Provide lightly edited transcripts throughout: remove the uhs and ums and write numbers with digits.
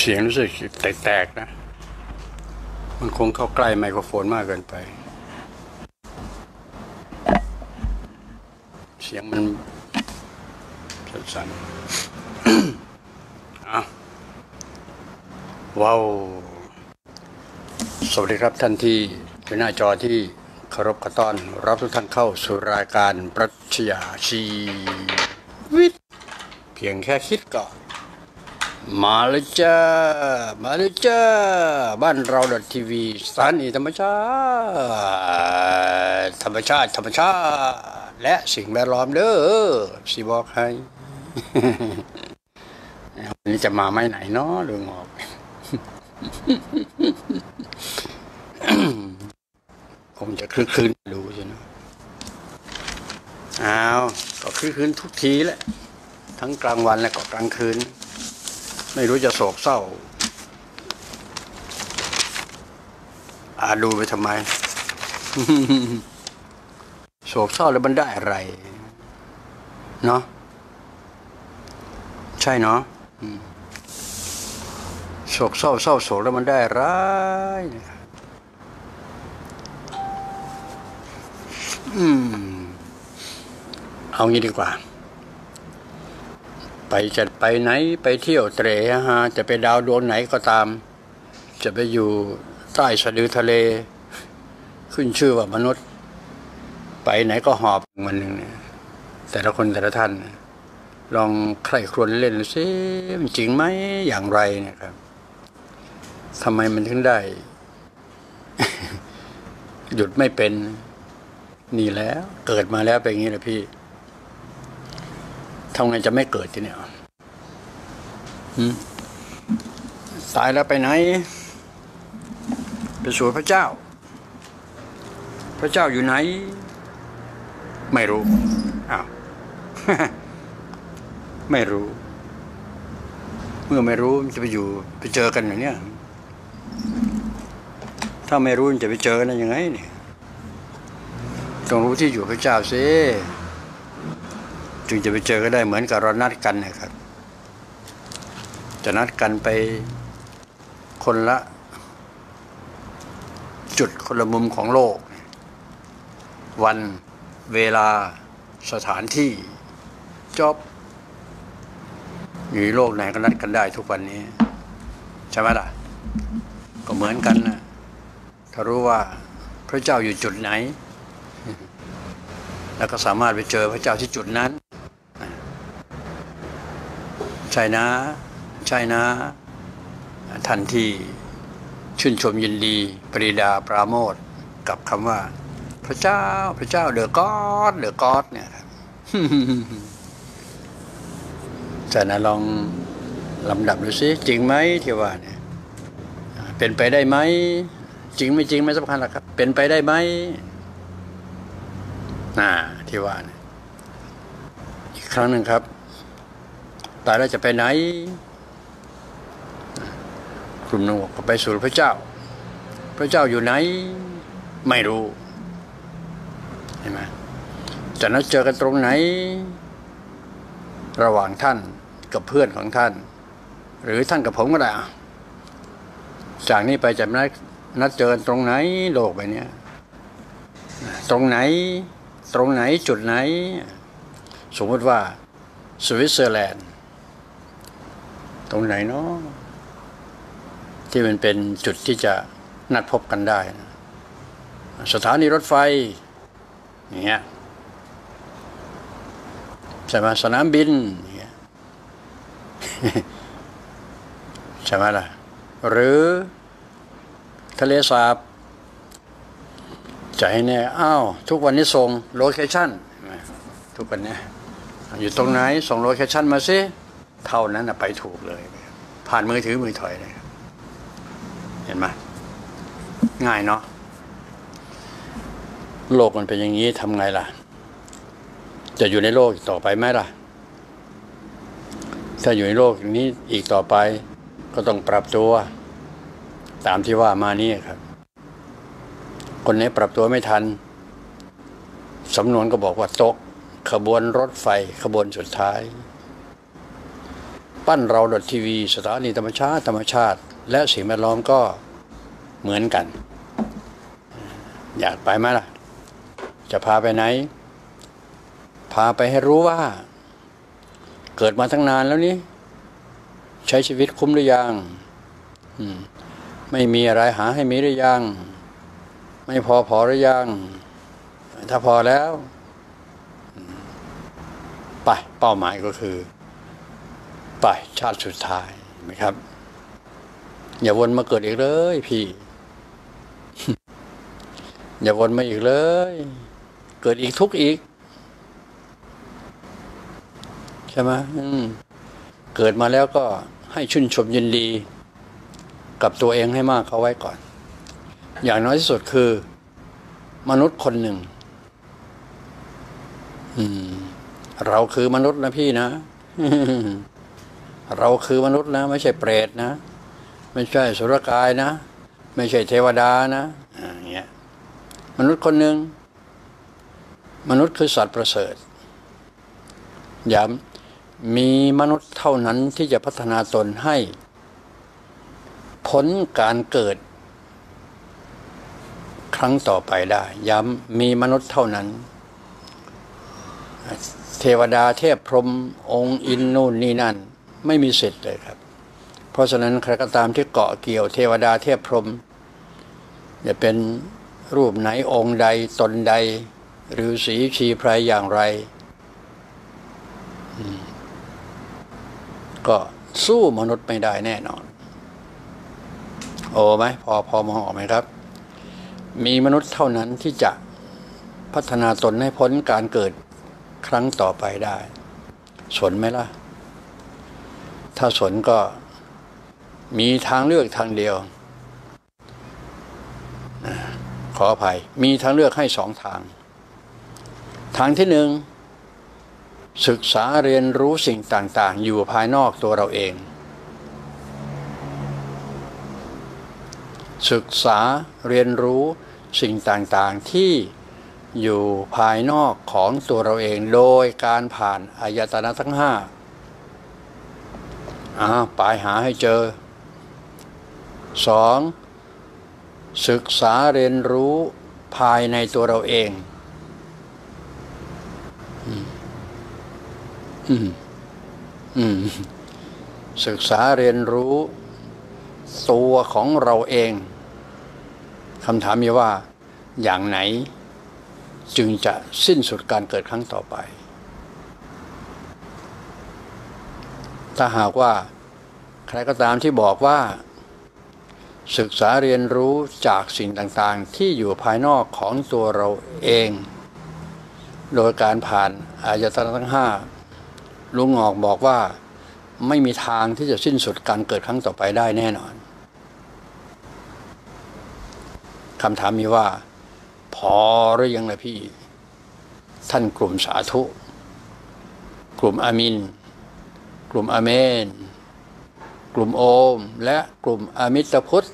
เสียงรู้สึกแตกๆนะมันคงเข้าใกล้ไมโครโฟนมากเกินไปเสียงมันสั่นว้าวสวัสดีครับท่านที่อยู่หน้าจอที่เคารพกระต้อนรับทุกท่านเข้าสู่รายการปรัชญาชีวิตเพียงแค่คิดก่อนมาเลยจ้าบ้านเราทีวีสถานีธรรมชาติและสิ่งแวดล้อมเด้อสิบอกให้ วันนี้จะมาไม่ไหนเนาะลุงออก คงจะคืนดูใช่ไหมก็คืนทุกทีแหละทั้งกลางวันและก็กลางคืนไม่รู้จะโศกเศร้าดูไปทำไม โศกเศร้าแล้วมันได้อะไรเนาะใช่เนาะโศกเศร้าโศกแล้วมันได้อะไรเอางี้ดีกว่าจะไปไหนไปเที่ยวเตร่จะไปดาวดวงไหนก็ตามจะไปอยู่ใต้สะดือทะเลขึ้นชื่อว่ามนุษย์ไปไหนก็หอบวันหนึ่งเนี่ยแต่ละคนแต่ละท่านลองใคร่ครวญเล่นซิมันจริงไหมอย่างไรเนี่ยครับทำไมมันถึงได้ หยุดไม่เป็นนี่แล้วเกิดมาแล้วเป็นอย่างนี้แหละพี่ทำไงจะไม่เกิดทีเนี่ยตายแล้วไปไหนไปสู่พระเจ้าอยู่ไหนไม่รู้ไม่รู้เมื่อไม่รู้มันจะไปเจอกันอย่างเนี้ยถ้าไม่รู้มันจะไปเจอกันได้ยังไงเนี่ยต้องรู้ที่อยู่พระเจ้าสิจึงจะไปเจอก็ได้เหมือนกับเรานัดกันนะครับจะนัดกันไปคนละจุดคนละมุมของโลกวันเวลาสถานที่จบอยู่โลกไหนก็นัดกันได้ทุกวันนี้ใช่ไหมล่ะก็เหมือนกันนะถ้ารู้ว่าพระเจ้าอยู่จุดไหนแล้วก็สามารถไปเจอพระเจ้าที่จุดนั้นใช่นะท่านที่ชื่นชมยินดีปรีดาปราโมทย์กับคำว่าพระเจ้าเดอะก็อดเนี่ยแต่นะลองลำดับดูสิจริงไหมที่ว่าเนี่ยเป็นไปได้ไหมจริงไม่จริงไม่สำคัญหรอกครับเป็นไปได้ไหมที่ว่าเนี่ยอีกครั้งหนึ่งครับตายแล้วจะไปไหนกลุ่มหนึ่งก็ไปสู่พระเจ้าอยู่ไหนไม่รู้เห็นไหมจะนัดเจอกันตรงไหนระหว่างท่านกับเพื่อนของท่านหรือท่านกับผมก็ได้จากนี้ไปจะนัดเจอกันตรงไหนโลกใบนี้ตรงไหนจุดไหนสมมติว่าสวิตเซอร์แลนด์ตรงไหนเนาะที่มันเป็นจุดที่จะนัดพบกันได้นะสถานีรถไฟอย่างเงี้ยใช่ไหมสนามบินอย่างเงี้ย ใช่ไหมล่ะหรือทะเลสาบจะให้แน่ทุกวันนี้ส่งโลเคชั่นทุกวันนี้อยู่ตรงไหนส่งโลเคชั่นมาสิเท่านั้นไปถูกเลยผ่านมือถือมือถอยเลยเห็นไหมง่ายเนาะโลกมันเป็นอย่างนี้ทำไงล่ะจะอยู่ในโลกต่อไปไหมล่ะถ้าอยู่ในโลกอย่างนี้อีกต่อไปก็ต้องปรับตัวตามที่ว่ามานี่ครับคนไหนปรับตัวไม่ทันสำนวนก็บอกว่าตกขบวนรถไฟขบวนสุดท้ายปั้นเราทีวีสถานีธรรมชาติและสิ่งแวดล้อมก็เหมือนกันอยากไปไหมล่ะจะพาไปไหนพาไปให้รู้ว่าเกิดมาตั้งนานแล้วนี่ใช้ชีวิตคุ้มหรือยังไม่มีอะไรหาให้มีหรือยังไม่พอหรือยังถ้าพอแล้วไปเป้าหมายก็คือไปชาติสุดท้ายไหมครับอย่าวนมาเกิดอีกเลยพี่ อย่าวนมาอีกเลยเกิดอีกทุกข์อีกใช่ไหมเกิดมาแล้วก็ให้ชื่นชมยินดีกับตัวเองให้มากเขาไว้ก่อนอย่างน้อยที่สุดคือมนุษย์คนหนึ่งเราคือมนุษย์นะพี่นะ เราคือมนุษย์นะไม่ใช่เปรตนะไม่ใช่สุรกายนะไม่ใช่เทวดานะอย่างเงี้ยมนุษย์คนหนึ่งมนุษย์คือสัตว์ประเสริฐย้ำมีมนุษย์เท่านั้นที่จะพัฒนาตนให้พ้นการเกิดครั้งต่อไปได้ย้ำมีมนุษย์เท่านั้นเทวดาเทพพรหมองค์อินนู่นนี่นั่นไม่มีสิทธิ์เลยครับเพราะฉะนั้นใครก็ตามที่เกาะเกี่ยวเทวดาเทพพรหมจะเป็นรูปไหนองค์ใดตนใดหรือสีชีไพรอย่างไรก็สู้มนุษย์ไม่ได้แน่นอนโอ้ไหมพอมองออกไหมครับมีมนุษย์เท่านั้นที่จะพัฒนาตนให้พ้นการเกิดครั้งต่อไปได้สนไหมล่ะถ้าสนก็มีทางเลือกทางเดียวขออภัยมีทางเลือกให้สองทางทางที่หนึ่งศึกษาเรียนรู้สิ่งต่างๆอยู่ภายนอกตัวเราเองศึกษาเรียนรู้สิ่งต่างๆที่อยู่ภายนอกของตัวเราเองโดยการผ่านอายตนะทั้งห้าไปหาให้เจอสองศึกษาเรียนรู้ภายในตัวเราเองศึกษาเรียนรู้ตัวของเราเองคำถามมีว่าอย่างไหนจึงจะสิ้นสุดการเกิดครั้งต่อไปถ้าหากว่าใครก็ตามที่บอกว่าศึกษาเรียนรู้จากสิ่งต่างๆที่อยู่ภายนอกของตัวเราเองโดยการผ่านอายตนะทั้งห้าลุงงอกบอกว่าไม่มีทางที่จะสิ้นสุดการเกิดครั้งต่อไปได้แน่นอนคำถามมีว่าพอหรือยังล่ะพี่ท่านกลุ่มสาธุกลุ่มอามินกลุ่มอาเมนกลุ่มโอมและกลุ่มอามิตรพุทธ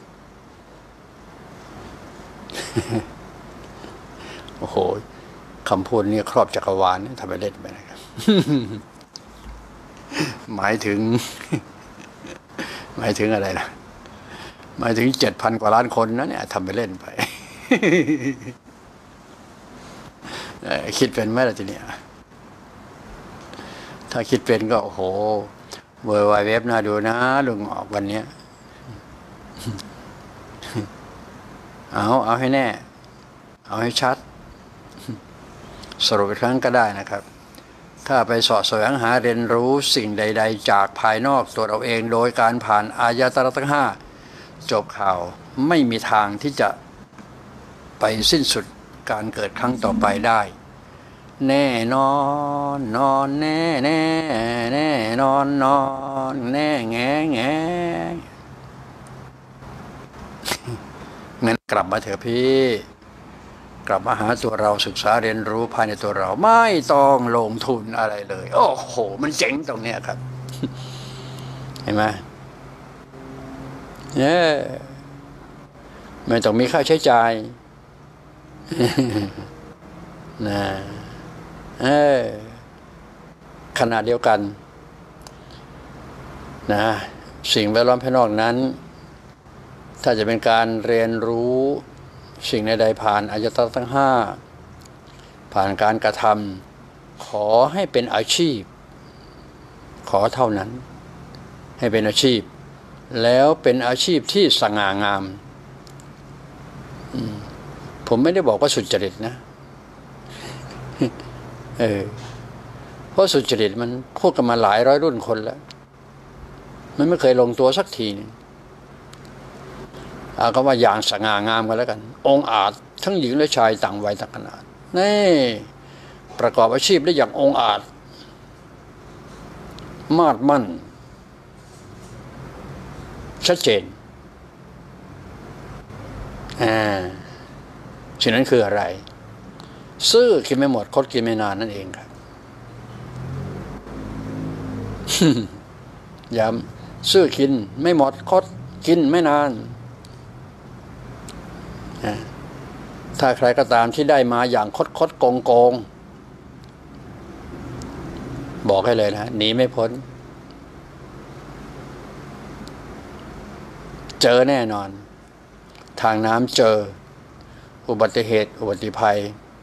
โอ้โหคำพูดนี้ครอบจักรวาลทำไปเล่นไปนะครับ หมายถึง อะไรล่ะหมายถึง 7,000 กว่าล้านคนนะเนี่ยทำไปเล่นไป คิดเป็นไหมล่ะทีเนี้ยถ้าคิดเป็นก็โอ้โหเวอร์ไวเว็บน่าดูนะลุงออกวันนี้เอาให้แน่เอาให้ชัดสรุปอีกครั้งก็ได้นะครับถ้าไปเสาะแสวงหาเรียนรู้สิ่งใดๆจากภายนอกตัวเราเองโดยการผ่านอายตนะทั้งห้าจบข่าวไม่มีทางที่จะไปสิ้นสุดการเกิดครั้งต่อไปได้แน่นอนนอนแน่นอนแน่แง่งั้นกลับมาเถอะพี่กลับมาหาตัวเราศึกษาเรียนรู้ภายในตัวเราไม่ต้องลงทุนอะไรเลยโอ้โหมันเจ๋งตรงเนี้ยครับ เห็นไหมเนี่ยไม่ต้องมีค่าใช้จ่าย นะขณะเดียวกันนะสิ่งแวดล้อมภายนอกนั้นถ้าจะเป็นการเรียนรู้สิ่งใดๆผ่านอายตนะทั้งห้าผ่านการกระทำขอให้เป็นอาชีพขอเท่านั้นให้เป็นอาชีพแล้วเป็นอาชีพที่สง่างามผมไม่ได้บอกว่าสุจริตนะเพราะสุจริตมันพูดกันมาหลายร้อยรุ่นคนแล้วมันไม่เคยลงตัวสักทีนึงเอาคำว่าอย่างสง่างามกันแล้วกันองอาจทั้งหญิงและชายต่างวัยต่างขนาดนี่ประกอบอาชีพได้อย่างองอาจมาดมั่นชัดเจนสิ่งนั้นคืออะไรซื่อกินไม่หมดคดกินไม่นานนั่นเองครับ ย้ำซื่อกินไม่หมดคดกินไม่นานถ้าใครก็ตามที่ได้มาอย่างคดโกงบอกให้เลยนะหนีไม่พ้นเจอแน่นอนทางน้ำเจออุบัติเหตุอุบัติภัย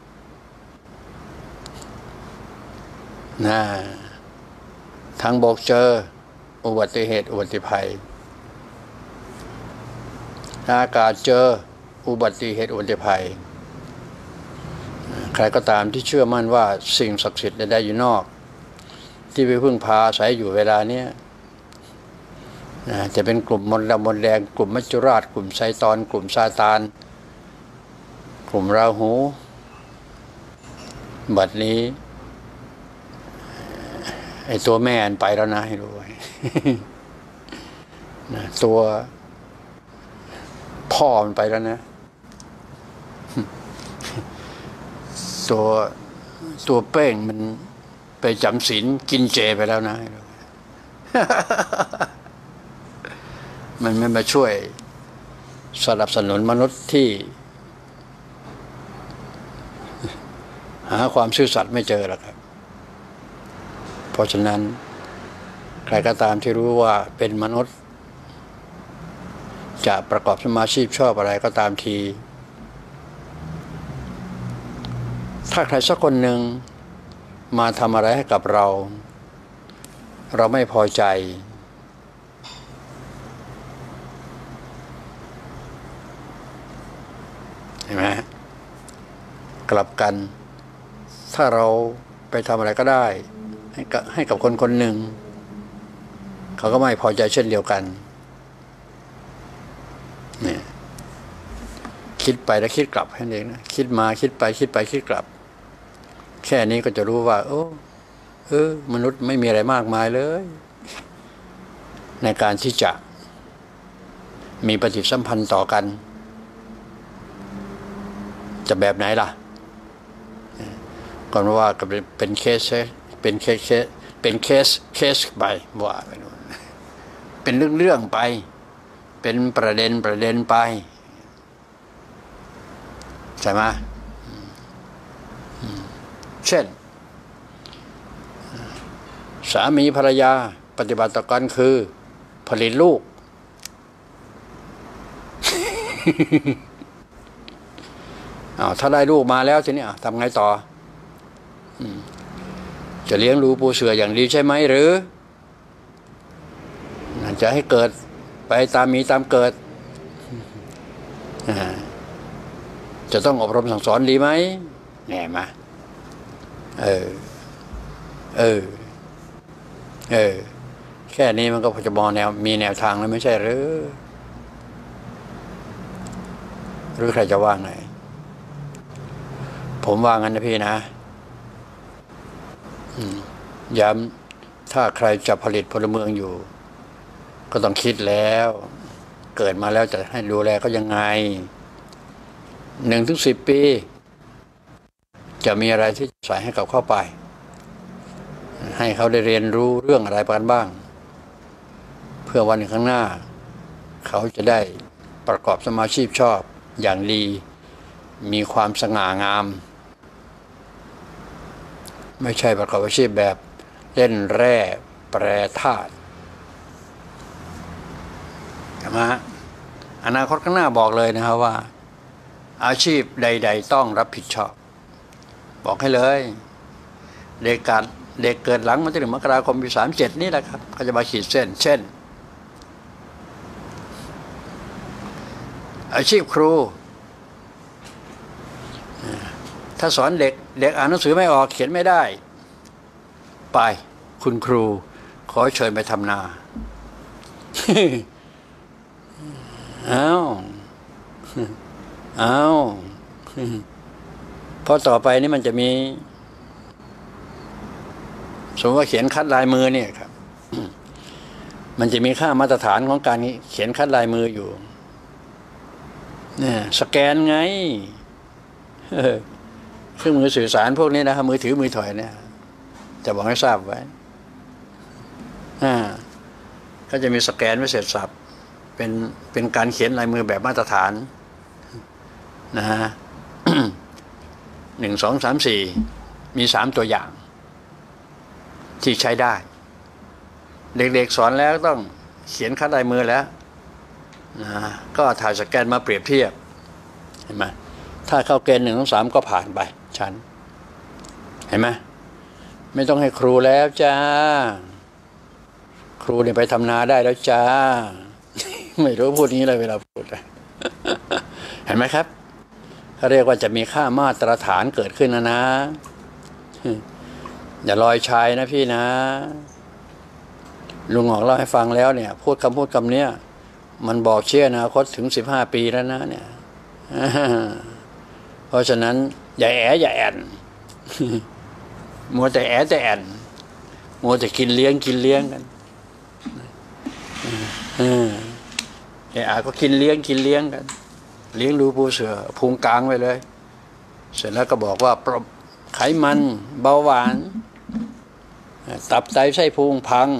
ทางบกเจออุบัติเหตุอุบัติภัยอากาศเจออุบัติเหตุอุบัติภัยใครก็ตามที่เชื่อมั่นว่าสิ่งศักดิ์สิทธิ์ใดๆอยู่นอกที่ไปพึ่งพาอาศัยอยู่เวลานี้จะเป็นกลุ่มมนต์ดำมนต์แดงกลุ่มมัจจุราชกลุ่มไซตอนกลุ่มซาตานกลุ่มราหูบัดนี้ไอ้ตัวแม่อันไปแล้วนะให้รู้ไว้ ตัวพ่อมันไปแล้วนะ ตัวเป้งมันไปจำศีลกินเจไปแล้วนะ มันไม่มาช่วยสนับสนุนมนุษย์ที่หาความซื่อสัตย์ไม่เจอหรอกครับเพราะฉะนั้นใครก็ตามที่รู้ว่าเป็นมนุษย์จะประกอบสมาชีพชอบอะไรก็ตามทีถ้าใครสักคนหนึ่งมาทำอะไรให้กับเราไม่พอใจเห็นไหมกลับกันถ้าเราไปทำอะไรก็ได้ให้กับคนคนหนึ่งเขาก็ไม่พอใจเช่นเดียวกันเนี่ยคิดไปแล้วคิดกลับแค่นั้นเองนะคิดมาคิดไปคิดไปคิดกลับแค่นี้ก็จะรู้ว่าโอ้มนุษย์ไม่มีอะไรมากมายเลยในการที่จะมีปฏิสัมพันธ์ต่อกันจะแบบไหนล่ะก่อนว่าก็เป็นเคสไปว่าไปนู่นเป็นเรื่องไปเป็นประเด็นไปใช่ไหมเช่นสามีภรรยาปฏิบัติต่อกันคือผลิตลูก ถ้าได้ลูกมาแล้วทีนี้ทำไงต่อจะเลี้ยงดูปูเสืออย่างดีใช่ไหมหรือจะให้เกิดไปตามมีตามเกิดจะต้องอบรมสั่งสอนดีไหมแน่มาแค่นี้มันก็พอจะมีแนวทางแล้วไม่ใช่หรือใครจะว่าไงผมว่างั้นนะพี่นะย้ำถ้าใครจะผลิตพลเมืองอยู่ก็ต้องคิดแล้วเกิดมาแล้วจะให้ดูแลเขายังไง1-10 ปีจะมีอะไรที่ใส่ให้กับเข้าไปให้เขาได้เรียนรู้เรื่องอะไรกันบ้างเพื่อวันข้างหน้าเขาจะได้ประกอบสมาชีพชอบอย่างดีมีความสง่างามไม่ใช่ประกอบอาชีพแบบเล่นแร่แปรธาตุช่ไหมอนาคตข้างหน้าบอกเลยนะครับว่าอาชีพใดๆต้องรับผิดชอบบอกให้เลยเด็กเกิดหลังวันที่ 1 มกราคม ปี 37นี่แหละครับเขาจะมาขีดเส้นเช่นอาชีพครูถ้าสอนเด็กอ่านหนังสือไม่ออกเขียนไม่ได้ไปคุณครูขอเชิญไปทำนา เอาเพราะต่อไปนี่มันจะมีสมมติว่าเขียนคัดลายมือเนี่ยครับ มันจะมีค่ามาตรฐานของการเขียนคัดลายมืออยู่เนี่ยสแกนไงเครื่องมือสื่อสารพวกนี้นะครับมือถือมือถอยเนี่ยจะบอกให้ทราบไว้ก็จะมีสแกนไว้เสร็จสับเป็นการเขียนลายมือแบบมาตรฐานนะฮะ 1 2 3 4มี3ตัวอย่างที่ใช้ได้เด็กๆสอนแล้วต้องเขียนคัดลายมือแล้วนะก็ถ่ายสแกนมาเปรียบเทียบเห็นไหมถ้าเข้าเกณฑ์1 2 3ก็ผ่านไปชั้นเห็นไหมไม่ต้องให้ครูแล้วจ้าครูเนี่ยไปทำนาได้แล้วจ้า ไม่รู้พูดนี้เลยเวลาพูด เห็นไหมครับเขาเรียกว่าจะมีค่ามาตรฐานเกิดขึ้นนะ อย่าลอยชายนะพี่นะลุงออกเล่าให้ฟังแล้วเนี่ยพูดคำนี้มันบอกเชื่ออนาคตถึง15 ปีแล้วนะเนี่ย เพราะฉะนั้นอย่าอย่าแอน มัวแต่แต่แอนมัวแต่กินเลี้ยงกันก็กินเลี้ยงกันเลี้ยงดูปูเสือพุงกลางไว้เลยเสร็จแล้วก็บอกว่าปรับไขมันเบาหวานตับไตไส้พุงพัง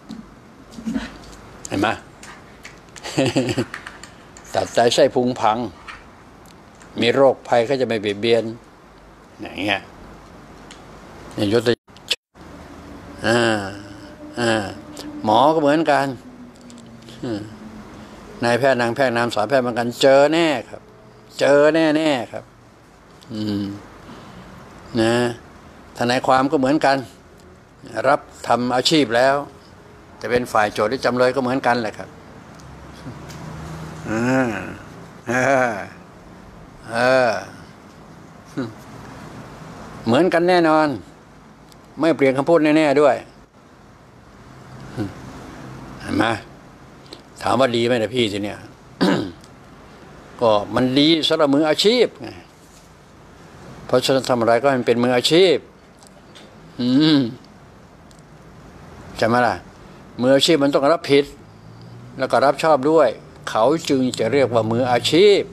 เห็นไหม ตับไตไส้พุงพังมีโรคภัยเขาจะไม่เบียดเบียนอย่างเงี้ยยศหมอก็เหมือนกันนายแพทย์นางแพทย์นามสาวแพทย์เหมือนกันเจอแน่ครับเจอแน่ครับนะทนายความก็เหมือนกันรับทำอาชีพแล้วจะเป็นฝ่ายโจทย์หรือจำเลยก็เหมือนกันแหละครับเหมือนกันแน่นอนไม่เปลี่ยนคำพูดแน่ๆด้วยเห็นไหมถามว่าดีไหมนะพี่ทีเนี้ย ก็มันดีสำหรับมืออาชีพไงเพราะฉะนั้นทำอะไรก็ให้มันเป็นมืออาชีพใช่ไหมล่ะมืออาชีพมันต้องรับผิดแล้วก็รับชอบด้วยเขาจึงจะเรียกว่ามืออาชีพ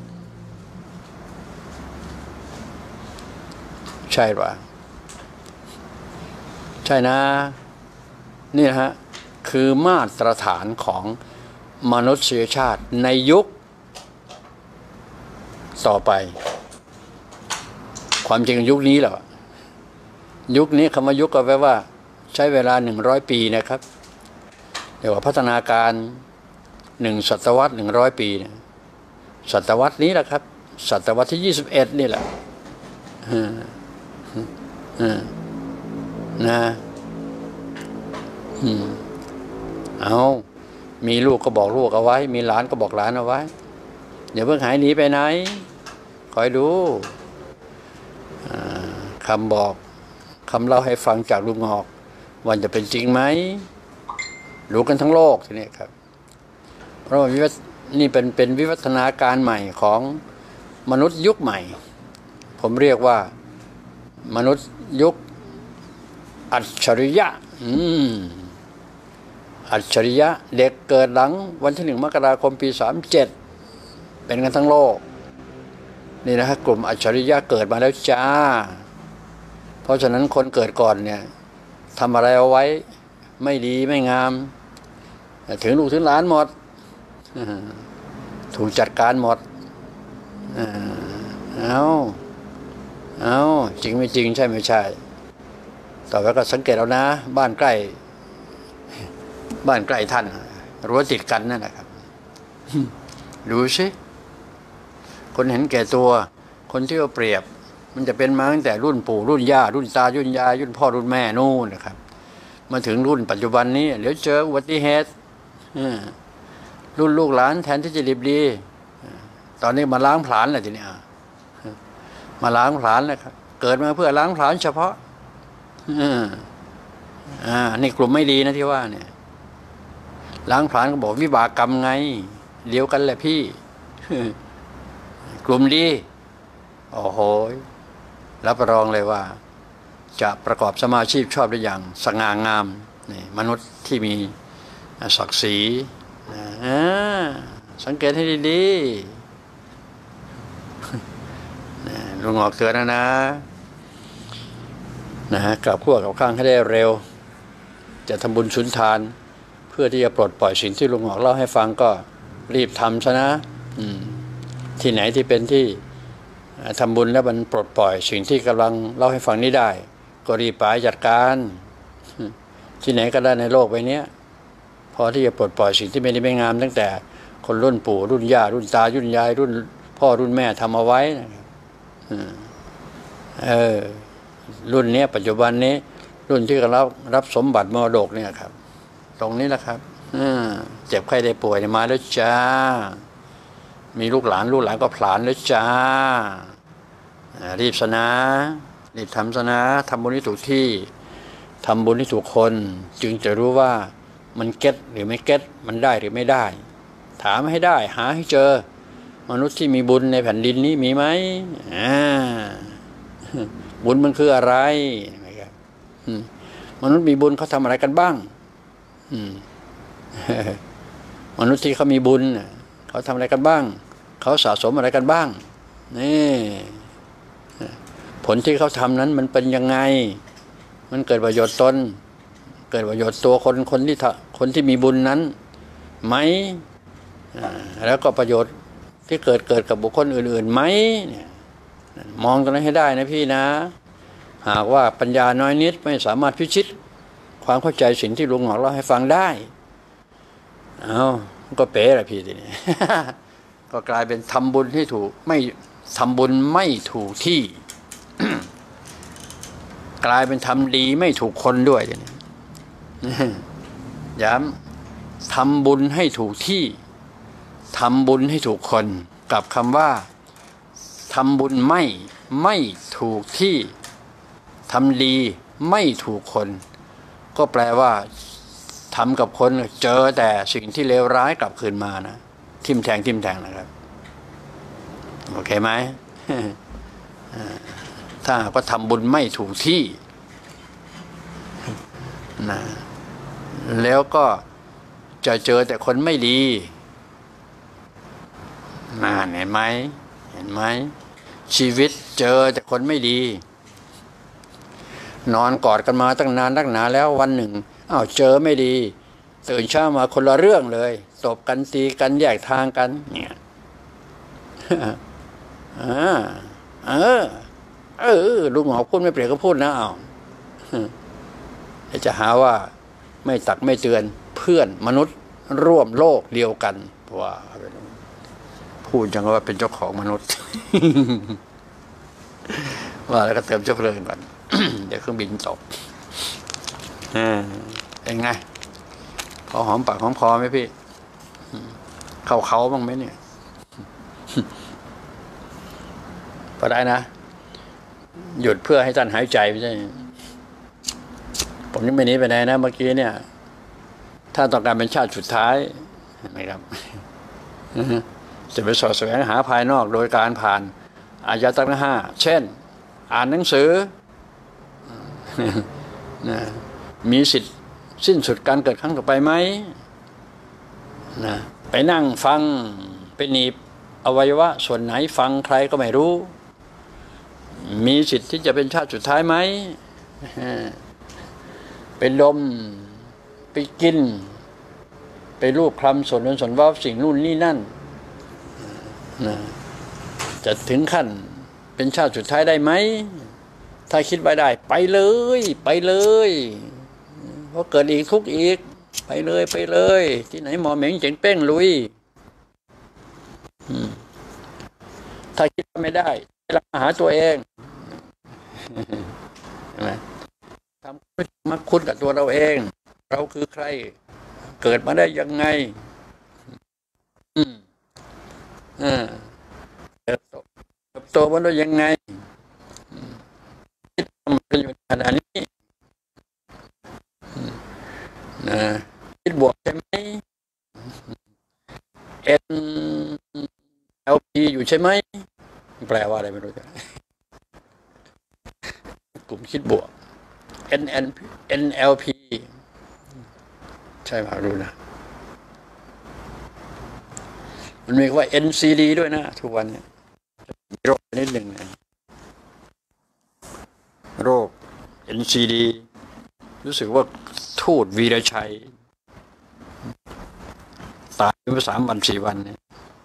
ใช่ป่ะใช่นะนี่นะฮะคือมาตรฐานของมนุษยชาติในยุคต่อไปความจริงยุคนี้แหละยุคนี้คำว่ายุคก็แปลว่าใช้เวลา100 ปีนะครับเรียกว่าพัฒนาการ1 ศตวรรษ100 ปีเนี่ยศตวรรษนี้แหละครับศตวรรษที่21นี่แหละนะมีลูกก็บอกลูกเอาไว้มีหลานก็บอกหลานเอาไว้อย่าเพิ่งหายหนีไปไหนคอยดูคำบอกคำเล่าให้ฟังจากลุงงอกวันจะเป็นจริงไหมรู้กันทั้งโลกทีนี้ครับเพราะว่านี่เป็นวิวัฒนาการใหม่ของมนุษย์ยุคใหม่ผมเรียกว่ามนุษย์ยุคอัจฉริยะอัจฉริยะเด็กเกิดหลังวันที่ 1 มกราคม ปี 37เป็นกันทั้งโลกนี่นะฮะกลุ่มอัจฉริยะเกิดมาแล้วจ้าเพราะฉะนั้นคนเกิดก่อนเนี่ยทำอะไรเอาไว้ไม่ดีไม่งามถึงลูกถึงหลานหมดถูกจัดการหมดเอาจริงไม่จริงใช่ไม่ใช่ต่อไปก็สังเกตเอานะบ้านใกล้ท่านรั้วติดกันนั่นแหละครับดูสิคนเห็นแก่ตัวคนที่เอาเปรียบมันจะเป็นมาตั้งแต่รุ่นปู่รุ่นย่ารุ่นตารุ่นยายรุ่นพ่อรุ่นแม่นู่นนะครับมาถึงรุ่นปัจจุบันนี้เดี๋ยวเจออุบัติเหตุรุ่นลูกหลานแทนที่จะรีบดีตอนนี้มาล้างผลาญแหละทีนี้มาล้างผลาญนะครับเกิดมาเพื่อล้างผลาญเฉพาะนี่กลุ่มไม่ดีนะที่ว่าเนี่ยล้างผลาญก็บอกวิบากกรรมไงเดียวกันแหละพี่กลุ่มดีโอ้โหรับรองเลยว่าจะประกอบสมาชีพชอบได้อย่างสง่างามนี่มนุษย์ที่มีศักดิ์ศรีสังเกตให้ดีๆลุงออกเตือนนะกลับขั้วกับข้างให้ได้เร็วจะทำบุญสุนทานเพื่อที่จะปลดปล่อยสิ่งที่ลุงออกเล่าให้ฟังก็รีบทำซะนะที่ไหนที่เป็นที่ทำบุญแล้วมันปลดปล่อยสิ่งที่กำลังเล่าให้ฟังนี้ได้ก็รีบไปจัดการที่ไหนก็ได้ในโลกใบนี้พอที่จะปลดปล่อยสิ่งที่ไม่ดีไม่งามตั้งแต่คนรุ่นปู่รุ่นย่ารุ่นตารุ่นยายรุ่นพ่อรุ่นแม่ทำเอาไว้นะครับรุ่นนี้ปัจจุบันนี้รุ่นที่กำลังรับสมบัติมรดกเนี่ยครับตรงนี้แหละครับเจ็บไข้ได้ป่วยมาแล้วจ้ามีลูกหลานก็ผลาญแล้วจ้ารีบสนะรีบทำสนะทำบุญที่ถูกที่ทำบุญที่ถูกคนจึงจะรู้ว่ามันเก็ตหรือไม่เก็ตมันได้หรือไม่ได้ถามให้ได้หาให้เจอมนุษย์ที่มีบุญในแผ่นดินนี้มีไหมบุญมันคืออะไรนะครับมนุษย์มีบุญเขาทำอะไรกันบ้างมนุษย์ที่เขามีบุญเขาทำอะไรกันบ้างเขาสะสมอะไรกันบ้างนี่ผลที่เขาทำนั้นมันเป็นยังไงมันเกิดประโยชน์ตนเกิดประโยชน์ตัวคนที่มีบุญนั้นไหมแล้วก็ประโยชน์ที่เกิดกับบุคคลอื่นๆไหมมองตรงนั้นให้ได้นะพี่นะหากว่าปัญญาน้อยนิดไม่สามารถพิชิตความเข้าใจสิ่งที่ลุงหงอกเล่าให้ฟังได้ก็เป๋ละพี่ทีนี้ ก็กลายเป็นทำบุญที่ถูกไม่ทำบุญไม่ถูกที่ กลายเป็นทำดีไม่ถูกคนด้วยทีนี้ ย้ำทำบุญให้ถูกที่ทำบุญให้ถูกคนกับคำว่าทำบุญไม่ถูกที่ทำดีไม่ถูกคนก็แปลว่าทำกับคนเจอแต่สิ่งที่เลวร้ายกลับคืนมานะทิ่มแทงนะครับโอเคไหม ถ้าก็ทำบุญไม่ถูกที่นะแล้วก็จะเจอแต่คนไม่ดีเห็นไหมชีวิตเจอแต่คนไม่ดีนอนกอดกันมาตั้งนานแล้ววันหนึ่งเจอไม่ดีตื่นเช้ามาคนละเรื่องเลยตบกันตีกันแยกทางกันเนี่ยลุงหงอกพูดไม่เปลี่ยนก็พูดนะจะหาว่าไม่ตักไม่เตือนเพื่อนมนุษย์ร่วมโลกเดียวกันว่าพูดจังว่าเป็นเจ้าของมนุษย์ ว่าแล้วก็เติมเชื้อเพลิงก่อน เดี๋ยวเครื่องบินตกเป็นไงพอหอมปากหอมคอไหมพี่เขาบ้างไหมเนี่ย พอได้นะหยุดเพื่อให้ท่านหายใจไม่ใช่ผมยังไม่หนีไปไหนนะเมื่อกี้เนี่ยถ้าต้องการเป็นชาติสุดท้ายเห็นไหมครับ จะไปสอดแสวงหาภายนอกโดยการผ่านอายตนะห้าเช่นอ่านหนังสือ มีสิทธิ์สิ้นสุดการเกิดครั้งต่อไปไหมไปนั่งฟังไปหนีบอวัยวะส่วนไหนฟังใครก็ไม่รู้มีสิทธิ์ที่จะเป็นชาติสุดท้ายไหมไปดมไปกินไปรูปคลำส่วนว่าสิ่งนู่นนี่นั่นจะถึงขั้นเป็นชาติสุดท้ายได้ไหมถ้าคิดไว้ได้ไปเลยเพราะเกิดอีกทุกข์อีกไปเลยที่ไหนหมอเหม็งเจ๋งเป้งลุยถ้าคิดว่าไม่ได้เราหาตัวเองใช่ไหมทำมาคุ้นกับตัวเราเองเราคือใครเกิดมาได้ยังไงอืมเติบโตมาได้ยังไงคิดทำกันอยู่ขนาดนี้นะคิดบวกใช่ไหม NLP อยู่ใช่ไหมแปลว่าอะไรไม่รู้จักกลุ่มคิดบวก NLP ใช่ไหมรู้นะมันมีคำว่า NCD ด้วยนะทุกวันเนี่ยมีโรคนิดหนึ่งนะโรค NCD รู้สึกว่าทูตวีรชัยตายไป3 วัน 4 วันเนี่ย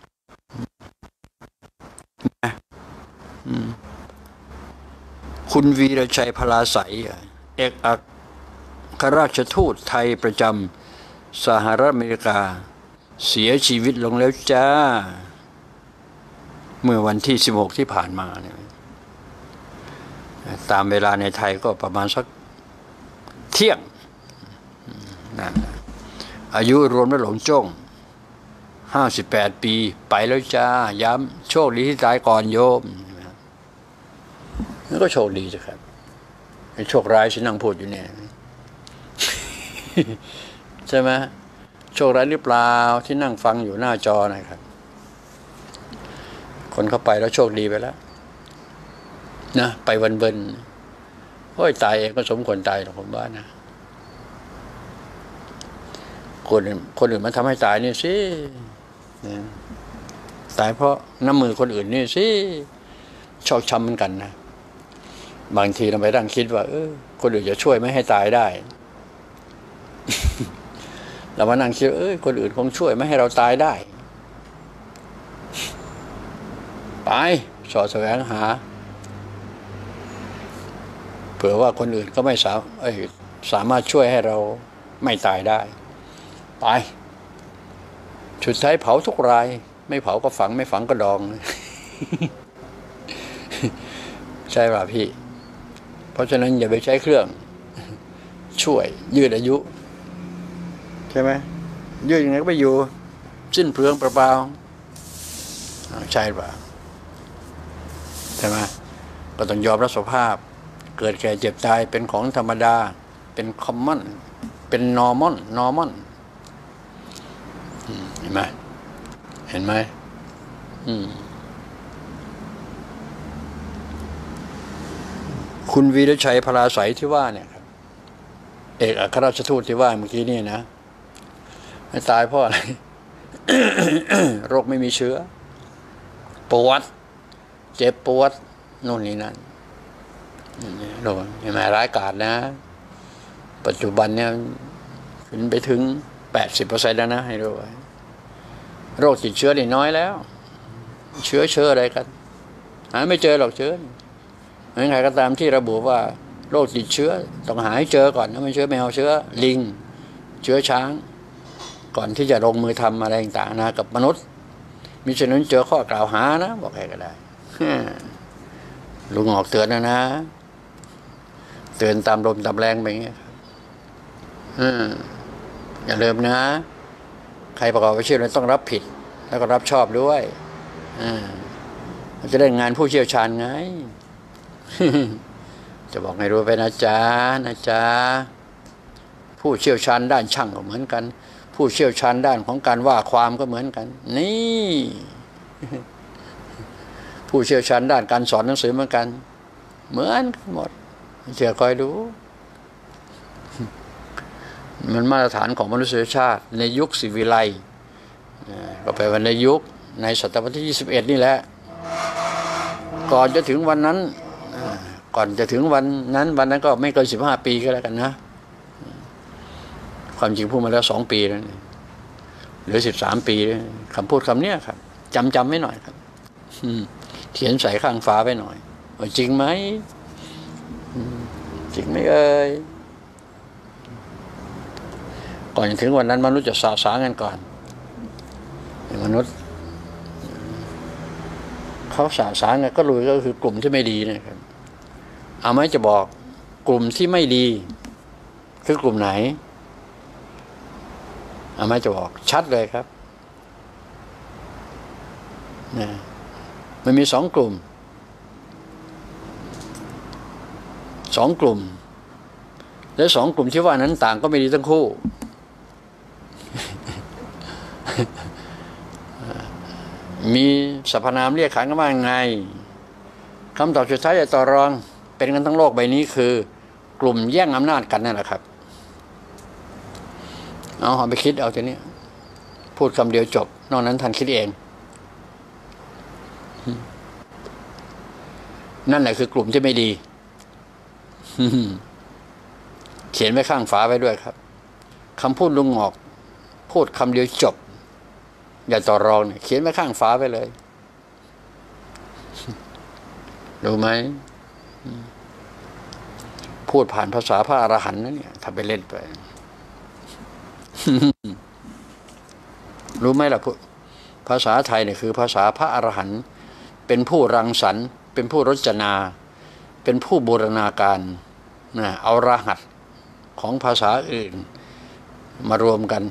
คุณวีรชัยพลาใสเอกอัครราชทูตไทยประจำสหรัฐอเมริกาเสียชีวิตลงแล้วจ้าเมื่อวันที่16ที่ผ่านมาเนี่ยตามเวลาในไทยก็ประมาณสักเที่ยงนั่นอายุรวมแล้วหลงจ้ง58 ปีไปแล้วจ้าย้ำโชคดีที่ตายก่อนโยมนั่นก็โชคดีจ้ะครับโชคร้ายที่นั่งพูดอยู่เนี่ยใช่ไหมโชคร้ายหรือเปล่าที่นั่งฟังอยู่หน้าจอนะครับคนเข้าไปแล้วโชคดีไปแล้วนะไปวันเบินโอ้ยตายเองก็สมควรตายหรอกผมว่านะคนอื่นมันทำให้ตายนี่สิตายเพราะน้ำมือคนอื่นนี่สิชอกช้ำเหมือนกันนะบางทีเราไปนั่งคิดว่าคนอื่นจะช่วยไม่ให้ตายได้ เรามานั่งคิดคนอื่นคงช่วยไม่ให้เราตายได้ไปสอดแสวงหาเผื่อว่าคนอื่นก็ไม่สามารถช่วยให้เราไม่ตายได้ไปสุดท้ายเผาทุกรายไม่เผาก็ฝังไม่ฝังก็ดอง ใช่ป่ะพี่เพราะฉะนั้นอย่าไปใช้เครื่องช่วยยืดอายุใช่ไหมยืดยังไงก็ไปอยู่สิ้นเปลืองเปล่าๆใช่ป่ะใช่ไหมก็ต้องยอมรับสภาพเกิดแก่เจ็บตายเป็นของธรรมดาเป็นคอมมอนเป็นนอร์มอนเห็นไหมคุณวีรชัยพลาใสที่ว่าเนี่ยครับเอกอัครราชทูตที่ว่าเมื่อกี้นี่นะตายเพราะอะไร โรคไม่มีเชื้อปวดเจ็บปวดโน่นนี่นั่นโรคเห็นไหมร้ายกาจนะปัจจุบันเนี่ยขึ้นไปถึง 80% แล้วนะให้รู้ไว้โรคติดเชื้อนี่น้อยแล้วเชื้ออะไรกันหาไม่เจอหรอกเชื้อใครก็ตามที่ระบุว่าโรคติดเชื้อต้องหาให้เจอก่อนถ้าไม่เชื้อแมวเชื้อลิงเชื้อช้างก่อนที่จะลงมือทำอะไรต่างๆนะกับมนุษย์มิฉะนั้นเจอข้อกล่าวหานะบอกใครก็ได้ลุงออกเตือนนะเตือนตามลมตามแรงไปอย่างเงี้ยอย่าลืมนะใครประกอบอาชีพนั้นต้องรับผิดแล้วก็รับชอบด้วยจะได้งานผู้เชี่ยวชาญไง จะบอกให้รู้ไปนะจ๊ะผู้เชี่ยวชาญด้านช่างก็เหมือนกันผู้เชี่ยวชาญด้านของการว่าความก็เหมือนกันนี่ผู้เชี่ยวชาญด้านการสอนหนังสือเหมือนกันเหมือนหมดเชื่อคอยดูมันมาตรฐานของมนุษยชาติในยุคศิวิไลก็แปลว่าในยุคในศตวรรษที่21นี่แหละก่อนจะถึงวันนั้นวันนั้นก็ไม่เกิน15 ปีก็แล้วกันนะความจริงพูดมาแล้ว2 ปีแล้วเหลือ13 ปีคำพูดคำเนี้ยครับจำไว้หน่อยครับเขียนใส่ข้างฝาไว้หน่อยว่าจริงไหมจริงไหมเอ่ยก่อนถึงวันนั้นมนุษย์จะสาสางกันก่อนมนุษย์เขาสะสางก็รู้ก็คือกลุ่มที่ไม่ดีนะครับเอาไหมจะบอกกลุ่มที่ไม่ดีคือกลุ่มไหนเอาไหมจะบอกชัดเลยครับนะมันมี2 กลุ่มและ2 กลุ่มที่ว่านั้นต่างก็ไม่ดีทั้งคู่มีสรรพนามเรียกขานกันว่าไงคำตอบสุดท้ายจะต่อรองเป็นกันทั้งโลกใบนี้คือกลุ่มแย่งอำนาจกันนั่นแหละครับเอาไปคิดเอาทีนี้พูดคำเดียวจบนอกนั้นท่านคิดเองนั่นแหละคือกลุ่มที่ไม่ดีเขียนไว้ข้างฝาไว้ด้วยครับคำพูดลุงงอกพูดคำเดียวจบอย่าต่อรองเนี่ยเขียนไว้ข้างฝาไปเลยรู้ไหมพูดผ่านภาษาพระอรหันต์นั่นเนี่ยทำไปเล่นไป รู้ไหมล่ะภาษาไทยเนี่ยคือภาษาพระอรหันต์เป็นผู้รังสรรค์เป็นผู้รจนาเป็นผู้บูรณาการนะเอารหัสของภาษาอื่นมารวมกัน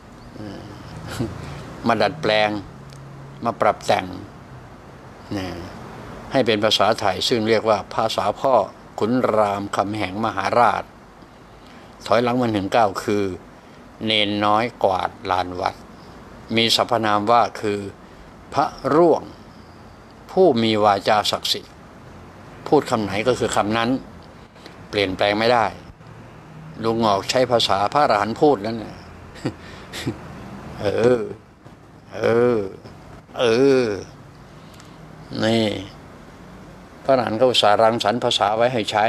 มาดัดแปลงมาปรับแต่งนะให้เป็นภาษาไทยซึ่งเรียกว่าภาษาพ่อขุนรามคำแหงมหาราชถอยหลังมาถึง9คือเนนน้อยกวาดลานวัดมีสรรพนามว่าคือพระร่วงผู้มีวาจาศักดิ์สิทธิ์พูดคำไหนก็คือคำนั้นเปลี่ยนแปลงไม่ได้ลุงงอกใช้ภาษาพระอรหันต์พูดนั่นนะนี่พระอรหันต์เขาอุตส่าห์รังสรรค์ภาษาไว้ให้ใช้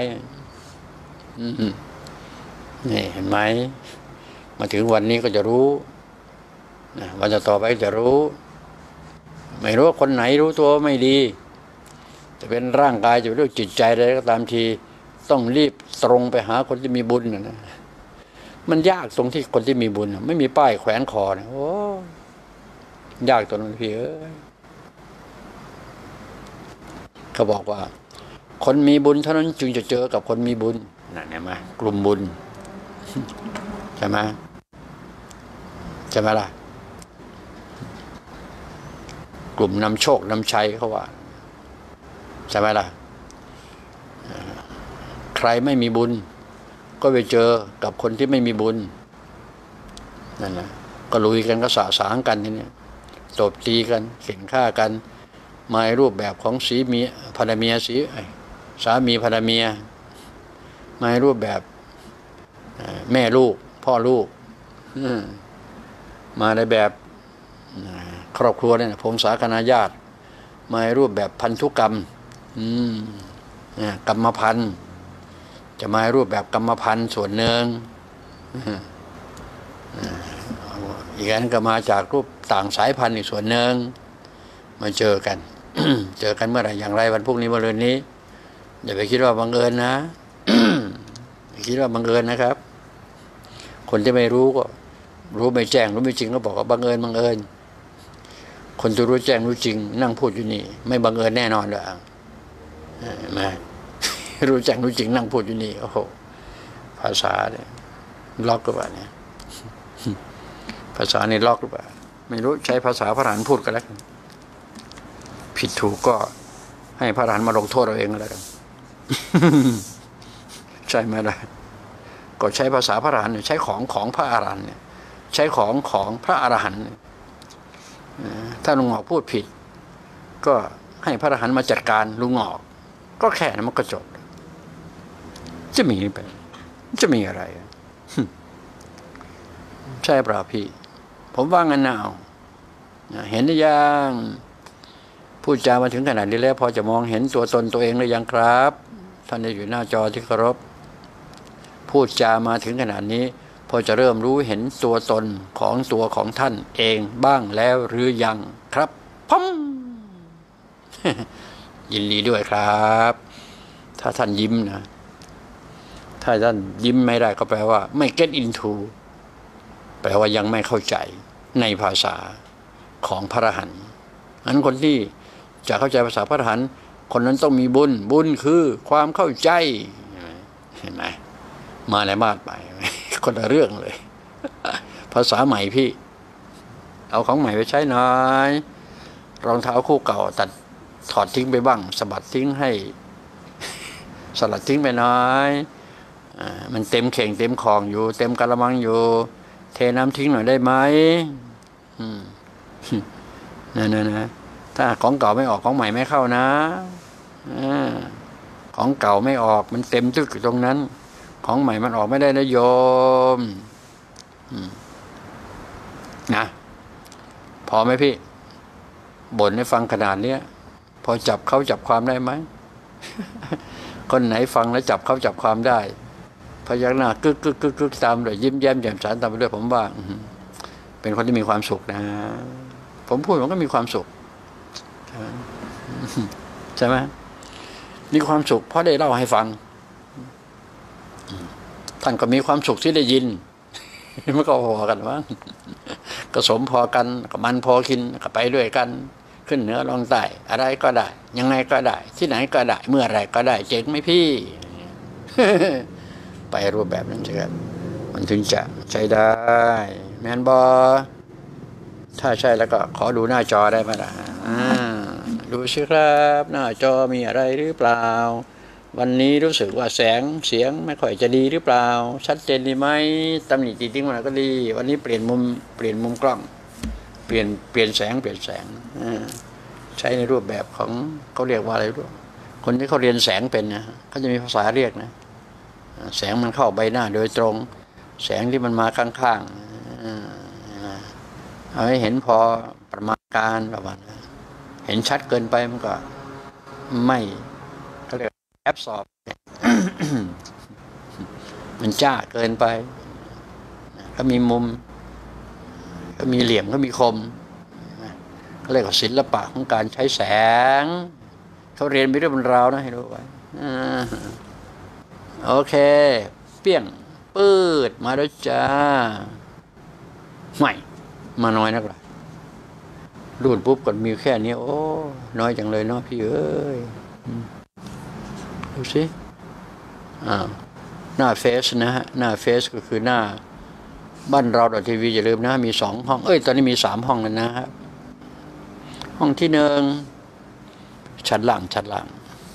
นี่เห็นไหมมาถึงวันนี้ก็จะรู้วันต่อไปจะรู้ไม่รู้ว่าคนไหนรู้ตัวไม่ดีจะเป็นร่างกายจะเป็นเรื่องจิตใจอะไรก็ตามทีต้องรีบตรงไปหาคนที่มีบุญนะมันยากตรงที่คนที่มีบุญไม่มีป้ายแขวนคอเนี่ยโอ้ยากตรงนั้นพี่เขาบอกว่าคนมีบุญเท่านั้นจึงจะเจอกับคนมีบุญนั่นเห็นไหมกลุ่มบุญใช่ไหมล่ะกลุ่มนำโชคนำชัยเขาว่าใช่ไหมล่ะใครไม่มีบุญก็ไปเจอกับคนที่ไม่มีบุญนั่นแหละก็ลุยกันก็สะสางกันทีนี้ตบตีกันเข็นฆ่ากันมาในรูปแบบของสีเมียภรรเมียสามีภรรเมียมาในรูปแบบแม่ลูกพ่อลูกมาในแบบครอบครัวเนี่ยพงศาคณาญาติมาในรูปแบบพันธุกรรมกรรมพันธุ์จะมาในรูปแบบกรรมพันธุ์ส่วนหนึ่งอีกอันก็มาจากรูปต่างสายพันธุ์อีกส่วนหนึ่งมาเจอกัน เจอกันเมื่อไหร่อย่างไรวันพรุ่งนี้วันรืนนี้อย่าไปคิดว่าบังเอิญนะ อย่าคิดว่าบังเอิญนะครับคนที่ไม่รู้ก็รู้ไม่แจ้งรู้ไม่จริงก็บอกว่าบังเอิญคนที่รู้แจ้งรู้จริงนั่งพูดอยู่นี่ไม่บังเอิญแน่นอนเลยมารู้แจ้งรู้จริงนั่งพูดอยู่นี่โอ้โหภาษาเนี่ยล็อกหรือเปล่าเนี่ยภาษานี่ล็อกหรือเปล่าไม่รู้ใช้ภาษาพระอรหันต์พูดกันแล้วผิดถูกก็ให้พระอรหันต์มาลงโทษเราเองก็แล้วกันใช่ไหมล่ะก็ใช้ภาษาพระอรหันต์ใช้ของพระอรหันต์เนี่ยใช้ของพระอรหันต์ถ้าลุงหงอกพูดผิดก็ให้พระอรหันต์มาจัดการลุงหงอกก็แค่นั้นมันก็จบจะมีอะไรใช่เปล่าพี่ผมว่างั้นนะเห็นหรือยังพูดจามาถึงขนาดนี้แล้วพอจะมองเห็นตัวตนตัวเองหรือยังครับท่านที่อยู่หน้าจอที่เคารพพูดจามาถึงขนาดนี้พอจะเริ่มรู้เห็นตัวตนของท่านเองบ้างแล้วหรือยังครับพัม ยินดีด้วยครับถ้าท่านยิ้มนะถ้าท่านยิ้มไม่ได้ก็แปลว่าไม่ get into แปลว่ายังไม่เข้าใจในภาษาของพระอรหันต์งั้นคนที่จะเข้าใจภาษาพระอรหันต์คนนั้นต้องมีบุญบุญคือความเข้าใจเห็นไหมมาในบ้านไปคนละเรื่องเลยภาษาใหม่พี่เอาของใหม่ไปใช้หน่อยรองเท้าคู่เก่าตัดถอดทิ้งไปบ้างสะบัดทิ้งให้สลัดทิ้งไปหน่อยมันเต็มเข่งเต็มคลองอยู่เต็มกะละมังอยู่เทน้ำทิ้งหน่อยได้ไหมนะถ้าของเก่าไม่ออกของใหม่ไม่เข้านะของเก่าไม่ออกมันเต็มตึกอยู่ตรงนั้นของใหม่มันออกไม่ได้นะโยมนะพอไหมพี่บ่นให้ฟังขนาดเนี้ยพอจับเขาจับความได้ไหม คนไหนฟังแล้วจับเขาจับความได้พยักหน้ากึกตามเลยยิ้มแย้มแจ่มใสตามไปด้วยผมว่าเป็นคนที่มีความสุขนะผมพูดมันก็มีความสุขใช่ไหมมีความสุขเพราะได้เล่าให้ฟังท่านก็มีความสุขที่ได้ยินมันก็พอกันว่าก็สมพอกันก็มันพอกินก็ไปด้วยกันขึ้นเหนือลงใต้อะไรก็ได้ยังไงก็ได้ที่ไหนก็ได้เมื่อไรก็ได้เจ๋งไหมพี่ ไปรูปแบบนั้นใช่ไหมมันถึงจะใช้ได้แมนบอถ้าใช่แล้วก็ขอดูหน้าจอได้ไหมล่ะดูสิครับหน้าจอมีอะไรหรือเปล่าวันนี้รู้สึกว่าแสงเสียงไม่ค่อยจะดีหรือเปล่าชัดเจนดีไหมตำหนิติติ้งมันก็ดีวันนี้เปลี่ยนมุมกล้องเปลี่ยนแสงใช้ในรูปแบบของเขาเรียกว่าอะไรรู้คนที่เขาเรียนแสงเป็นนะเขาจะมีภาษาเรียกนะแสงมันเข้าใบหน้าโดยตรงแสงที่มันมาข้างๆเอาให้เห็นพอประมาณการประมาณเห็นชัดเกินไปมันก็ไม่เขาเรียกแอบสอบ มันจ้าเกินไปก็มีมุมก็มีเหลี่ยมก็มีคมเขาเรียกว่าศิลปะของการใช้แสงเขาเรียนไปเรื่องราวนะให้รู้ไว้โอเคเปี้ยงปืดมาแล้วจ้าไม่มาน้อยนักหรอรุ่นปุ๊บก่อนมีแค่นี้โอ้น้อยจังเลยเนาะพี่เอ้ยดูสิหน้าเฟซนะฮะหน้าเฟซก็คือหน้าบ้านเราทีวีอย่าลืมนะมี2 ห้องตอนนี้มี3 ห้องแล้วนะครับห้องที่1ชั้นล่าง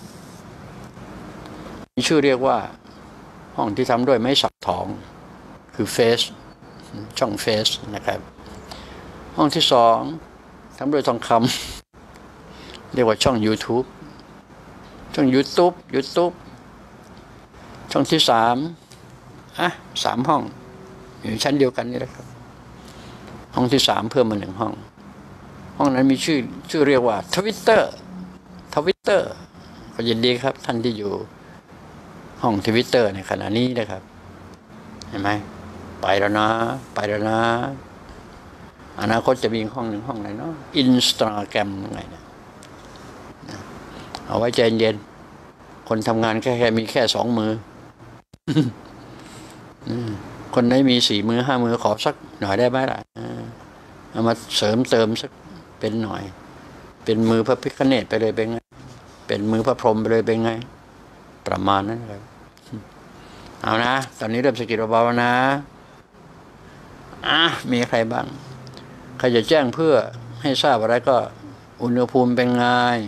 มีชื่อเรียกว่าห้องที่ทำด้วยไม้สักทองคือเฟซช่องเฟซนะครับห้องที่2ทำด้วยทองคำเรียกว่าช่อง YouTube ช่อง YouTube ช่องที่3 ห้องอยู่ชั้นเดียวกันนี่แหละครับห้องที่3เพิ่มมา1 ห้องนั้นมีชื่อเรียกว่าทวิตเตอร์ก็ยินดีครับท่านที่อยู่ห้องทวิตเตอร์ในขณะนี้นะครับเห็นไหมไปแล้วนะอนาคตจะมีห้องไหนเนาะอินสตาแกรมไงเนี่ยเอาไว้ใจเย็นคนทำงานแค่มีแค่2 มือ คนไหนมี4 มือ5 มือขอสักหน่อยได้ไหมล่ะเอามาเสริมเติมสักเป็นหน่อยเป็นมือพระพิฆเนศไปเลยเป็นไงเป็นมือพระพรหมไปเลยเป็นไงประมาณนั้นครับเอานะตอนนี้เริ่มสกิดเบาๆนะมีใครบ้างใครจะแจ้งเพื่อให้ทราบอะไรก็อุณหภูมิเป็นไง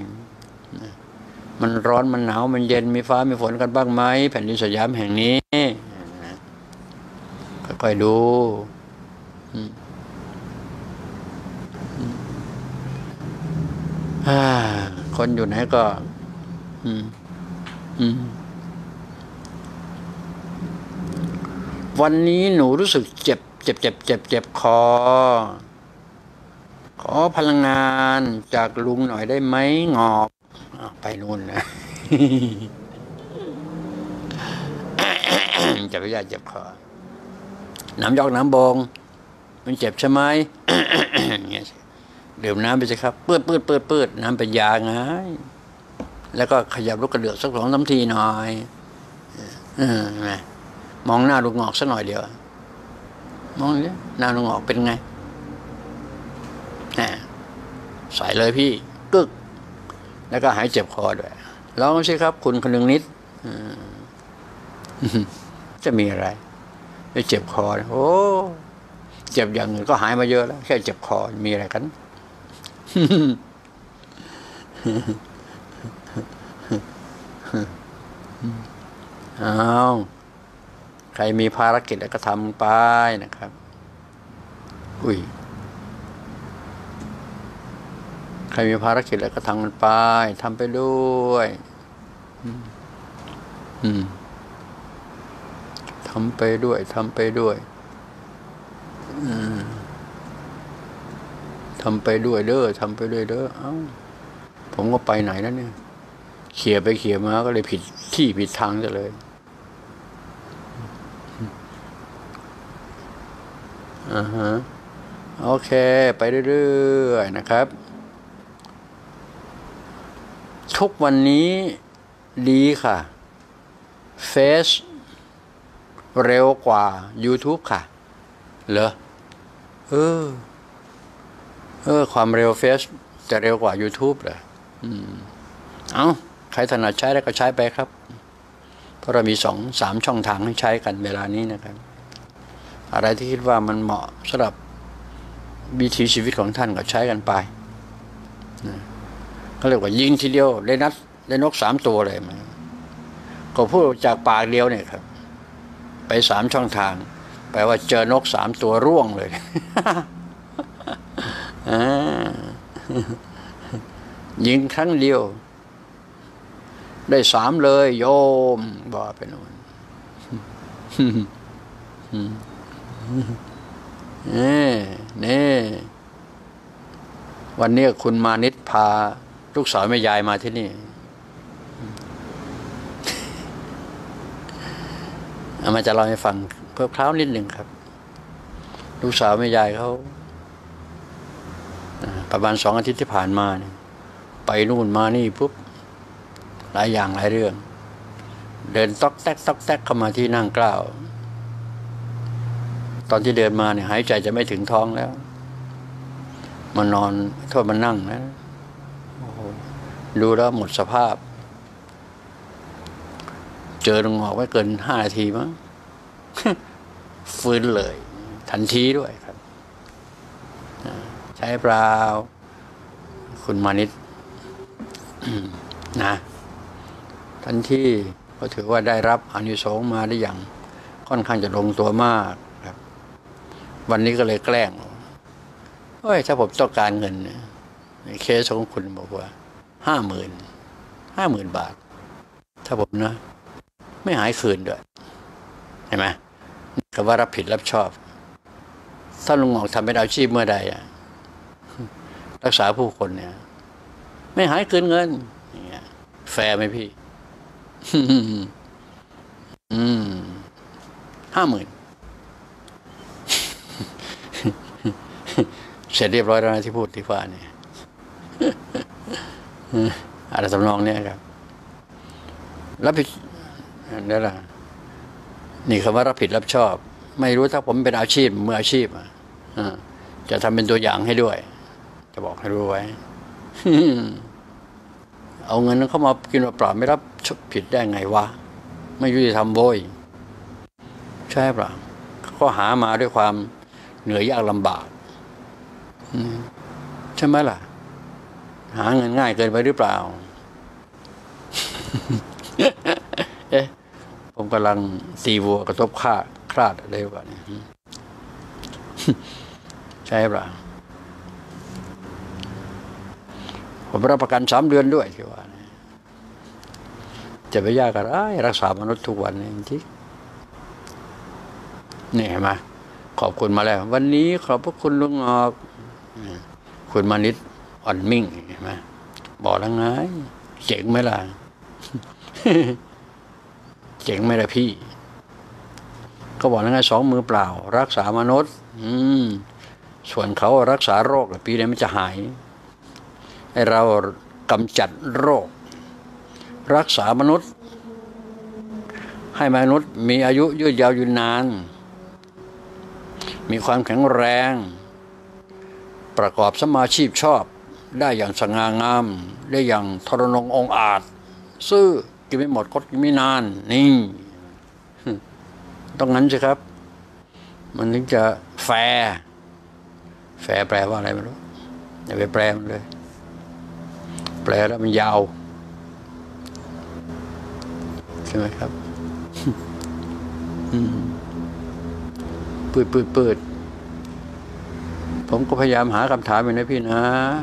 มันร้อนมันหนาวมันเย็นมีฟ้ามีฝนกันบ้างไหมแผ่นดินสยามแห่งนี้ค่อยๆดูคนอยู่ไหนก็วันนี้หนูรู้สึกเจ็บคอขอพลังงานจากลุงหน่อยได้ไหมงอกไปนู่นนะ จะไปยาเจ็บคอน้ำยอกน้ำบงมันเจ็บใช่ไหม เนี่ยดื่มน้ำไปสิครับปืดน้ำเป็นยาไงแล้วก็ขยับลูกกระเดือกสัก2-3 ทีหน่อยมองหน้าลุงงอกสักหน่อยเดียวมองเนี่ยหน้าลุงงอกเป็นไงใส่เลยพี่กึกแล้วก็หายเจ็บคอด้วยลองสิครับคุณคนหนึ่งนิดจะมีอะไรไม่เจ็บคอโอ้เจ็บอย่างอื่นก็หายมาเยอะแล้วแค่เจ็บคอมีอะไรกันเอาใครมีภารกิจแล้วก็ทำไปนะครับอุ้ยใครมีภารกิจแล้วก็ทำมันไปทำไปด้วยทำไปด้วยทำไปด้วยทำไปด้วยเด้อทำไปด้วยเด้อเอ้าผมก็ไปไหนแล้วเนี่ยเขี่ยไปเขี่ยมาก็เลยผิดที่ผิดทางซะเลยโอเคไปเรื่อยๆนะครับทุกวันนี้ดีค่ะเฟซเร็วกว่า YouTube ค่ะเหรอความเร็วเฟซจะเร็วกว่า YouTube เหรอเอาใครถนัดใช้แล้วก็ใช้ไปครับเพราะเรามี2-3 ช่องทางให้ใช้กันเวลานี้นะครับอะไรที่คิดว่ามันเหมาะสำหรับวิถีชีวิตของท่านก็ใช้กันไปเขาเรียกว่ายิงทีเดียวได้นก3 ตัวเลยมันก็พูดจากปากเดียวเนี่ยครับไป3 ช่องทางแปลว่าเจอนก3 ตัวร่วงเลยยิงครั้งเดียวได้3เลยโยมบอกไปนู่นนี่วันนี้คุณมานิดพาลูกสาวแม่ยายมาที่นี่เอามาจะเล่าให้ฟังเพิ่มคราวนิดหนึ่งครับลูกสาวแม่ยายเขาประมาณ2 อาทิตย์ที่ผ่านมาเนี่ยไปนู่นมานี่ปุ๊บหลายอย่างหลายเรื่องเดินต๊อกแต๊กต๊อกแต๊กเข้ามาที่นั่งกล้าวตอนที่เดินมาเนี่ยหายใจจะไม่ถึงท้องแล้วมานอนโทษมานั่งนะโอ้โหดูแล้วหมดสภาพเจอลงออกไม่เกิน5 นาทีมั้งฟื้นเลยทันทีด้วยครับใช้เปล่าคุณมานิดนะทันทีก็ถือว่าได้รับอานิสงส์มาได้อย่างค่อนข้างจะลงตัวมากครับวันนี้ก็เลยแกล้งถ้าผมต้องการเงินเคสของคุณบอกว่า50,000 บาทถ้าผมนะไม่หายคืนด้วยเห็นไหมคำว่ารับผิดรับชอบถ้าลุงออกทำเป็นอาชีพเมื่อใดรักษาผู้คนเนี่ยไม่หายคืนเงินอย่างเงี้ยแฟร์ไหมพี่50,000เสร็จเรียบร้อยแล้วนะที่พูดที่ฟ้าเนี่ยอะไรสำนองเนี่ยครับรับผิดนั่นแหละนี่คำว่ารับผิดรับชอบไม่รู้ถ้าผมเป็นอาชีพมืออาชีพจะทำเป็นตัวอย่างให้ด้วยจะบอกให้รู้ไว้เอาเงินนั้นเข้ามากินเปล่าไม่รับผิดได้ไงวะไม่ยุติธรรมโว้ยใช่เปล่าก็หามาด้วยความเหนื่อยยากลำบากใช่ไหมล่ะหาเงินง่ายเกินไปหรือเปล่า ผมกำลังตีวัวกระทบคลาดอะไรวะเนี่ยใช่เปล่าผมรับประกัน3 เดือนด้วยที่ว่าจะไปยากอะไรรักษามนุษย์ทุกวันจริงๆนี่เห็นไหมขอบคุณมาแล้ววันนี้ขอบพระคุณลุงออกคุณมานิดอ่อนมิ่งเห็นไหมบอกแล้วไงเจ๋งไหมล่ะ เจ๋งไหมล่ะพี่ก็บอกแล้วไง2 มือเปล่ารักษามนุษย์ส่วนเขารักษาโรคปีนี้มันจะหายให้เรากำจัดโรครักษามนุษย์ให้มนุษย์มีอายุยืดยาวยืนนานมีความแข็งแรงประกอบสมาชีพชอบได้อย่างสง่างามได้อย่างทรนงองอาจซื่อกินไม่หมดคดกินไม่นานนี่ต้องงั้นสิครับมันถึงจะแฟร์แปลว่าอะไรไม่รู้อย่าไปแปลมันเลยแปลแล้วมันยาวใช่ไหมครับปืดผมก็พยายามหาคำถามอยู่นะพี่นะ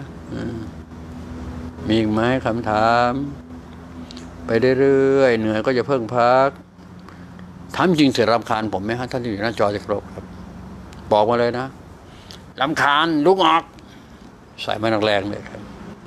มีอีกไหมคำถามไปเรื่อยๆเหนื่อยก็จะเพิ่งพักถามจริงเสียรำคาญผมไหมฮะท่านที่อยู่หน้าจอจะครบครับบอกมาเลยนะรำคาญลุกออกใส่ไม้แรงเลยครับ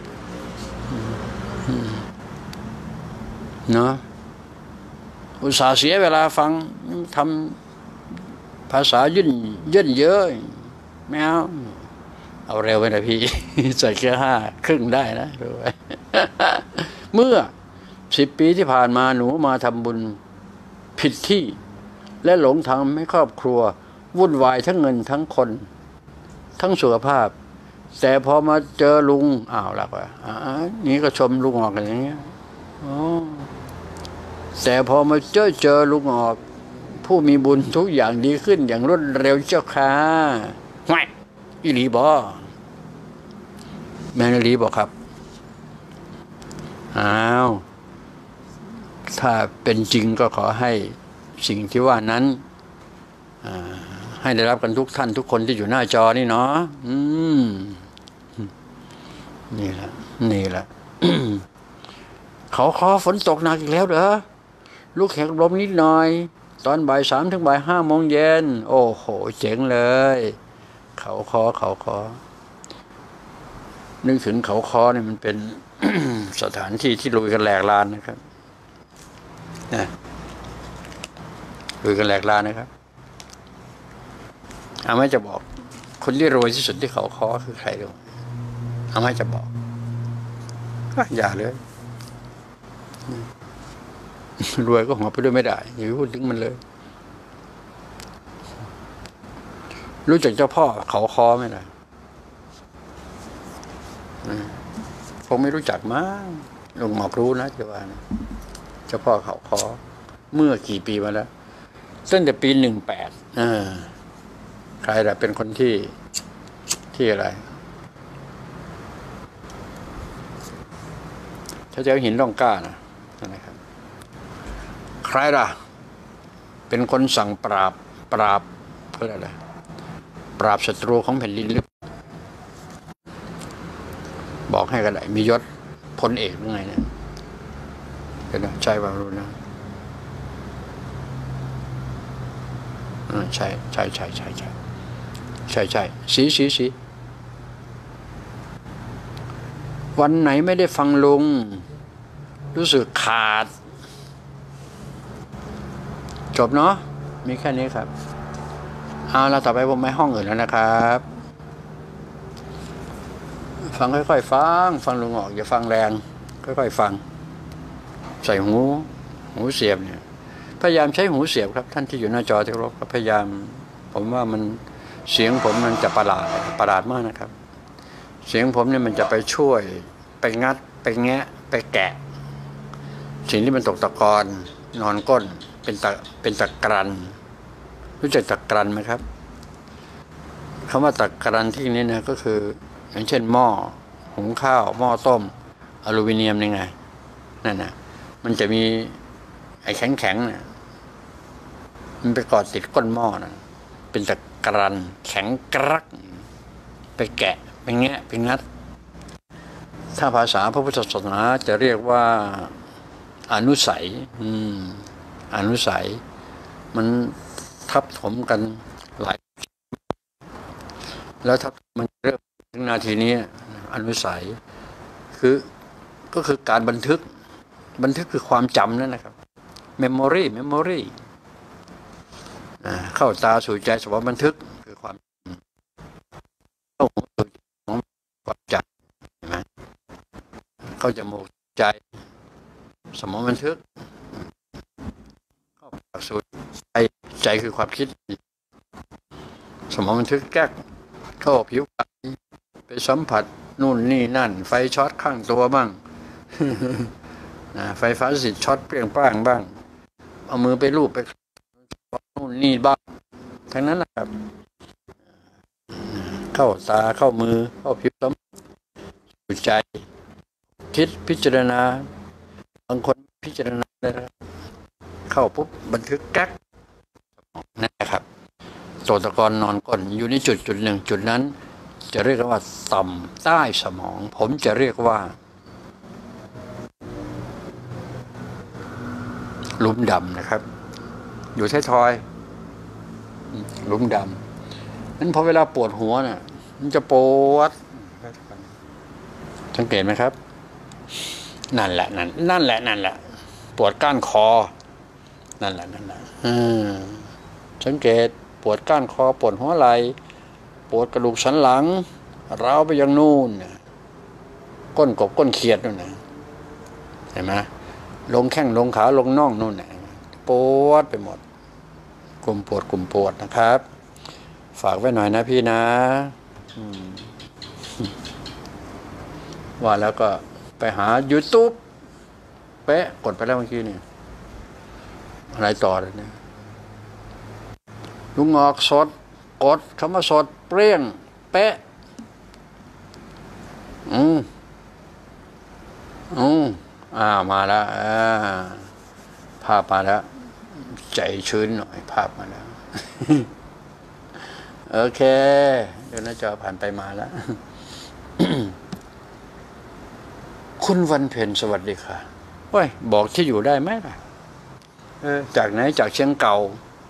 เนาะอุตส่าห์เสียเวลาฟังทำภาษาย่นเยอะไม่เอาเร็วไปนะพี่ ใส่แค่5 ครึ่งได้นะรู้ไหม เมื่อ10 ปีที่ผ่านมาหนูมาทำบุญผิดที่และหลงทำให้ครอบครัววุ่นวายทั้งเงินทั้งคนทั้งสุขภาพแต่พอมาเจอลุงอ้าวหลักว่านี่ก็ชมลุงออกอย่างเงี้ยแต่พอมาเจอลุงออกผู้มีบุญทุกอย่างดีขึ้นอย่างรวดเร็วเจ้าค่ะห่วยอีหลีบอแม่นอีหลีบอกครับอ้าวถ้าเป็นจริงก็ขอให้สิ่งที่ว่านั้นให้ได้รับกันทุกท่านทุกคนที่อยู่หน้าจอนี่เนาะนี่แหละ เขาขอฝนตกหนักอีกแล้วเหรอลูกเห็บลมนิดหน่อยตอนบ่าย 3 ถึงบ่าย 5 โมงเย็นโอ้โหเจ๋งเลยเขาคอนึกถึงเขาคอเนี่ยมันเป็น สถานที่ที่ลุยกันแหลกลานนะครับลุยกันแหลกลานนะครับอาม่จะบอกคนที่รวยที่สุดที่เขาคอคือใครดูอาม่จะบอกอย่าเลยรวยก็หัวไปด้วยไม่ได้อย่าไปพูดถึงมันเลยรู้จักเจ้าพ่อเขาคอไหมล่ะคงไม่รู้จักมั้งลุงหมอกรู้นะจะว่านะเจ้าพ่อเขาคอเมื่อกี่ปีมาแล้วตั้งแต่ปี18ใครล่ะเป็นคนที่อะไรถ้าเจ้าหินร่องกล้านะครับใครล่ะเป็นคนสั่งปราบเพื่ออะไรปราบศัตรูของแผ่นดินลึกบอกให้กันไหนมียศพลเอกหรือไงเนี่ยเห็นไหมใช่ป่ารู้นะใช่สีวันไหนไม่ได้ฟังลุงรู้สึกขาดจบเนาะมีแค่นี้ครับเอาละต่อไปผมไม่ห้องอื่นแล้วนะครับฟังค่อยๆฟังลุงออกอย่าฟังแรงค่อยๆฟังใส่หูเสียบเนี่ยพยายามใช้หูเสียบครับท่านที่อยู่หน้าจอที่เคารพพยายามผมว่ามันเสียงผมมันจะประหลาดมากนะครับเสียงผมเนี่ยมันจะไปช่วยไปงัดไปแงะไปแกะสิ่งที่มันตกตะกอนนอนก้นเป็นตะกรันรู้จักตะกรันไหมครับคำว่าตะกรันที่นี้นะก็คืออย่างเช่นหม้อหุงข้าวหม้อต้มอลูมิเนียมนี่ไงนั่นนะมันจะมีไอ้แข็งเนี่ยมันไปกอดติดก้นหม้อนะเป็นตะกรันแข็งกรักไปแกะไปแงะไปงัดถ้าภาษาพระพุทธศาสนาจะเรียกว่าอนุสัยอนุสัยมันทับถมกันหลายแล้วถ้ามันเริ่มถึงนาทีนี้อนุสัยก็คือการบันทึกคือความจำนั่นนะครับ memory เข้าตาสู่ใจสมองบันทึกคือความเข้าหูสู่ของความจำเห็นไหมเข้าจมูกใจสมองบันทึกเข้าปากสู่ใจคือความคิดสมองบันทึกแก้เข้าผิวไปสัมผัสนู่นนี่นั่น ไฟช็อตข้างตัวบ้าง ไฟฟ้าสถิตช็อตเปรี้ยงป้างบ้างเอามือไปลูบไปนู่นนี่บ้างทั้งนั้นนะครับเข้าตาเข้ามือเข้าผิวสัมผัสใจคิดพิจารณาบางคนพิจารณาเลยนะเข้าปุ๊บบันทึกแก๊กนะครับตัวตะกอนนอนก้นอยู่ในจุดหนึ่งจุดนั้นจะเรียกว่าต่ำใต้สมองผมจะเรียกว่าหลุมดำนะครับอยู่ท้ายทอยหลุมดำนั้นพอเวลาปวดหัวเนี่ยมันจะปวดสังเกตไหมครับนั่นแหละปวดก้านคอนั่นแหละสังเกตปวดก้านคอปวดหัวไหล่ปวดกระดูกสันหลังร้าวไปยังนู่นก้นกบก้นเขียดนู่นนะเห็นไหมลงแข้งลงขาลงน่องนู่นนะปวดไปหมดกลุ่มปวดนะครับฝากไว้หน่อยนะพี่นะว่าแล้วก็ไปหา YouTube เป๊ะกดไปแล้วเมื่อกี้นี่อะไรต่อเลยเนี่ยลุงงอกสดกดคำว่าสดเปรี้ยงเป๊ะมาแล้วภาพมาแล้วใจชื้นหน่อยภาพมาแล้ว โอเคเดี๋ยวหน้าจอผ่านไปมาแล้ว คุณวันเพ็ญสวัสดีค่ะว้ยบอกที่อยู่ได้ไหมล่ะจากไหนจากเชียงเก่า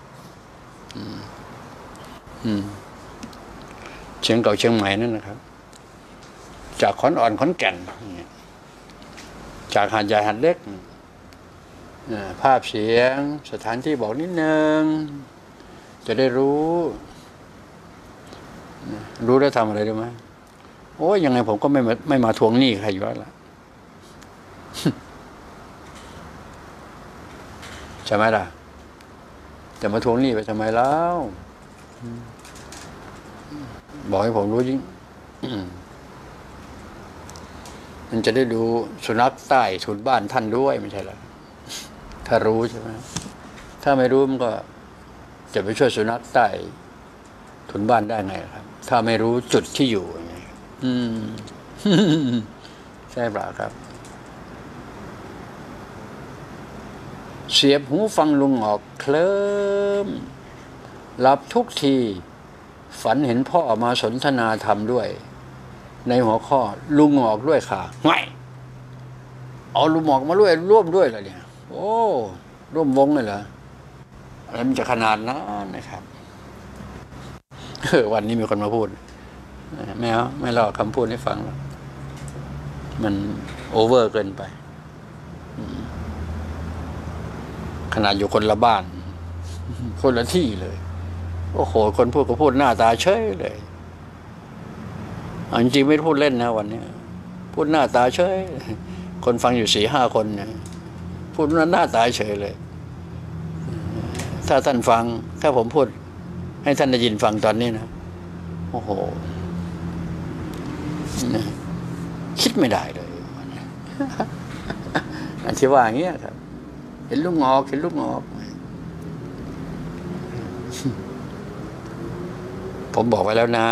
เชียงเก่าเชียงใหม่นั่นนะครับจากขอนอ่อนขอนแก่นจากหาดใหญ่หาดเล็กภาพเสียงสถานที่บอกนิดนึงจะได้รู้แล้วทำอะไรได้ไหมโอ้ยยังไงผมก็ไม่มาทวงหนี้ใครอยู่แล้วล่ะ ใช่ไหมล่ะจะมาทวงหนี้ไปทำไมแล้วบอกให้ผมรู้จริง มันจะได้ดูสุนัขใต้ถุนบ้านท่านด้วยไม่ใช่เหรอถ้ารู้ใช่ไหมถ้าไม่รู้มันก็จะไปช่วยสุนัขใต้ถุนบ้านได้ไงครับถ้าไม่รู้จุดที่อยู่ไงใช่เปล่าครับเสียบหูฟังลุงออกเคลิ้มหลับทุกทีฝันเห็นพ่อมาสนทนาธรรมด้วยในหัวข้อลุงออกด้วยค่ะไม่เอาลุงออกมาร่วมด้วยเหรอเนี่ยโอ้ร่วมวงเลยเหรออะไรมันจะขนาดนั้นนะครับวันนี้มีคนมาพูดไม่เล่าคำพูดให้ฟังหรอกมันโอเวอร์เกินไปขนาดอยู่คนละบ้านคนละที่เลยโอ้โหคนพูดก็พูดหน้าตาเฉยเลยจริงๆไม่พูดเล่นนะวันนี้พูดหน้าตาเฉยคนฟังอยู่4-5 คนนะพูดหน้าตาเฉยเลยถ้าท่านฟังถ้าผมพูดให้ท่านได้ยินฟังตอนนี้นะโอ้โหคิดไม่ได้เลยอันที่ว่าอย่างเงี้ยครับเห็นลูกงอกผมบอกไว้แล้วนะ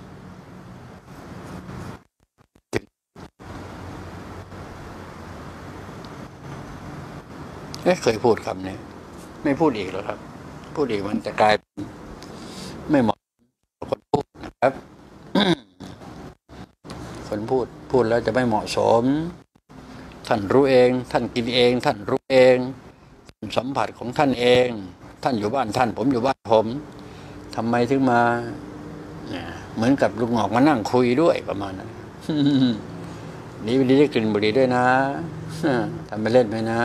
เคยพูดคำนี้ไม่พูดอีกแล้วครับพูดอีกมันจะกลายไม่เหมาะคนพูดนะครับ คนพูดแล้วจะไม่เหมาะสมท่านรู้เองท่านกินเองท่านรู้เองสัมผัสของท่านเองท่านอยู่บ้านท่านผมอยู่บ้านผมทำไมถึงมาเหมือนกับลุงหงอกมานั่งคุยด้วยประมาณนั้นนี่วันนี้ได้กลิ่นบุหรี่ด้วยนะทำไปเล่นไหมนะ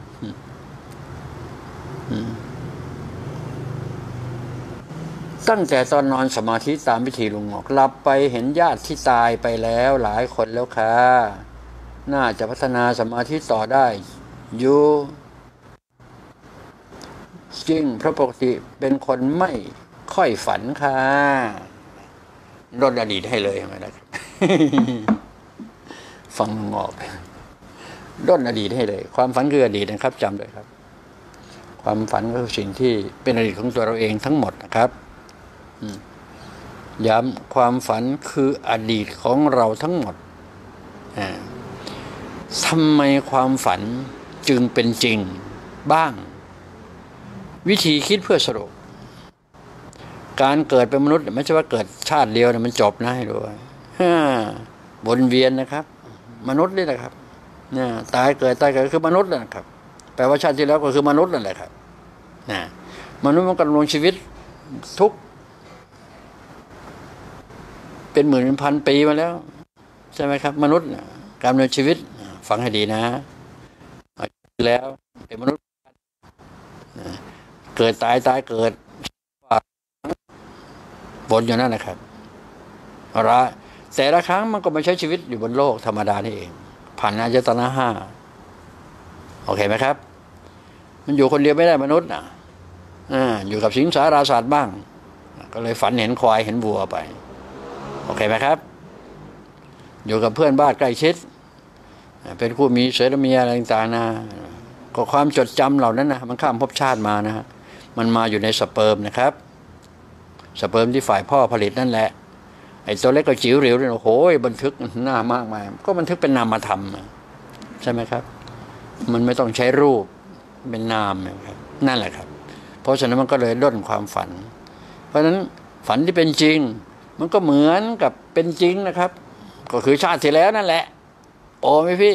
ตั้งแต่ตอนนอนสมาธิตามวิธีลุงหงอกหลับไปเห็นญาติที่ตายไปแล้วหลายคนแล้วค่ะน่าจะพัฒนาสมาธิต่อได้อยู่จริงเพราะปกติเป็นคนไม่ค่อยฝันค่ะลดอดีตให้เลยใช่ไหมล่ะฟังออกด้นอดีตให้เลยความฝันคืออดีตนะครับจำเลยครับความฝันก็คือสิ่งที่เป็นอดีตของตัวเราเองทั้งหมดนะครับย้ำความฝันคืออดีตของเราทั้งหมดทำไมความฝันจึงเป็นจริงบ้างวิธีคิดเพื่อสรุปการเกิดเป็นมนุษย์ไม่ใช่ว่าเกิดชาติเดียวมันจบนะให้รู้วนเวียนนะครับมนุษย์นี่แหละครับตายเกิดคือมนุษย์นะครับแปลว่าชาติที่แล้วก็คือมนุษย์นั่นแหละครับมนุษย์มันกำลังชีวิตทุกเป็นหมื่นเป็นพันปีมาแล้วใช่ไหมครับมนุษย์การดำเนินชีวิตฟังให้ดีนะแล้วเป็นมนุษย์เกิดตายเกิดวนอยู่นั่นนะครับแต่ละครั้งมันก็มาใช้ชีวิตอยู่บนโลกธรรมดานี่เองผ่านอายตนะห้าโอเคไหมครับมันอยู่คนเดียวไม่ได้มนุษย์อยู่กับสิงสาราสัตว์บ้างก็เลยฝันเห็นควายเห็นวัวไปโอเคไหมครับอยู่กับเพื่อนบ้านใกล้ชิดเป็นคู่มีเสรเมียอะไรต่างๆนะก็ความจดจำเหล่านั้นนะมันข้ามภพชาติมานะมันมาอยู่ในสเปิร์มนะครับสเปิร์มที่ฝ่ายพ่อผลิตนั่นแหละไอ้ตัวเล็กก็จิ๋วเหลวเลยโอ้โหบันทึกหน้ามากมายก็บันทึกเป็นนามธรรมใช่ไหมครับมันไม่ต้องใช้รูปเป็นนามนะครับนั่นแหละครับเพราะฉะนั้นมันก็เลยด้นความฝันเพราะฉะนั้นฝันที่เป็นจริงมันก็เหมือนกับเป็นจริงนะครับก็คือชาติที่แล้วนั่นแหละโอ้ไหมพี่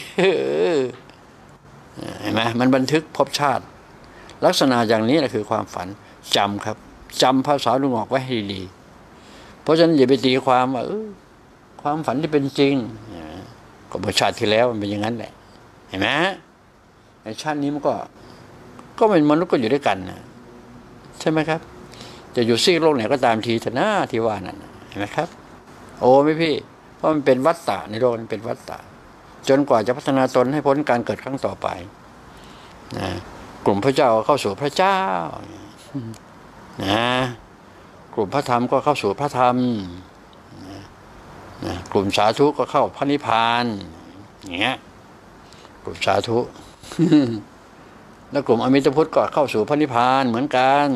เห็นไหมมันบันทึกภพชาติลักษณะอย่างนี้แหละคือความฝันจำครับจำภาษาลุงออกไว้ให้ดีเพราะฉะนั้นอย่าไปตีความว่าความฝันที่เป็นจริงก็เมื่อชาติที่แล้วมันเป็นอย่างนั้นแหละเห็นไหมในชาตินี้มันก็เป็นมนุษย์ก็อยู่ด้วยกันนะใช่ไหมครับจะอยู่ซีกโลกไหนก็ตามทีแต่หน้าที่ว่านั่นเห็นไหมครับโอ้ไม่พี่เพราะมันเป็นวัฏฏะในโลกมันเป็นวัฏฏะจนกว่าจะพัฒนาตนให้พ้นการเกิดครั้งต่อไปนะกลุ่มพระเจ้าเข้าสู่พระเจ้านะกลุ่มพระธรรมก็เข้าสู่พระธรรมนะกลุ่มสาธุก็เข้าพระนิพพานอย่างเงี้ยกลุ่มสาธุ แล้วกลุ่มอมิตพุทธก็เข้าสู่พระนิพพานเหมือนกัน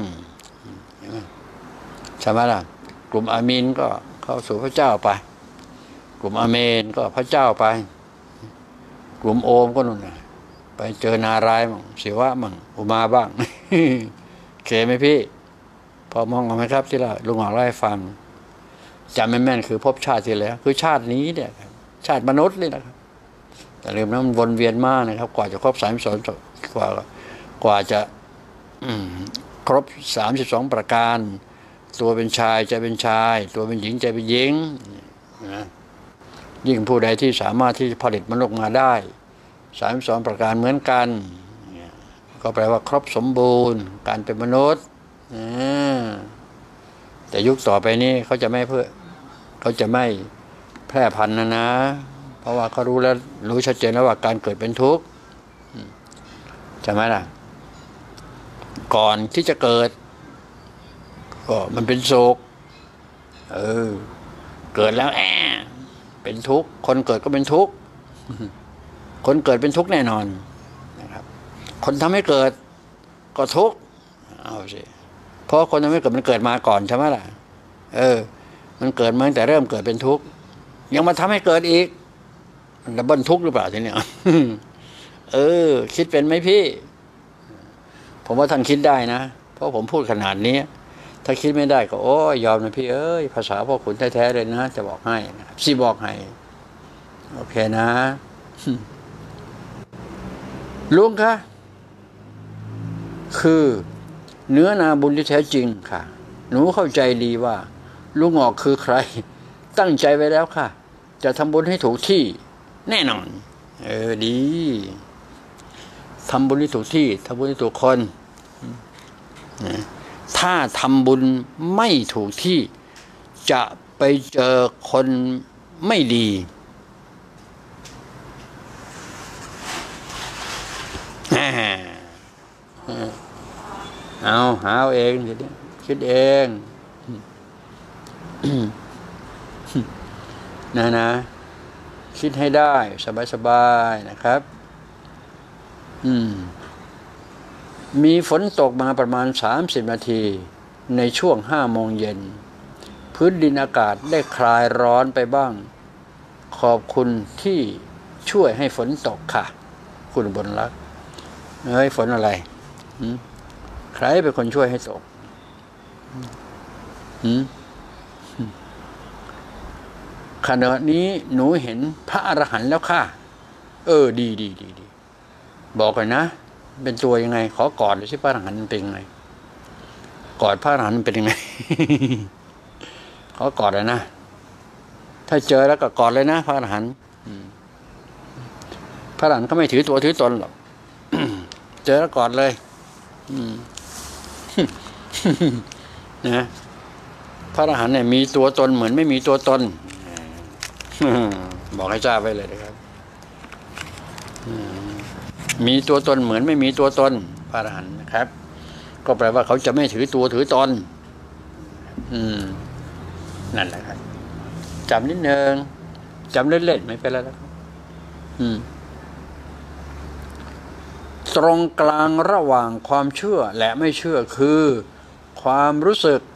ใช่ไหมล่ะกลุ่มอามีนก็เข้าสู่พระเจ้าไปกลุ่มอาเมนก็พระเจ้าไปกลุ่มโอมก็นู่นไปเจอนารายมั่งศิวะมั่งอุมาบ้าง เคไหมพี่พอมองออกไหมครับที่เราลุงออกเล่าให้ฟังจำแม่นๆคือพบชาติที่แล้วคือชาตินี้เนี่ยชาติมนุษย์นี่นะครับแต่ลืมนะมันวนเวียนมากนะครับกว่าจะครบ32กว่าจะครบ32ประการตัวเป็นชายใจเป็นชายตัวเป็นหญิงใจเป็นหญิงนะยิ่งผู้ใดที่สามารถที่จะผลิตมนุษย์มาได้32ประการเหมือนกันก็แปลว่าครบสมบูรณ์การเป็นมนุษย์แต่ยุคต่อไปนี้เขาจะไม่แพร่พันธุ์นะเพราะว่าเขารู้ชัดเจนแล้วว่าการเกิดเป็นทุกข์ใช่ไหมล่ะก่อนที่จะเกิดก็มันเป็นโศกเกิดแล้วเป็นทุกข์คนเกิดก็เป็นทุกข์คนเกิดเป็นทุกข์แน่นอนนะครับคนทำให้เกิดก็ทุกข์เอาสิเพราะคนทำให้เกิดมันเกิดมาก่อนใช่ไหมล่ะมันเกิดมาตั้งแต่เริ่มเกิดเป็นทุกข์ยังมาทำให้เกิดอีกมันดับเบิลทุกข์หรือเปล่าทีเนี้ยคิดเป็นไหมพี่ผมว่าท่านคิดได้นะเพราะผมพูดขนาดนี้ถ้าคิดไม่ได้ก็โอ้ยอมนะพี่ภาษาพ่อขุนแท้ๆเลยนะจะบอกให้นะครับสิบอกให้โอเคนะลุงคะคือเนื้อนาบุญที่แท้จริงค่ะหนูเข้าใจดีว่าลุงออกคือใครตั้งใจไว้แล้วค่ะจะทำบุญให้ถูกที่แน่นอนดีทำบุญให้ถูกที่ทำบุญให้ถูกคนถ้าทำบุญไม่ถูกที่จะไปเจอคนไม่ดีหาเองคิดเองนะคิดให้ได้สบายๆนะครับมีฝนตกมาประมาณ30 นาทีในช่วง5 โมงเย็นพื้นดินอากาศได้คลายร้อนไปบ้างขอบคุณที่ช่วยให้ฝนตกค่ะคุณบุญรักเฮ้ยฝนอะไรใครเป็นคนช่วยให้ตกขณะนี้หนูเห็นพระอรหันต์แล้วค่ะดีบอกเลยนะเป็นตัวยังไงขอกอดเลยสิพระอรหันต์เป็นยังไงกอดพระอรหันต์เป็นยังไง ขอกอดเลยนะถ้าเจอแล้วก็กอดเลยนะพระอรหันต์พระอรหันต์เขาไม่ถือตัวถือตนหรอก เจอแล้วกอดเลยนะพระอรหันต์เนี่ยมีตัวตนเหมือนไม่มีตัวตนบอกให้ทราบไว้เลยนะครับมีตัวตนเหมือนไม่มีตัวตนพระอรหันต์นะครับก็แปลว่าเขาจะไม่ถือตัวถือตนนั่นแหละครับจำนิดนึงจำเล่นๆไม่เป็นไรแล้วตรงกลางระหว่างความเชื่อและไม่เชื่อคือความรู้สึก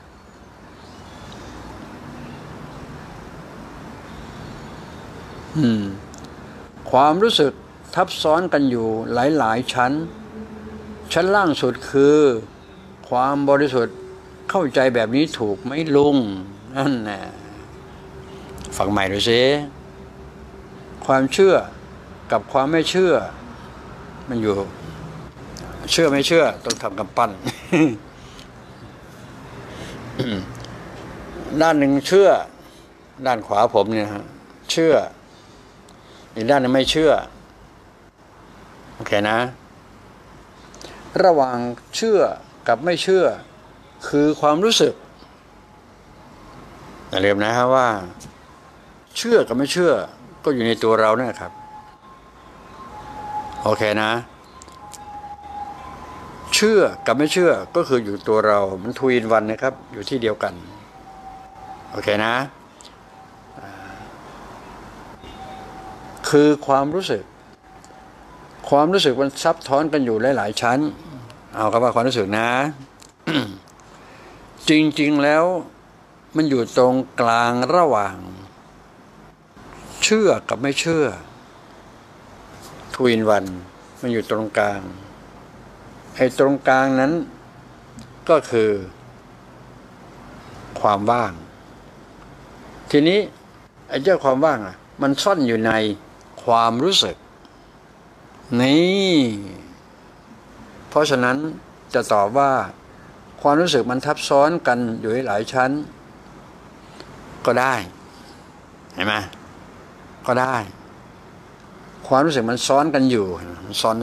ความรู้สึกทับซ้อนกันอยู่หลายๆชั้นล่างสุดคือความบริสุทธิ์เข้าใจแบบนี้ถูกไหมลุงนั่นน่ะฟังใหม่ดูสิความเชื่อกับความไม่เชื่อมันอยู่เชื่อไม่เชื่อต้องทำกำปั้น ด้านหนึ่งเชื่อด้านขวาผมเนี่ยฮะเชื่ออีกด้านนึงไม่เชื่อโอเคนะระหว่างเชื่อกับไม่เชื่อคือความรู้สึกอย่าลืมนะครับว่าเชื่อกับไม่เชื่อก็อยู่ในตัวเราเนี่ยครับโอเคนะเชื่อกับไม่เชื่อก็คืออยู่ตัวเรามันทูอินวันนะครับอยู่ที่เดียวกันโอเคนะคือความรู้สึกมันซับซ้อนกันอยู่หลายๆชั้นเอาคำว่าความรู้สึกนะ จริงๆแล้วมันอยู่ตรงกลางระหว่างเชื่อกับไม่เชื่อทูอินวันมันอยู่ตรงกลางไอ้ตรงกลางนั้นก็คือความว่างทีนี้ไอ้เจ้าความว่างอ่ะมันซ่อนอยู่ในความรู้สึกนี่เพราะฉะนั้นจะตอบว่าความรู้สึกมันทับซ้อนกันอยู่หลายชั้นก็ได้เห็นไหมก็ได้ความรู้สึกมันซ้อนกันอยู่มันซ้อน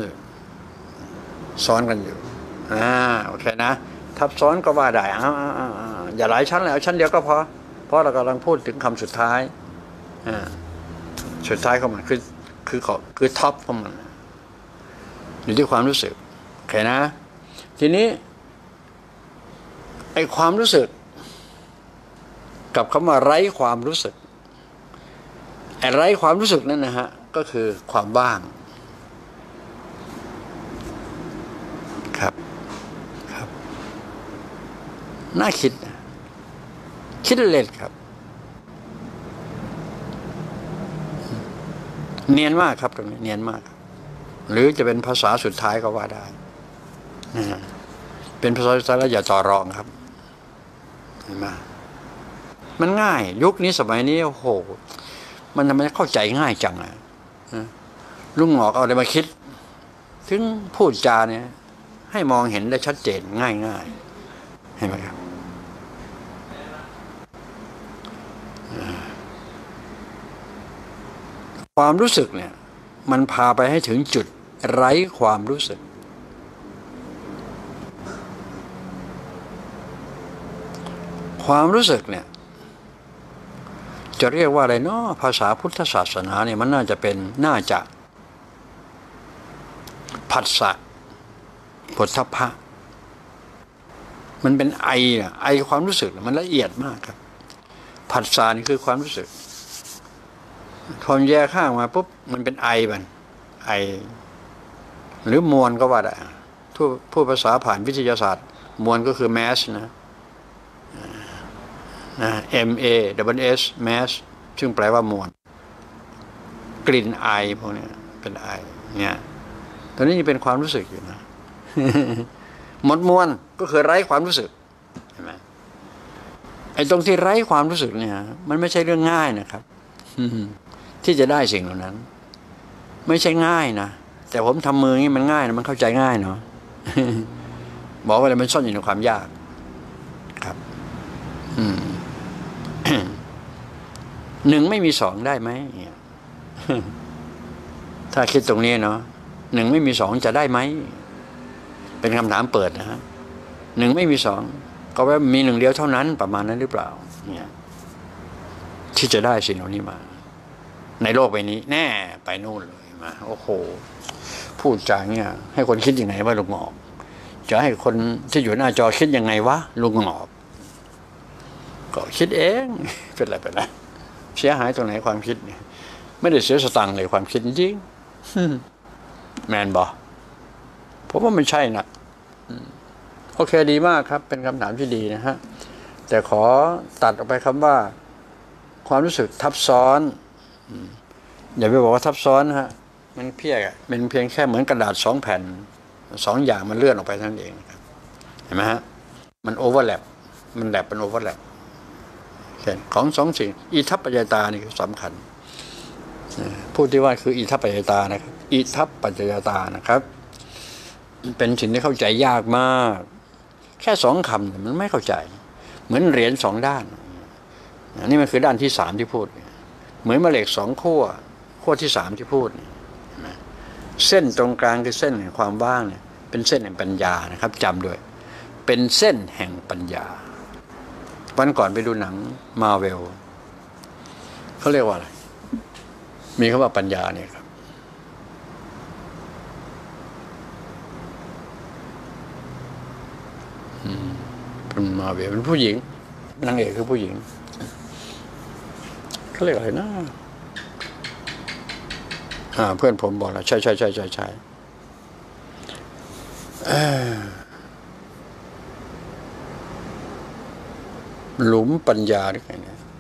กันอยู่โอเคนะทับซ้อนก็ว่าได้อย่าหลายชั้นเลยเอาชั้นเดียวก็พอเพราะเรากำลังพูดถึงคำสุดท้ายของมันคือท็อปของมันอยู่ที่ความรู้สึกโอเคนะทีนี้ไอ้ความรู้สึกกับคำว่าไร้ความรู้สึกไอ้ไร้ความรู้สึกนั่นนะฮะก็คือความว่างครับน่าคิดเล่นครับเนียนมากครับตรงนี้เนียนมากหรือจะเป็นภาษาสุดท้ายก็ว่าได้เป็นภาษาสุดท้ายแล้วอย่าต่อรองครับเห็นไหมมันง่ายยุคนี้สมัยนี้โอ้โหมันทำไมเข้าใจง่ายจังลุงหงอกเอาอะไรมาคิดถึงพูดจาเนี่ยให้มองเห็นได้ชัดเจนง่ายเห็นไหมครับความรู้สึกเนี่ยมันพาไปให้ถึงจุดไร้ความรู้สึกความรู้สึกเนี่ยจะเรียกว่าอะไรเนาะภาษาพุทธศาสนาเนี่ยมันน่าจะผัสสะผลทัพพะมันเป็นไอความรู้สึกมันละเอียดมากครับผัสสะนี่คือความรู้สึกพอแยกข้างมาปุ๊บมันเป็นไอมันไอหรือมวลก็ว่าได้ผู้ภาษาผ่านวิทยาศาสตร์มวลก็คือแมสนะMASS mass ซึ่งแปลว่ามวลกลิ่นไอพวกนี้เป็นไอเนี่ยตอนนี้ยังเป็นความรู้สึกอยู่นะ หมดมวลก็คือไร้ความรู้สึกใช่ไหมไอ้ตรงที่ไร้ความรู้สึกเนี่ยมันไม่ใช่เรื่องง่ายนะครับ ที่จะได้สิ่งเหล่านั้นไม่ใช่ง่ายนะแต่ผมทำมือนี่มันง่ายนะมันเข้าใจง่ายเนาะ บอกว่าอะไรมันซ่อนอยู่ในความยากครับหนึ่งไม่มีสองได้ไหม ถ้าคิดตรงนี้เนาะหนึ่งไม่มีสองจะได้ไหมเป็นคำถามเปิดนะฮะหนึ่งไม่มีสองก็ว่ามีหนึ่งเดียวเท่านั้นประมาณนั้นหรือเปล่าเนี่ยที่จะได้สิ่งเหล่านี้มาในโลกใบนี้แน่ไปนู่นเลยมาโอ้โหพูดจาเนี่ยให้คนคิดยังไงว่าลุงหงอกจะให้คนที่อยู่หน้าจอคิดยังไงวะลุงหงอกก็คิดเองเป็นไรไปนะเสียหายตรงไหนความคิดเนี่ยไม่ได้เสียสตังค์เลยความคิดจริงแมนบอผมว่ามันใช่นะโอเคดีมากครับเป็นคำถามที่ดีนะฮะแต่ขอตัดออกไปคำว่าความรู้สึกทับซ้อนอย่าไปบอกว่าทับซ้อนฮะมันเพียงแค่เหมือนกระดาษ2 แผ่น2 อย่างมันเลื่อนออกไปนั่นเองครับเห็นไหมฮะมันโอเวอร์แลปมันแลปเป็นโอเวอร์แลปของ2 สิ่งอิทัปปัจจยตานี่คือสำคัญพูดที่ว่าคืออิทัปปัจจยตานะครับอิทัปปัจจยตานะครับเป็นสิ่งที่เข้าใจยากมากแค่2 คำมันไม่เข้าใจเหมือนเหรียญ2 ด้านนี่มันคือด้านที่3ที่พูดเหมือนแม่เหล็ก2 ขั้วที่3ที่พูดเส้นตรงกลางคือเส้นแห่งความว่างเนี่ยเป็นเส้นแห่งปัญญานะครับจำด้วยเป็นเส้นแห่งปัญญาวันก่อนไปดูหนังมาเวลเขาเรียกว่าอะไรมีคำว่าปัญญาเนี่ยครับเป็นมาเวลเป็นผู้หญิงนางเอกคือผู้หญิงเขาเรียกอะไรนะเพื่อนผมบอกแล้วใช่หลุมปัญญาหรือไง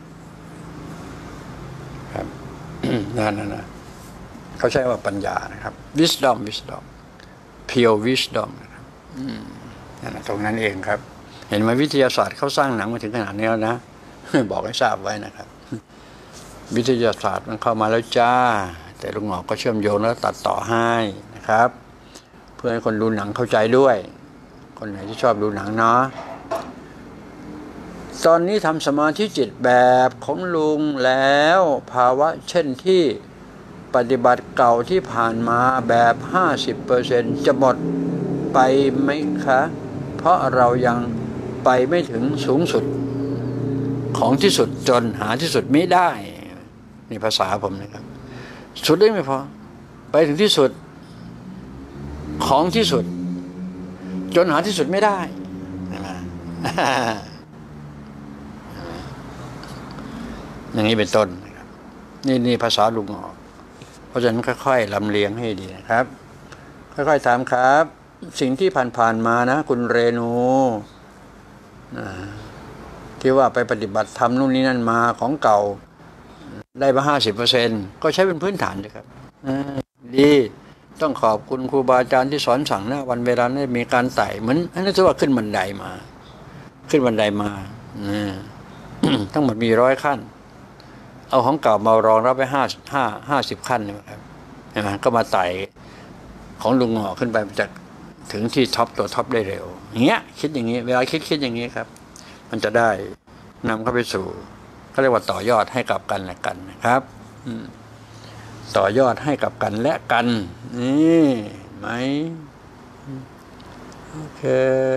นะครับ นั่นนะเขาใช้ว่าปัญญานะครับ wisdom pure wisdom นะครับนั่นตรงนั้นเองครับเห็นไหมวิทยาศาสตร์เขาสร้างหนังมาถึงขนาดนี้แล้วนะ บอกให้ทราบไว้นะครับ วิทยาศาสตร์มันเข้ามาแล้วจ้าแต่ลุงหงอกก็เชื่อมโยงแล้วตัดต่อให้นะครับเพื่อให้คนดูหนังเข้าใจด้วยคนไหนที่ชอบดูหนังเนาะตอนนี้ทำสมาธิจิตแบบของลุงแล้วภาวะเช่นที่ปฏิบัติเก่าที่ผ่านมาแบบ 50% จะหมดไปไหมคะเพราะเรายังไปไม่ถึงสูงสุดของที่สุดจนหาที่สุดไม่ได้นี่ภาษาผมนะครับสุดได้ไม่พอไปถึงที่สุดของที่สุดจนหาที่สุดไม่ได้นะอย่างนี้เป็นต้นนะครับนี่ภาษาลุงหงอกเพราะฉะนั้นค่อยๆลำเลียงให้ดีนะครับค่อยๆถามครับสิ่งที่ผ่านๆมานะคุณเรนูที่ว่าไปปฏิบัติธรรมนู่นนี่นั่นมาของเก่าได้มา 50% ก็ใช้เป็นพื้นฐานเลยครับดีต้องขอบคุณครูบาอาจารย์ที่สอนสั่งนะวันเวลาได้มีการไต่เหมือนอันนี้ถือว่าขึ้นบันไดมาทั้งหมดมี100 ขั้นเอาของเก่ามารองรับไป50 ขั้นนะครับเห็นไหมก็มาไต่ของลุงหงอกขึ้นไปจากถึงที่ตัวท็อปได้เร็วอย่างเงี้ยคิดอย่างนี้เวลาคิดอย่างนี้ครับมันจะได้นำเข้าไปสู่เขาเรียกว่าต่อยอดให้กับกันและกันนะครับต่อยอดให้กับกันและกันนี่ไหมโอเค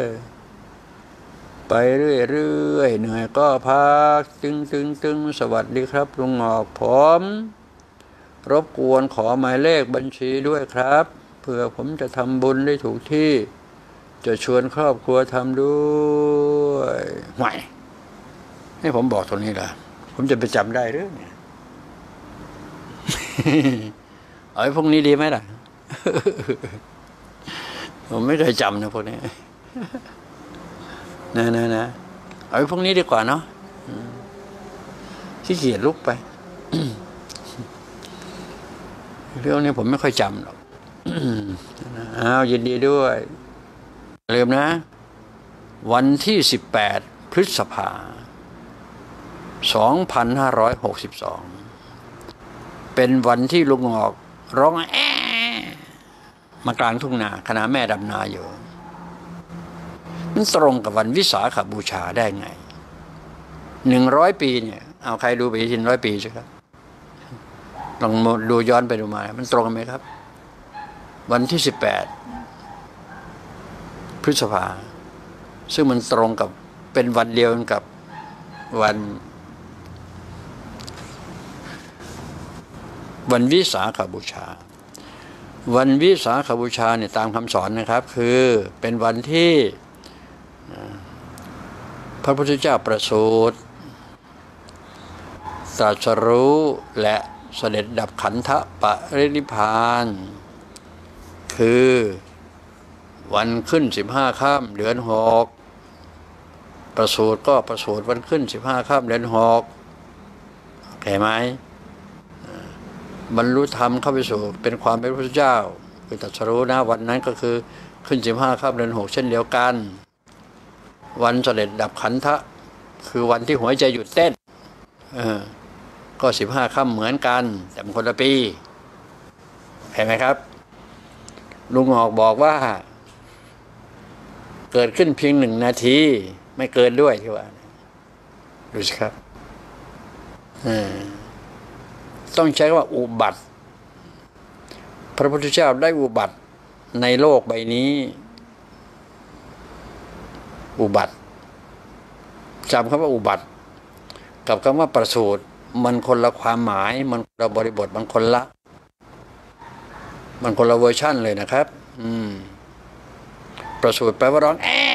ไปเรื่อยๆเหนื่อยก็พักตึงสวัสดีครับลุงหงอกผมรบกวนขอหมายเลขบัญชีด้วยครับเผื่อผมจะทำบุญได้ถูกที่จะชวนครอบครัวทำด้วยไม่ให้ผมบอกตรงนี้ล่ะผมจะไปจำได้หรือเนี่ยเอาไอ้พวกนี้ดีไหมล่ะ ผมไม่เคยจำนะพวกนี้ นะเอาไอ้พวกนี้ดีกว่าเนาะขี้เกียจลุกไป เรื่องนี้ผมไม่ค่อยจำหรอก อ้าวยินดีด้วยลืมนะวันที่18 พฤษภา2562เป็นวันที่ลุงออกร้องแอะมากลางทุ่งนาขณะแม่ดำนาอยู่มันตรงกับวันวิสาขบูชาได้ไง100 ปีเนี่ยเอาใครดูปฏิทิน100 ปีใช่ครับลองดูย้อนไปดูมามันตรงไหมครับวันที่18 พฤษภาซึ่งมันตรงกับเป็นวันเดียวกับวันวิสาขบูชาวันวิสาขบูชาเนี่ยตามคำสอนนะครับคือเป็นวันที่พระพุทธเจ้าประสูติตรัสรู้และเสด็จดับขันธปรินิพพานคือวันขึ้น15 ค่ำเดือน6ประสูติก็ประสูติวันขึ้น15 ค่ำเดือน6เข้าใจไหมบรรลุธรรมเข้าไปสู่เป็นความเป็นพระพุทธเจ้าคือตรัสรู้นะวันนั้นก็คือขึ้น15 ค่ำเดือน6เช่นเดียวกันวันเสด็จดับขันธะคือวันที่หัวใจหยุดเต้นก็15 ค่ำเหมือนกันแต่มันคนละปีเห็นไหมครับลุงออกบอกว่าเกิดขึ้นเพียง1 นาทีไม่เกินด้วยที่ว่าดูสิครับต้องใช้ว่าอุบัติพระพุทธเจ้าได้อุบัติในโลกใบนี้อุบัติจำคำว่าอุบัติกับคำว่าประสูติมันคนละความหมายมันคนละบริบทมันคนละเวอร์ชั่นเลยนะครับประสูติแปลว่าร้องแอะ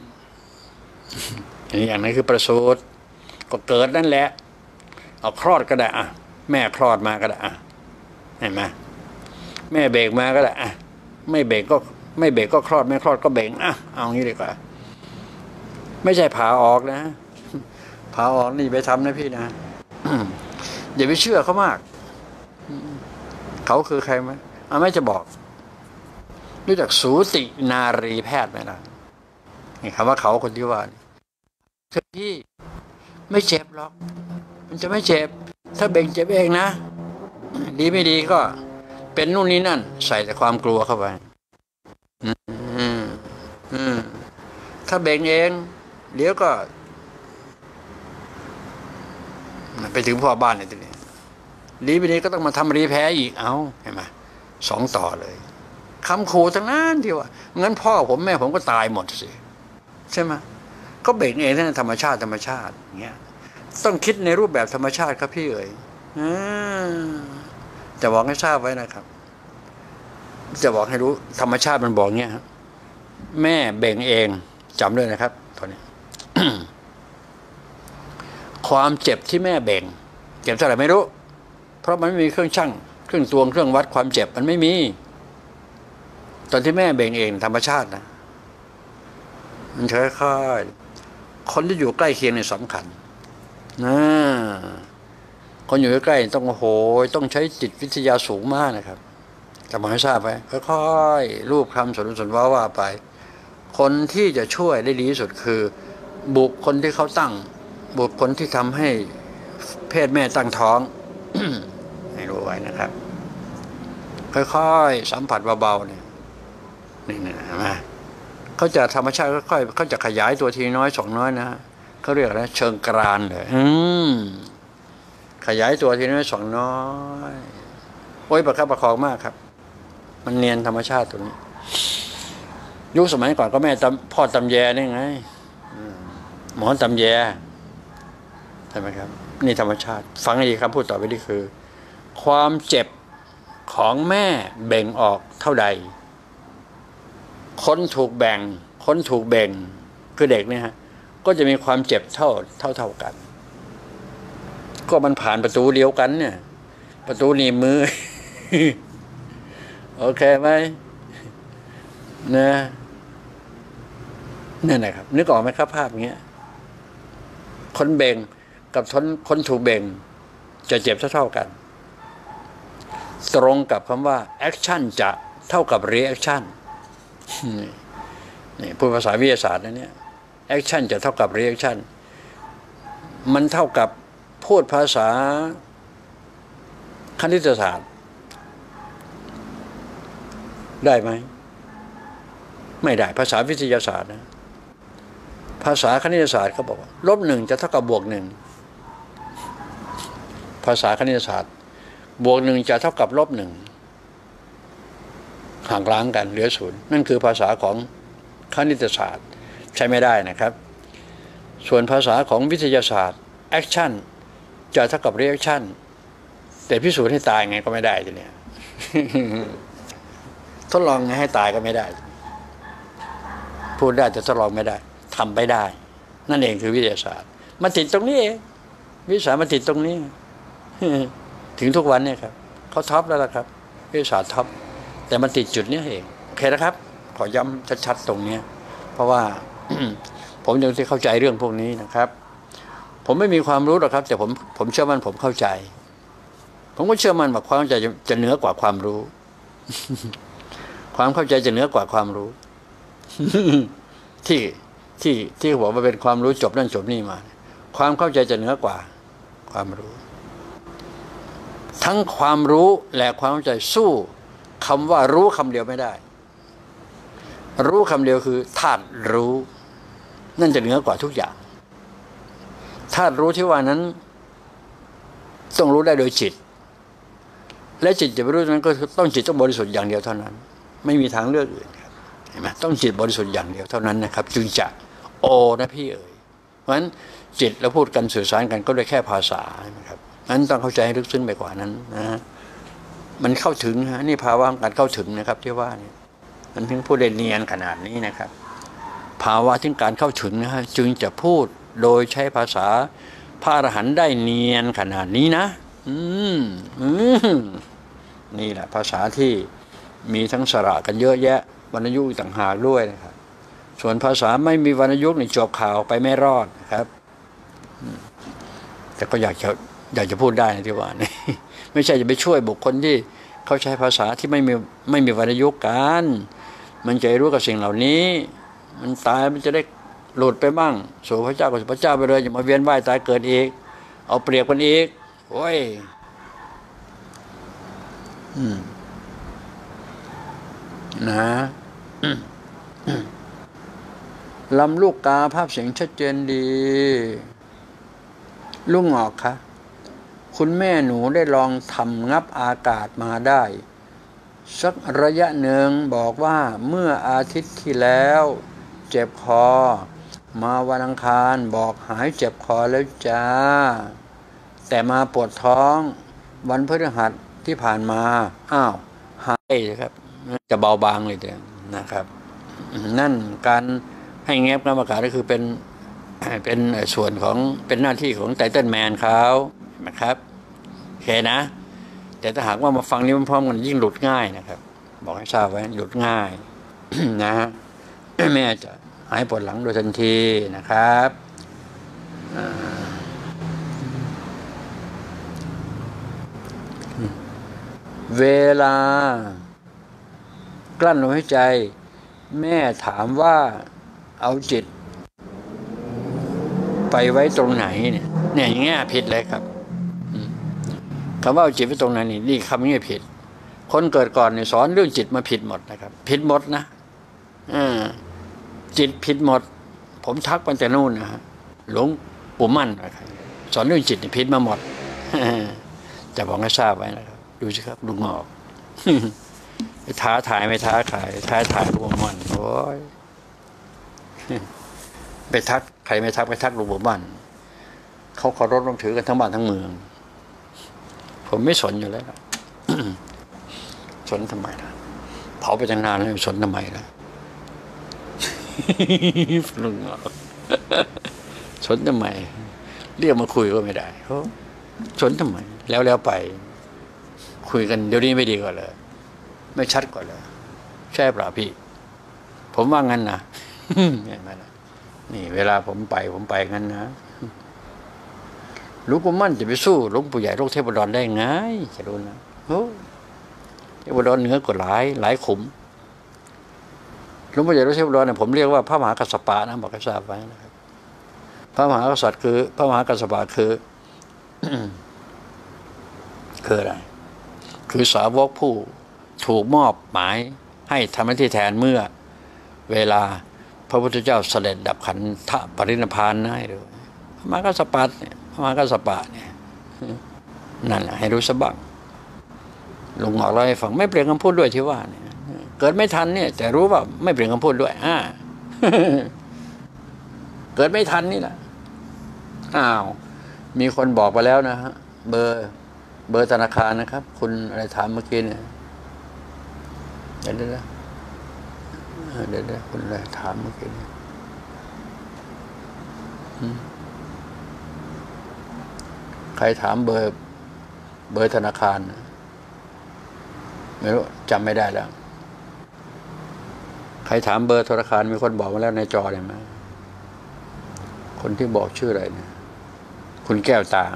อย่างนั้นคือประสูติก็เกิดนั่นแหละเอาคลอดก็ได้อ่ะแม่คลอดมาก็ได้อ่ะเห็นไหมแม่เบรกมาก็ได้อ่ะไม่เบรกก็คลอดไม่คลอดก็เบ่งอ่ะเอางี้ดีกว่าไม่ใช่ผ่าออกนะผ่าออกนี่ไปทำนะพี่นะ อย่าไปเชื่อเขามากเขาคือใครไหมไม่จะบอกรู้จักสูตินารีแพทย์ไหมล่ะนี่คำว่าเขาคนที่ว่าเธอพี่ไม่เจ็บหรอกมันจะไม่เจ็บถ้าเบ่งเจ็บเองนะดีไม่ดีก็เป็นนู่นนี่นั่นใส่แต่ความกลัวเข้าไปถ้าเบ่งเองเดี๋ยวก็ไปถึงพ่อบ้านเลยทีนี้ดีไม่ดีก็ต้องมาทำรีแพ้อีกเอาเห็นไหม2 ต่อเลยคำขู่ทั้งนั้นที่ว่างั้นพ่อผมแม่ผมก็ตายหมดสิใช่ไหมก็เบ่งเองนั่นธรรมชาติอย่างเงี้ยต้องคิดในรูปแบบธรรมชาติครับพี่เอ๋ยจะบอกให้ทราบไว้นะครับจะบอกให้รู้ธรรมชาติมันบอกเงี้ยครับแม่เบ่งเองจำด้วยนะครับตอนนี้ ความเจ็บที่แม่เบ่งเจ็บเท่าไหร่ไม่รู้เพราะมันไม่มีเครื่องชั่งเครื่องตวงเครื่องวัดความเจ็บมันไม่มีตอนที่แม่เบ่งเองธรรมชาตินะมันค่อยๆคนที่อยู่ใกล้เคียงเนี่ยสำคัญคนอยู่ใกล้ๆต้องโหยต้องใช้จิตวิทยาสูงมากนะครับจะมาให้ทราบไปค่อยๆรูปคำสนว่าไปคนที่จะช่วยได้ดีที่สุดคือบุคคลที่เขาตั้งบุคคลที่ทำให้เพศแม่ตั้งท้อง ให้รู้ไว้นะครับค่อยๆสัมผัสเบาๆเนี่ยนี่นะเขาจะธรรมชาติค่อยๆเขาจะขยายตัวทีน้อย2 น้อยนะเขาเรียกอะไรเชิงกรานเลยขยายตัวทีน้อย2 น้อยโอ้ยประคับประคองมากครับมันเนียนธรรมชาติตัวนี้ยุคสมัยก่อนก็แม่พ่อตำแยนี่ไงหมอตำแยใช่ไหมครับนี่ธรรมชาติฟังให้ดีครับพูดต่อไปนี่คือความเจ็บของแม่เบ่งออกเท่าใดคนถูกแบ่งคือเด็กเนี่ยฮะก็จะมีความเจ็บเท่ากันก็มันผ่านประตูเดียวกันเนี่ยไปประตูหนีบมือ โอเคไหมนะนั่นแหละครับนึกออกไหมครับภาพอย่างเงี้ยคนเบ่งกับคนถูกเบ่งจะเจ็บเท่ากันตรงกับคำว่า action จะเท่ากับ reaction นี่พูดภาษาวิทยาศาสตร์นะเนี่ย action จะเท่ากับ reaction มันเท่ากับพูดภาษาคณิตศาสตร์ได้ไหมไม่ได้ภาษาวิทยาศาสตร์นะภาษาคณิตศาสตร์เขาบอกว่า-1จะเท่ากับบวก1ภาษาคณิตศาสตร์บวก1จะเท่ากับ-1ห่างล้างกันเหลือ0นั่นคือภาษาของคณิตศาสตร์ใช้ไม่ได้นะครับส่วนภาษาของวิทยาศาสตร์ action จะเท่ากับ reaction แต่พิสูจน์ให้ตายไงก็ไม่ได้ทีเนี้ย ทดลองไงให้ตายก็ไม่ได้พูดได้แต่ทดลองไม่ได้ทำไปได้นั่นเองคือวิทยาศาสตร์มันติดตรงนี้เองวิทยาศาสตร์มันติดตรงนี้ ถึงทุกวันเนี่ยครับเขาท็อปแล้วล่ะครับวิทยาศาสตร์ท็อปแต่มันติดจุดนี้เองโอเคนะครับขอย้ำชัดๆตรงนี้เพราะว่า ผมยังที่เข้าใจเรื่องพวกนี้นะครับผมไม่มีความรู้หรอกครับแต่ผมเชื่อมั่นผมเข้าใจผมก็เชื่อมั่นว่าความเข้าใจจะเหนือกว่าความรู้ ความเข้าใจจะเหนือกว่าความรู้ ที่บอกว่าเป็นความรู้จบนั่นจบนี่มาความเข้าใจจะเหนือกว่าความรู้ทั้งความรู้และความเข้าใจสู้คำว่ารู้คำเดียวไม่ได้รู้คำเดียวคือธาตุรู้นั่นจะเหนือกว่าทุกอย่างธาตุรู้ที่ว่านั้นต้องรู้ได้โดยจิตและจิตจะไปรู้นั้นก็ต้องจิตต้องบริสุทธิ์อย่างเดียวเท่านั้นไม่มีทางเลือกอื่นครับเห็นไหมต้องจิตบริสุทธิ์อย่างเดียวเท่านั้นนะครับจึงจะโอนะพี่เอ๋ยเพราะฉะนั้นจิตเราพูดกันสื่อสารกันก็ได้แค่ภาษานะครับนั้นต้องเข้าใจให้ลึกซึ้งไปกว่านั้นนะมันเข้าถึงฮะนี่ภาวะการเข้าถึงนะครับที่ว่านี่มันถึงพูดได้เนียนขนาดนี้นะครับภาวะที่การเข้าถึงนะฮะจึงจะพูดโดยใช้ภาษาพระอรหันต์ได้เนียนขนาดนี้นะนี่แหละภาษาที่มีทั้งสระกันเยอะแยะวรรณยุกต์ต่างหากด้วยนะครับส่วนภาษาไม่มีวรรณยุกต์นี่จบข่าวไปไม่รอดนะครับแต่ก็อยากจะพูดได้นะที่ว่านี่ไม่ใช่จะไปช่วยบุคคลที่เขาใช้ภาษาที่ไม่มีวรรณยุกต์กันมันจะรู้กับสิ่งเหล่านี้มันตายมันจะได้หลุดไปบ้างสู่พระเจ้ากับพระเจ้าไปเลยอย่ามาเวียนว่ายตายเกิดอีกเอาเปรียบกันอีกโอ้ยนะลำลูกกาภาพเสียงชัดเจนดีลุงออกคะคุณแม่หนูได้ลองทำงับอากาศมาได้สักระยะหนึ่งบอกว่าเมื่ออาทิตย์ที่แล้วเจ็บคอมาวันอังคารบอกหายเจ็บคอแล้วจ้าแต่มาปวดท้องวันพฤหัสที่ผ่านมาอ้าวหายครับจะเบาบางเลยเดียวนะครับนั่นการให้แงบน้ำอากาศก็คือเป็นส่วนของเป็นหน้าที่ของไตเติ้ลแมนเขานะครับโอเคนะแต่ถ้าหากว่ามาฟังนี้พร้อมๆกันยิ่งหลุดง่ายนะครับบอกให้ทราบไว้หลุดง่าย นะแม่จะหายปวดหลังโดยทันทีนะครับเวลากลั้นลมหายใจแม่ถามว่าเอาจิตไปไว้ตรงไหนเนี่ยอย่างเงี้ยผิดเลยครับคำว่าเอาจิตไว้ตรงไหนนี่คำนี้ผิดคนเกิดก่อนเนี่ยสอนเรื่องจิตมาผิดหมดนะครับผิดหมดนะจิตผิดหมดผมทักไปแต่นู่นนะฮะหลวงปู่มั่นนะครับสอนเรื่องจิตนี่ผิดมาหมดจะบอกให้ทราบไว้นะครับดูสิครับลุงหอกท้าทายไม่ท้าทายหลวงปู่มั่นโอ้ยไปทักใครไม่ทักไปทักหลวงปู่มั่นเขาเคารพนับถือกันทั้งบ้านทั้งเมืองผมไม่สนอยู่แล้ว สนทำไมล่ะเผาไปตั้งนานแล้วสนทำไมล่ะ ลุงสนทำไมเรียกมาคุยก็ไม่ได้สนทำไมแล้วไปคุยกันเดี๋ยวนี้ไม่ดีกว่าเลยไม่ชัดกว่าเลยใช่เปล่าพี่ผมว่างั้นนะเห็นไหมล่ะนี่เวลาผมไปงั้นนะหลวงปู่มั่นจะไปสู้หลวงปู่ใหญ่โลกเทพอุดรได้ไงจะรู้นะโอ้เทพอุดรเหนือกว่าหลายขุมหลวงปู่ใหญ่โลกเทพอุดรเนี่ยผมเรียกว่าพระมหากัสสปะนะบอกให้ทราบไว้นะครับพระมหากษัตริย์คือพระมหากัสสปะคือ คืออะไรคือสาวกผู้ถูกมอบหมายให้ทำหน้าที่แทนเมื่อเวลาพระพุทธเจ้าเสด็จดับขันธปรินิพพานให้ด้วยพระมหากัสสปะเนี่ยพระมหากัสสปะเนี่ยนั่นแหละให้รู้สบ้างลงหอกเราให้ฟังไม่เปลี่ยนคำพูดด้วยที่ว่าเนี่ยเกิดไม่ทันเนี่ยแต่รู้ว่าไม่เปลี่ยนคำพูดด้วยเกิดไม่ทันนี่แหละอ้าวมีคนบอกไปแล้วนะฮะเบอร์ธนาคารนะครับคุณอะไรถามเมื่อกี้เนี่ยเดี๋ยวคุณอะไรถามเมื่อกี้เนี่ยใครถามเบอร์ธนาคารไม่รู้จำไม่ได้แล้วใครถามเบอร์ธนาคารมีคนบอกมาแล้วในจอเลยไหมคนที่บอกชื่ออะไรเนี่ยคุณแก้วตา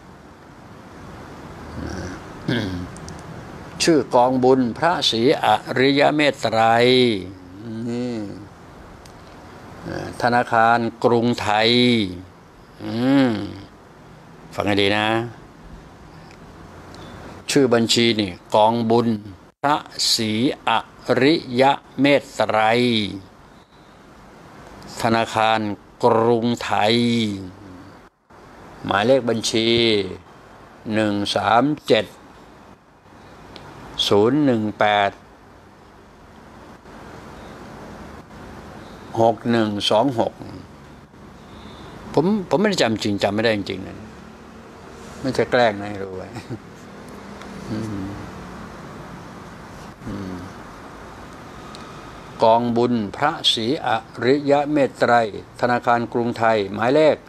ชื่อกองบุญพระศรีอริยเมตไตรธนาคารกรุงไทยฟังให้ดีนะชื่อบัญชีนี่กองบุญพระศรีอริยเมตไตรธนาคารกรุงไทยหมายเลขบัญชี137-018-6126ผมไม่ได้จำจริงจำไม่ได้จริงๆนะไม่ใช่แกล้งนะรู้ไว้กองบุญพระศรีอริยเมตไตรธนาคารกรุงไทยหมายเลข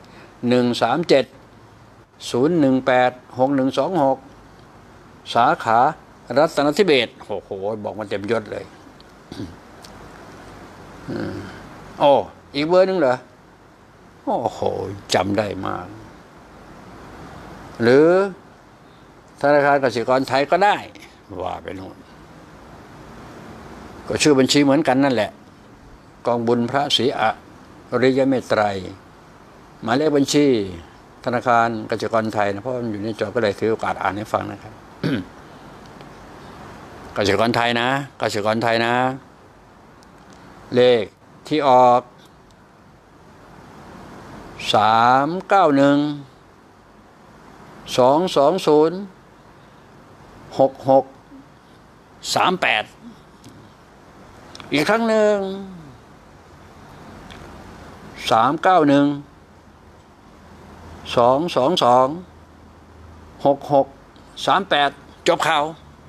137-018-6126สาขารัตนทิเบศโอ้โหบอกมาเต็มยศเลยโอ้อีกเบอร์นึงเหรอโอ้โหจำได้มากหรือธนาคารกสิกรไทยก็ได้ว่าไปโน่นก็ชื่อบัญชีเหมือนกันนั่นแหละกองบุญพระศรีอริยเมตไตรหมายเลขบัญชีธนาคารกสิกรไทยนะเพราะมันอยู่ในจอก็เลยถือโอกาสอ่านให้ฟังนะครับ กสิกรไทยนะกสิกรไทยนะเลขที่ออก391-220-6638อีกครั้งหนึ่ง391-222-6638จบข่าว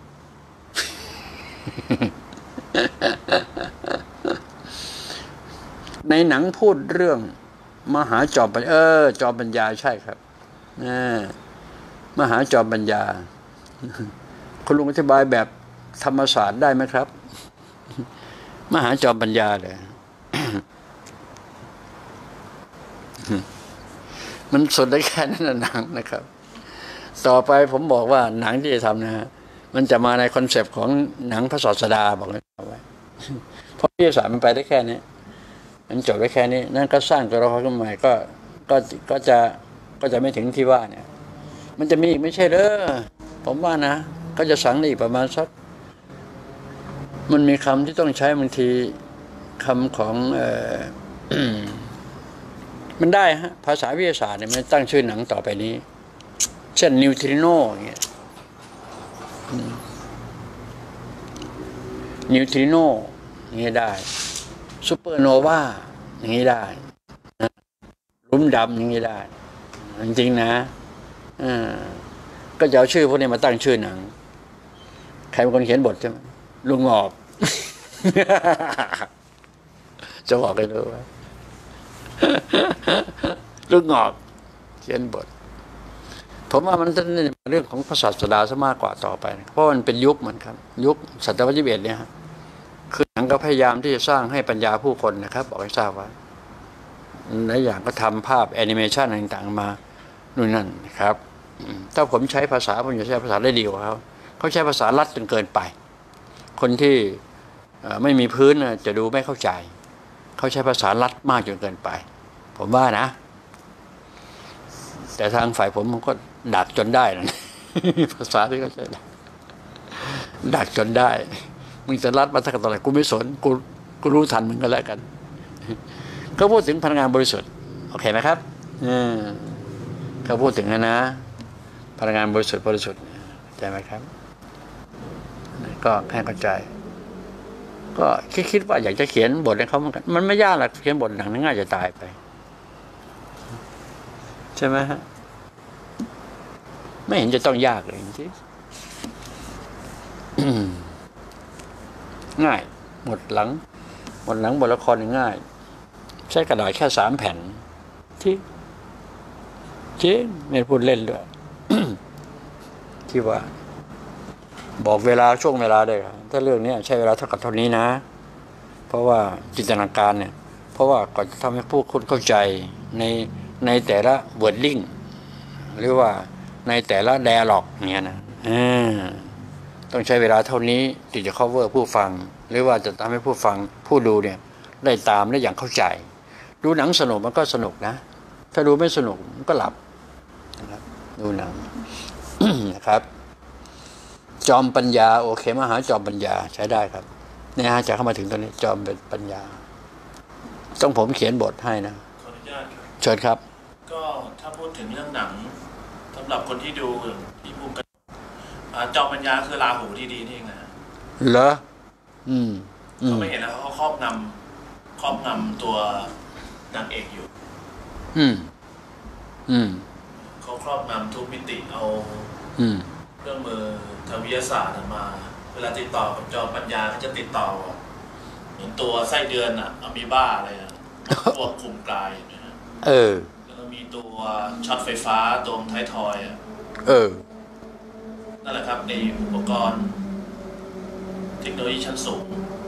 ในหนังพูดเรื่องมหาจอมปัญญาจอมปัญญาใช่ครับมหาจอมปัญญาคุณลุงอธิบายแบบธรรมศาสตร์ได้ไหมครับมหาจอมปัญญาเลย มันสุดได้แค่นั้นหนังนะครับต่อไปผมบอกว่าหนังที่จะทำนะฮะมันจะมาในคอนเซปต์ของหนังพระศาสดาบอกเลยเอาไว้เพราะวิทยาศาสตร์มันไปได้แค่นี้มันจบได้แค่นี้นั่นก็สร้างตัวละครขึ้นใหม่ก็จะไม่ถึงที่ว่าเนี่ยมันจะมีอีกไม่ใช่เหรอผมว่านะก็จะสั่งอีกประมาณสักมันมีคำที่ต้องใช้บางทีคำของมันได้ฮะภาษาวิทยาศาสตร์เนี่ยมันตั้งชื่อหนังต่อไปนี้เช่นนิวทริโนอย่างเงี้ยนิวทริโนอย่างนี้ได้ซูเปอร์โนวาอย่างนี้ได้หลุมดำอย่างนี้ได้จริงๆนะก็จะเอาชื่อพวกนี้มาตั้งชื่อหนังใครเป็นคนเขียนบทใช่ไหมลุงงอก จะบอกให้รู้ว่าลุงงอกเขียนบทผมว่ามันจะเรื่องของพระศาสดาซะมากกว่าต่อไปเพราะมันเป็นยุคเหมือนกันยุคศตวรรษที่21เนี่ยคือหนังก็พยายามที่จะสร้างให้ปัญญาผู้คนนะครับบอกให้ทราบว่าหลายอย่างก็ทำภาพแอนิเมชันต่างๆมานู่นนั่นนะครับถ้าผมใช้ภาษาผมจะใช้ภาษาได้ดีกว่าเขาใช้ภาษาลัดจนเกินไปคนที่ไม่มีพื้นจะดูไม่เข้าใจเขาใช้ภาษาลัดมากจนเกินไปผมว่านะแต่ทางฝ่ายผมก็ดักจนได้นะภาษาที่เขาใช้ดักจนได้มึงจะรัดมาสักเท่าไหร่กูไม่สนกูรู้ทันมึงก็แล้วกันก็พูดถึงพลังงานบริสุทธิ์โอเคไหมครับเขาพูดถึงนะพลังงานบริสุทธิ์เข้าใจไหมครับก็แค่เข้าใจก็คิดว่าอยากจะเขียนบทให้เขาเหมือนกันมันไม่ยากหรอกเขียนบทหนังง่ายจะตายไปใช่ไหมฮะไม่เห็นจะต้องยากเลยจริงง่ายหมดหลังบทละครง่ายใช้กระดาษแค่3 แผ่นที่ไม่พูดเล่นด้วย ที่ว่าบอกเวลาช่วงเวลาได้ถ้าเรื่องนี้ใช้เวลาเท่ากับเท่านี้นะเพราะว่าจินตนาการเนี่ยเพราะว่าก่อนจะทำให้ผู้คนเข้าใจในแต่ละเวิร์ดลิ่งหรือว่าในแต่ละไดอะล็อกเนี่ยนะต้องใช้เวลาเท่านี้ที่จะ cover ผู้ฟังหรือว่าจะทำให้ผู้ฟังผู้ดูเนี่ยได้ตามได้อย่างเข้าใจดูหนังสนุกมันก็สนุกนะถ้าดูไม่สนุกมันก็หลับนะครับดูหนัง นะครับจอมปัญญาโอเคมหาจอมปัญญาใช้ได้ครับเนี่ยฮะจะเข้ามาถึงตรงนี้จอมเป็นปัญญาต้องผมเขียนบทให้นะขออนุญาตครับเชิญครับก็ถ้าพูดถึงเรื่องหนังสำหรับคนที่ดูที่ภูมิกันจอมปัญญาคือราหูที่ดีนี่เองนะเหรอเขาไม่เห็นนะเขาครอบงำตัวนางเอกอยู่เขาครอบงำทุกมิติเอาเครื่องมือทางวิทยาศาสตร์มาเวลาติดต่อกับจอมปัญญาเขาจะติดต่อเหมือนตัวไส้เดือนอะมีบ้าอะไรอะตัวคุมกลายนะฮะแล้วก็มีตัวช็อตไฟฟ้าตรงท้ายทอยอะนั่นแหละครับในอุปกรณ์เทคโนโลยีชั้นสูง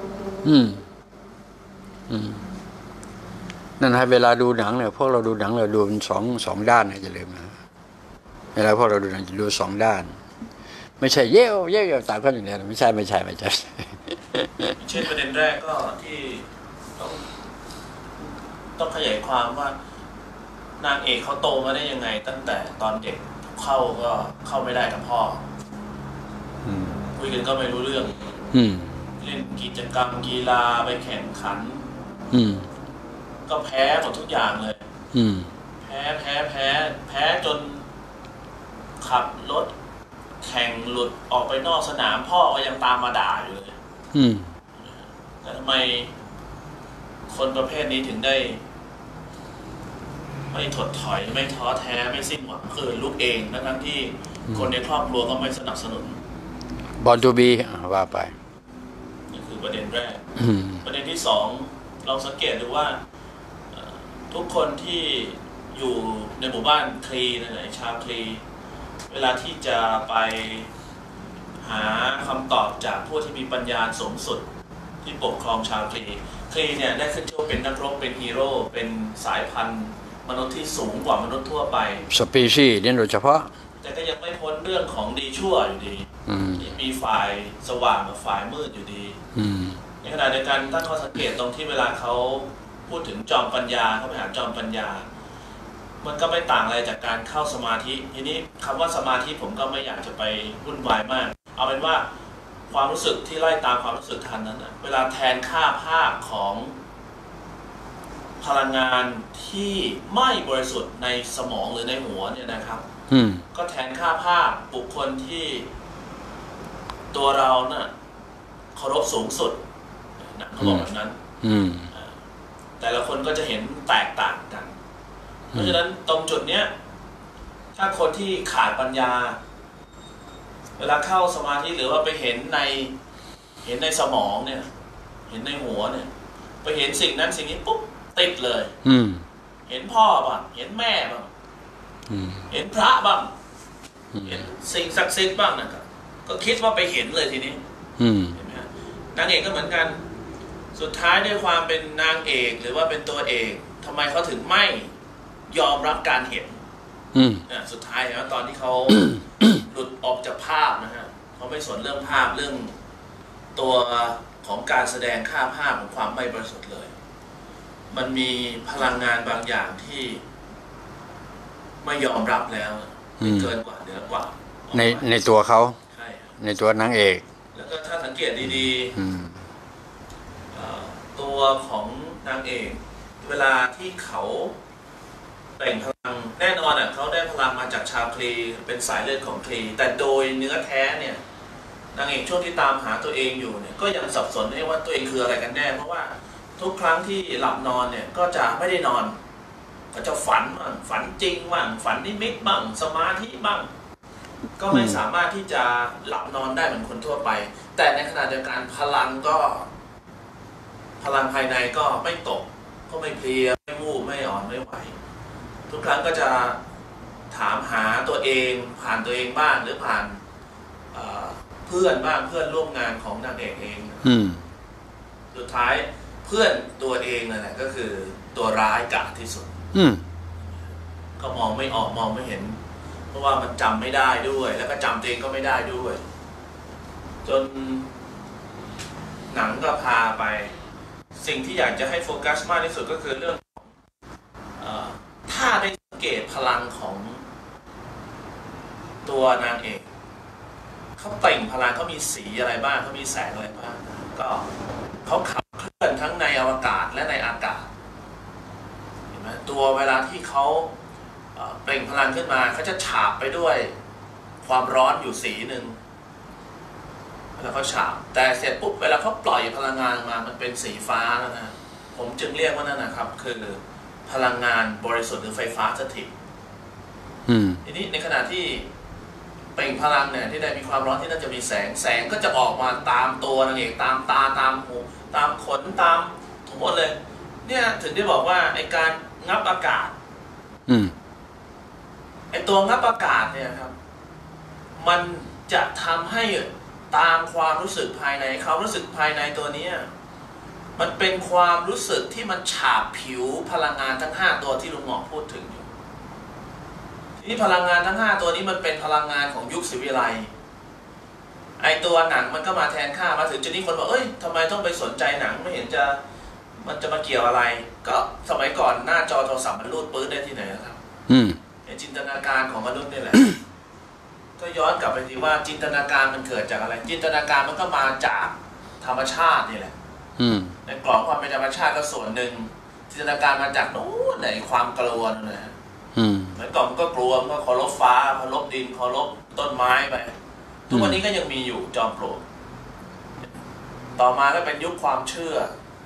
นั่นฮะเวลาดูหนังเนี่ยพวกเราดูหนังเราดูเป็นสองด้านนะอย่าลืมนะเวลาพวกเราดูหนังจะดู2 ด้านไม่ใช่เย่ต่างกันอย่างเดียวไม่ใช่เช่นประเด็นแรกก็ที่ต้องขยายความว่านางเอกเขาโตมาได้ยังไงตั้งแต่ตอนเด็กเข้าไม่ได้กับพ่อคุยกันก็ไม่รู้เรื่องเล่นกิจกรรมกีฬาไปแข่งขันก็แพ้หมดทุกอย่างเลยแพ้จนขับรถแข่งหลุดออกไปนอกสนามพ่อก็ยังตามมาด่าอยู่เลยแต่ทำไมคนประเภทนี้ถึงได้ไม่ถดถอยไม่ท้อแท้ไม่สิ้นหวังคือลูกเองทั้งที่คนในครอบครัวก็ไม่สนับสนุนบอลทูบีว่าไปนี่คือประเด็นแรกประเด็นที่2เราสังเกตดูว่าทุกคนที่อยู่ในหมู่บ้านคลีนั่นแหละชาวคลีเวลาที่จะไปหาคำตอบจากผู้ที่มีปัญญาสูงสุดที่ปกครองชาวคลีเนี่ยได้ขึ้นชื่อเป็นนักรบเป็นฮีโร่เป็นสายพันธุ์มนุษย์ที่สูงกว่ามนุษย์ทั่วไปสปีชีส์เนี่ยโดยเฉพาะแต่ก็ยังไม่พ้นเรื่องของดีชั่วอยู่ดีมีฝ่ายสว่างกับฝ่ายมืดอยู่ดีในขณะเดียวกันตั้งข้อสังเกตตรงที่เวลาเขาพูดถึงจอมปัญญาเขาไปหาจอมปัญญามันก็ไม่ต่างอะไรจากการเข้าสมาธิทีนี้คำว่าสมาธิผมก็ไม่อยากจะไปวุ่นวายมากเอาเป็นว่าความรู้สึกที่ไล่ตามความรู้สึกทันนั้นเวลาแทนค่าภาพของพลังงานที่ไม่บริสุทธิ์ในสมองหรือในหัวเนี่ยนะครับก็แทนค่าภาพบุคคลที่ตัวเราน่ะเคารพสูงสุดนะเขาบอกแบบนั้นแต่ละคนก็จะเห็นแตกต่างกันเพราะฉะนั้นตรงจุดเนี้ยถ้าคนที่ขาดปัญญาเวลาเข้าสมาธิหรือว่าไปเห็นในสมองเนี่ยเห็นในหัวเนี่ยไปเห็นสิ่งนั้นสิ่งนี้ปุ๊บติดเลยเห็นพ่อบ้างเห็นแม่บ้างเห็นพระบ้างเห็นสิ่งศักดิ์สิทธิ์บ้างนะครับก็คิดว่าไปเห็นเลยทีนี้เห็นไหมฮะนางเอกก็เหมือนกันสุดท้ายด้วยความเป็นนางเอกหรือว่าเป็นตัวเอกทำไมเขาถึงไม่ยอมรับการเห็นสุดท้ายนะตอนที่เขา หลุดออกจากภาพนะฮะเขาไม่สนเรื่องภาพเรื่องตัวของการแสดงค่าภาพของความไม่บริสุทธิ์เลยมันมีพลังงานบางอย่างที่ไม่ยอมรับแล้วเกินกว่าเหนือกว่าในตัวเขาใช่ในตัวนางเอกแล้วก็ถ้าสังเกตดีๆตัวของนางเอกเวลาที่เขาเปล่งพลังแน่นอนเขาได้พลังมาจากชาวคลีเป็นสายเลือดของคลีแต่โดยเนื้อแท้เนี่ยนางเอกช่วงที่ตามหาตัวเองอยู่เนี่ยก็ยังสับสนว่าตัวเองคืออะไรกันแน่เพราะว่าทุกครั้งที่หลับนอนเนี่ยก็จะไม่ได้นอนก็จะฝันบ้างฝันจริงบ้างฝันนิมิตบ้างสมาธิบ้างก็ไม่สามารถที่จะหลับนอนได้เหมือนคนทั่วไปแต่ในขณะเดียวกันพลังภายในก็ไม่ตกก็ไม่เพลียไม่วูบไม่อ่อนไม่ไหวทุกครั้งก็จะถามหาตัวเองผ่านตัวเองบ้างหรือผ่านเพื่อนบ้างเพื่อนร่วมงานของนางเอกเองสุดท้ายเพื่อนตัวเองนั่นแหละก็คือตัวร้ายกาจที่สุดก็มองไม่ออกมองไม่เห็นเพราะว่ามันจำไม่ได้ด้วยแล้วก็จำตัวเองก็ไม่ได้ด้วยจนหนังก็พาไปสิ่งที่อยากจะให้โฟกัสมากที่สุดก็คือเรื่องถ้าได้สังเกตพลังของตัวนางเอกเขาเปล่งพลังเขามีสีอะไรบ้างเขามีแสงอะไรบ้างก็เขาขับเคลื่อนทั้งในอวกาศและในอากาศเห็นไหมตัวเวลาที่เขาเปล่งพลังขึ้นมาเขาจะฉาบไปด้วยความร้อนอยู่สีหนึ่งแล้วเขาฉาบแต่เสร็จปุ๊บเวลาเขาปล่อยพลังงานมามันเป็นสีฟ้าแล้วนะผมจึงเรียกว่านั่นนะครับคือพลังงานบริสุทธิ์หรือไฟฟ้าสถิตทีนี้ในขณะที่เปล่งพลังเนี่ยที่ได้มีความร้อนที่น่าจะมีแสงก็จะออกมาตามตัวนางเอกตามตาตามหูตามขนตามทั้งหมดเลยเนี่ยถึงได้บอกว่าไอการงับอากาศไอตัวงับอากาศเนี่ยครับมันจะทำให้ตามความรู้สึกภายในความรู้สึกภายในตัวนี้มันเป็นความรู้สึกที่มันฉาบผิวพลังงานทั้ง5ตัวที่ลุงหมอพูดถึงอยู่ทีนี้พลังงานทั้ง5ตัวนี้มันเป็นพลังงานของยุคศิวิไลไอตัวหนังมันก็มาแทนค่ามาถึงจุดนี้คนบอกเอ้ยทำไมต้องไปสนใจหนังไม่เห็นมันจะมาเกี่ยวอะไรก็สมัยก่อนหน้าจอโทรศัพท์มันรูดปื้ดได้ที่ไหนครับจินตนาการของมนุษย์นี่แหละก็ย้อนกลับไปทีว่าจินตนาการมันเกิดจากอะไรจินตนาการมันก็มาจากธรรมชาตินี่แหละในกรอบความเป็นธรรมชาติก็ส่วนหนึ่งจินตนาการมาจากโน้นในความกลัวนะเหมือนก่อนมันก็กลัวมันก็เคารพฟ้าเคารพดินเคารพต้นไม้ไปทุกวันนี้ก็ยังมีอยู่จอมปลวกต่อมาก็เป็นยุคความเชื่อ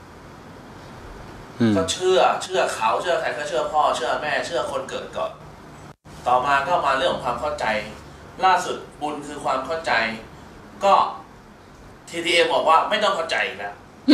ก็เชื่อเขาเชื่อใครก็เชื่อพ่อเชื่อแม่เชื่อคนเกิดก่อนต่อมาก็มาเรื่องของความเข้าใจล่าสุดบุญคือความเข้าใจก็ TTM บอกว่าไม่ต้องเข้าใจแล้ว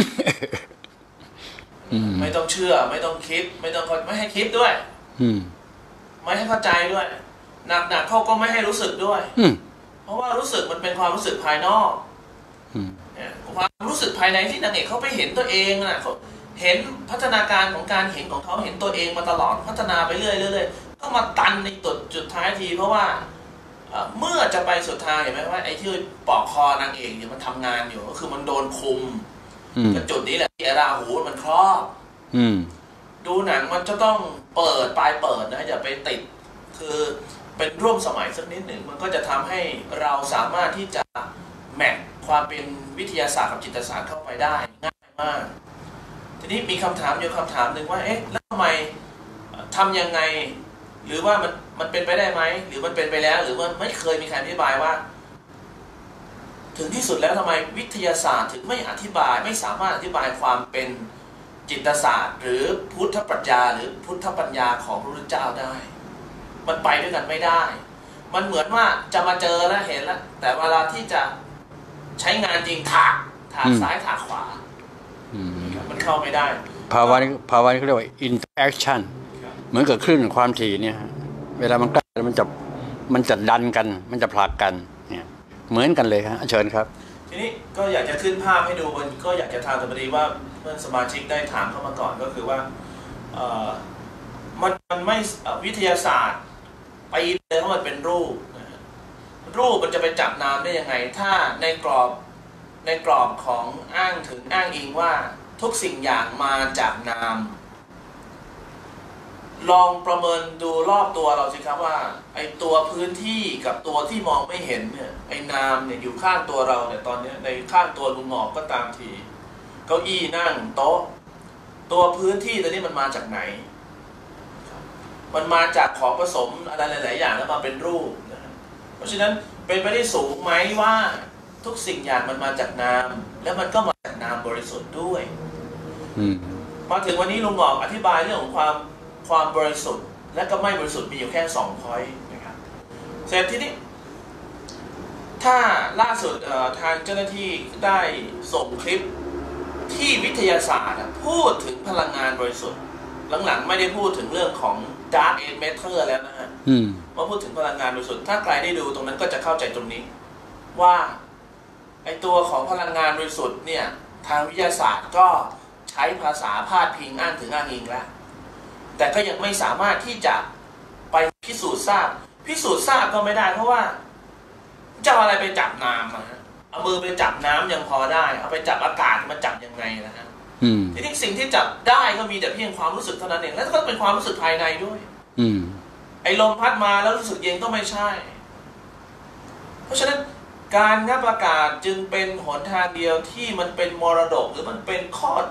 ไม่ต้องเชื่อไม่ต้องคิดไม่ให้คิดด้วยไม่ให้เข้าใจด้วยหนักเขาก็ไม่ให้รู้สึกด้วยเพราะว่ารู้สึกมันเป็นความรู้สึกภายนอกความรู้สึกภายในที่นางเอกเขาไปเห็นตัวเองนะเขาเห็นพัฒนาการของการเห็นของเขาเห็นตัวเองมาตลอดพัฒนาไปเรื่อยๆก็มาตันในจุดท้ายทีเพราะว่าเมื่อจะไปสุดท้ายเห็นไหมว่าไอ้ที่ปอกคอนางเอกเนี่ยมันทำงานอยู่ก็คือมันโดนคุมจุดนี้แหละที่ราหูมันครอบดูหนังมันจะต้องเปิดปลายเปิดนะอย่าไปติดคือเป็นร่วมสมัยสักนิดหนึ่งมันก็จะทำให้เราสามารถที่จะแมทความเป็นวิทยาศาสตร์กับจิตศาสตร์เข้าไปได้ง่ายมากทีนี้มีคำถามอยู่คำถามหนึ่งว่าเอ๊ะแล้วทำไมทำยังไงหรือว่ามันเป็นไปได้ไหมหรือมันเป็นไปแล้วหรือว่าไม่เคยมีใครอธิบายว่าถึงที่สุดแล้วทำไมวิทยาศาสตร์ถึงไม่อธิบายไม่สามารถอธิบายความเป็นจิตศาสตร์หรือพุทธปรัชญาหรือพุทธปัญญาของพระพุทธเจ้าได้มันไปด้วยกันไม่ได้มันเหมือนว่าจะมาเจอแล้วเห็นแล้วแต่เวลาที่จะใช้งานจริงถากซ้ายถากขวามันเข้าไม่ได้ภาวะนี้เขาเรียกว่า interaction เหมือนกับคลื่นความถี่เนี่ยเวลามันใกล้มันจะดันกันมันจะผลักกันเนี่ยเหมือนกันเลยครับเชิญครับทีนี้ก็อยากจะขึ้นภาพให้ดูก็อยากจะถามแต่พอดีว่าเพื่อนสมาชิกได้ถามเข้ามาก่อนก็คือว่ามันไม่วิทยาศาสตร์ไปเลยว่ามันเป็นรูปมันจะไปจับนามได้ยังไงถ้าในกรอบของอ้างถึงอ้างอิงว่าทุกสิ่งอย่างมาจากนามลองประเมินดูรอบตัวเราสิครับว่าไอตัวพื้นที่กับตัวที่มองไม่เห็นเนี่ยไอนามเนี่ยอยู่ข้างตัวเราเนี่ยตอนนี้ในข้างตัวลุงหงอกก็ตามทีเก้าอี้นั่งโต๊ะตัวพื้นที่ตัวนี้มันมาจากไหนมันมาจากของผสมอะไรหลายๆอย่างแล้วมาเป็นรูปนะเพราะฉะนั้นเป็นไปได้สูงไหมว่าทุกสิ่งอย่างมันมาจากนามแล้วมันก็มาจากนามบริสุทธิ์ด้วยมาถึงวันนี้ลุงหงอกอธิบายเรื่องของความบริสุทธิ์และก็ไม่บริสุทธิ์มีอยู่แค่2 point นะครับเสร็จทีนี้ถ้าล่าสุดทางเจ้าหน้าที่ได้ส่งคลิปที่วิทยาศาสตร์พูดถึงพลังงานบริสุทธิ์หลังๆไม่ได้พูดถึงเรื่องของ dark matter แล้วนะฮะมาพูดถึงพลังงานบริสุทธิ์ถ้าใครได้ดูตรงนั้นก็จะเข้าใจตรงนี้ว่าไอตัวของพลังงานบริสุทธิ์เนี่ยทางวิทยาศาสตร์ก็ใช้ภาษาพาดพิงอ้างถึงอ้างอิงแล้วแต่ก็ยังไม่สามารถที่จะไปพิสูจน์ทราบก็ไม่ได้เพราะว่าจะเอาอะไรไปจับน้ำนะฮะเอามือไปจับน้ำยังพอได้เอาไปจับอากาศมันจับยังไงนะฮะทีนี้สิ่งที่จับได้ก็มีแต่เพียงความรู้สึกเท่านั้นเองแล้วก็เป็นความรู้สึกภายในด้วยไอ้ลมพัดมาแล้วรู้สึกเย็นก็ไม่ใช่เพราะฉะนั้นการงับอากาศจึงเป็นหนทางเดียวที่มันเป็นมรดกหรือมันเป็น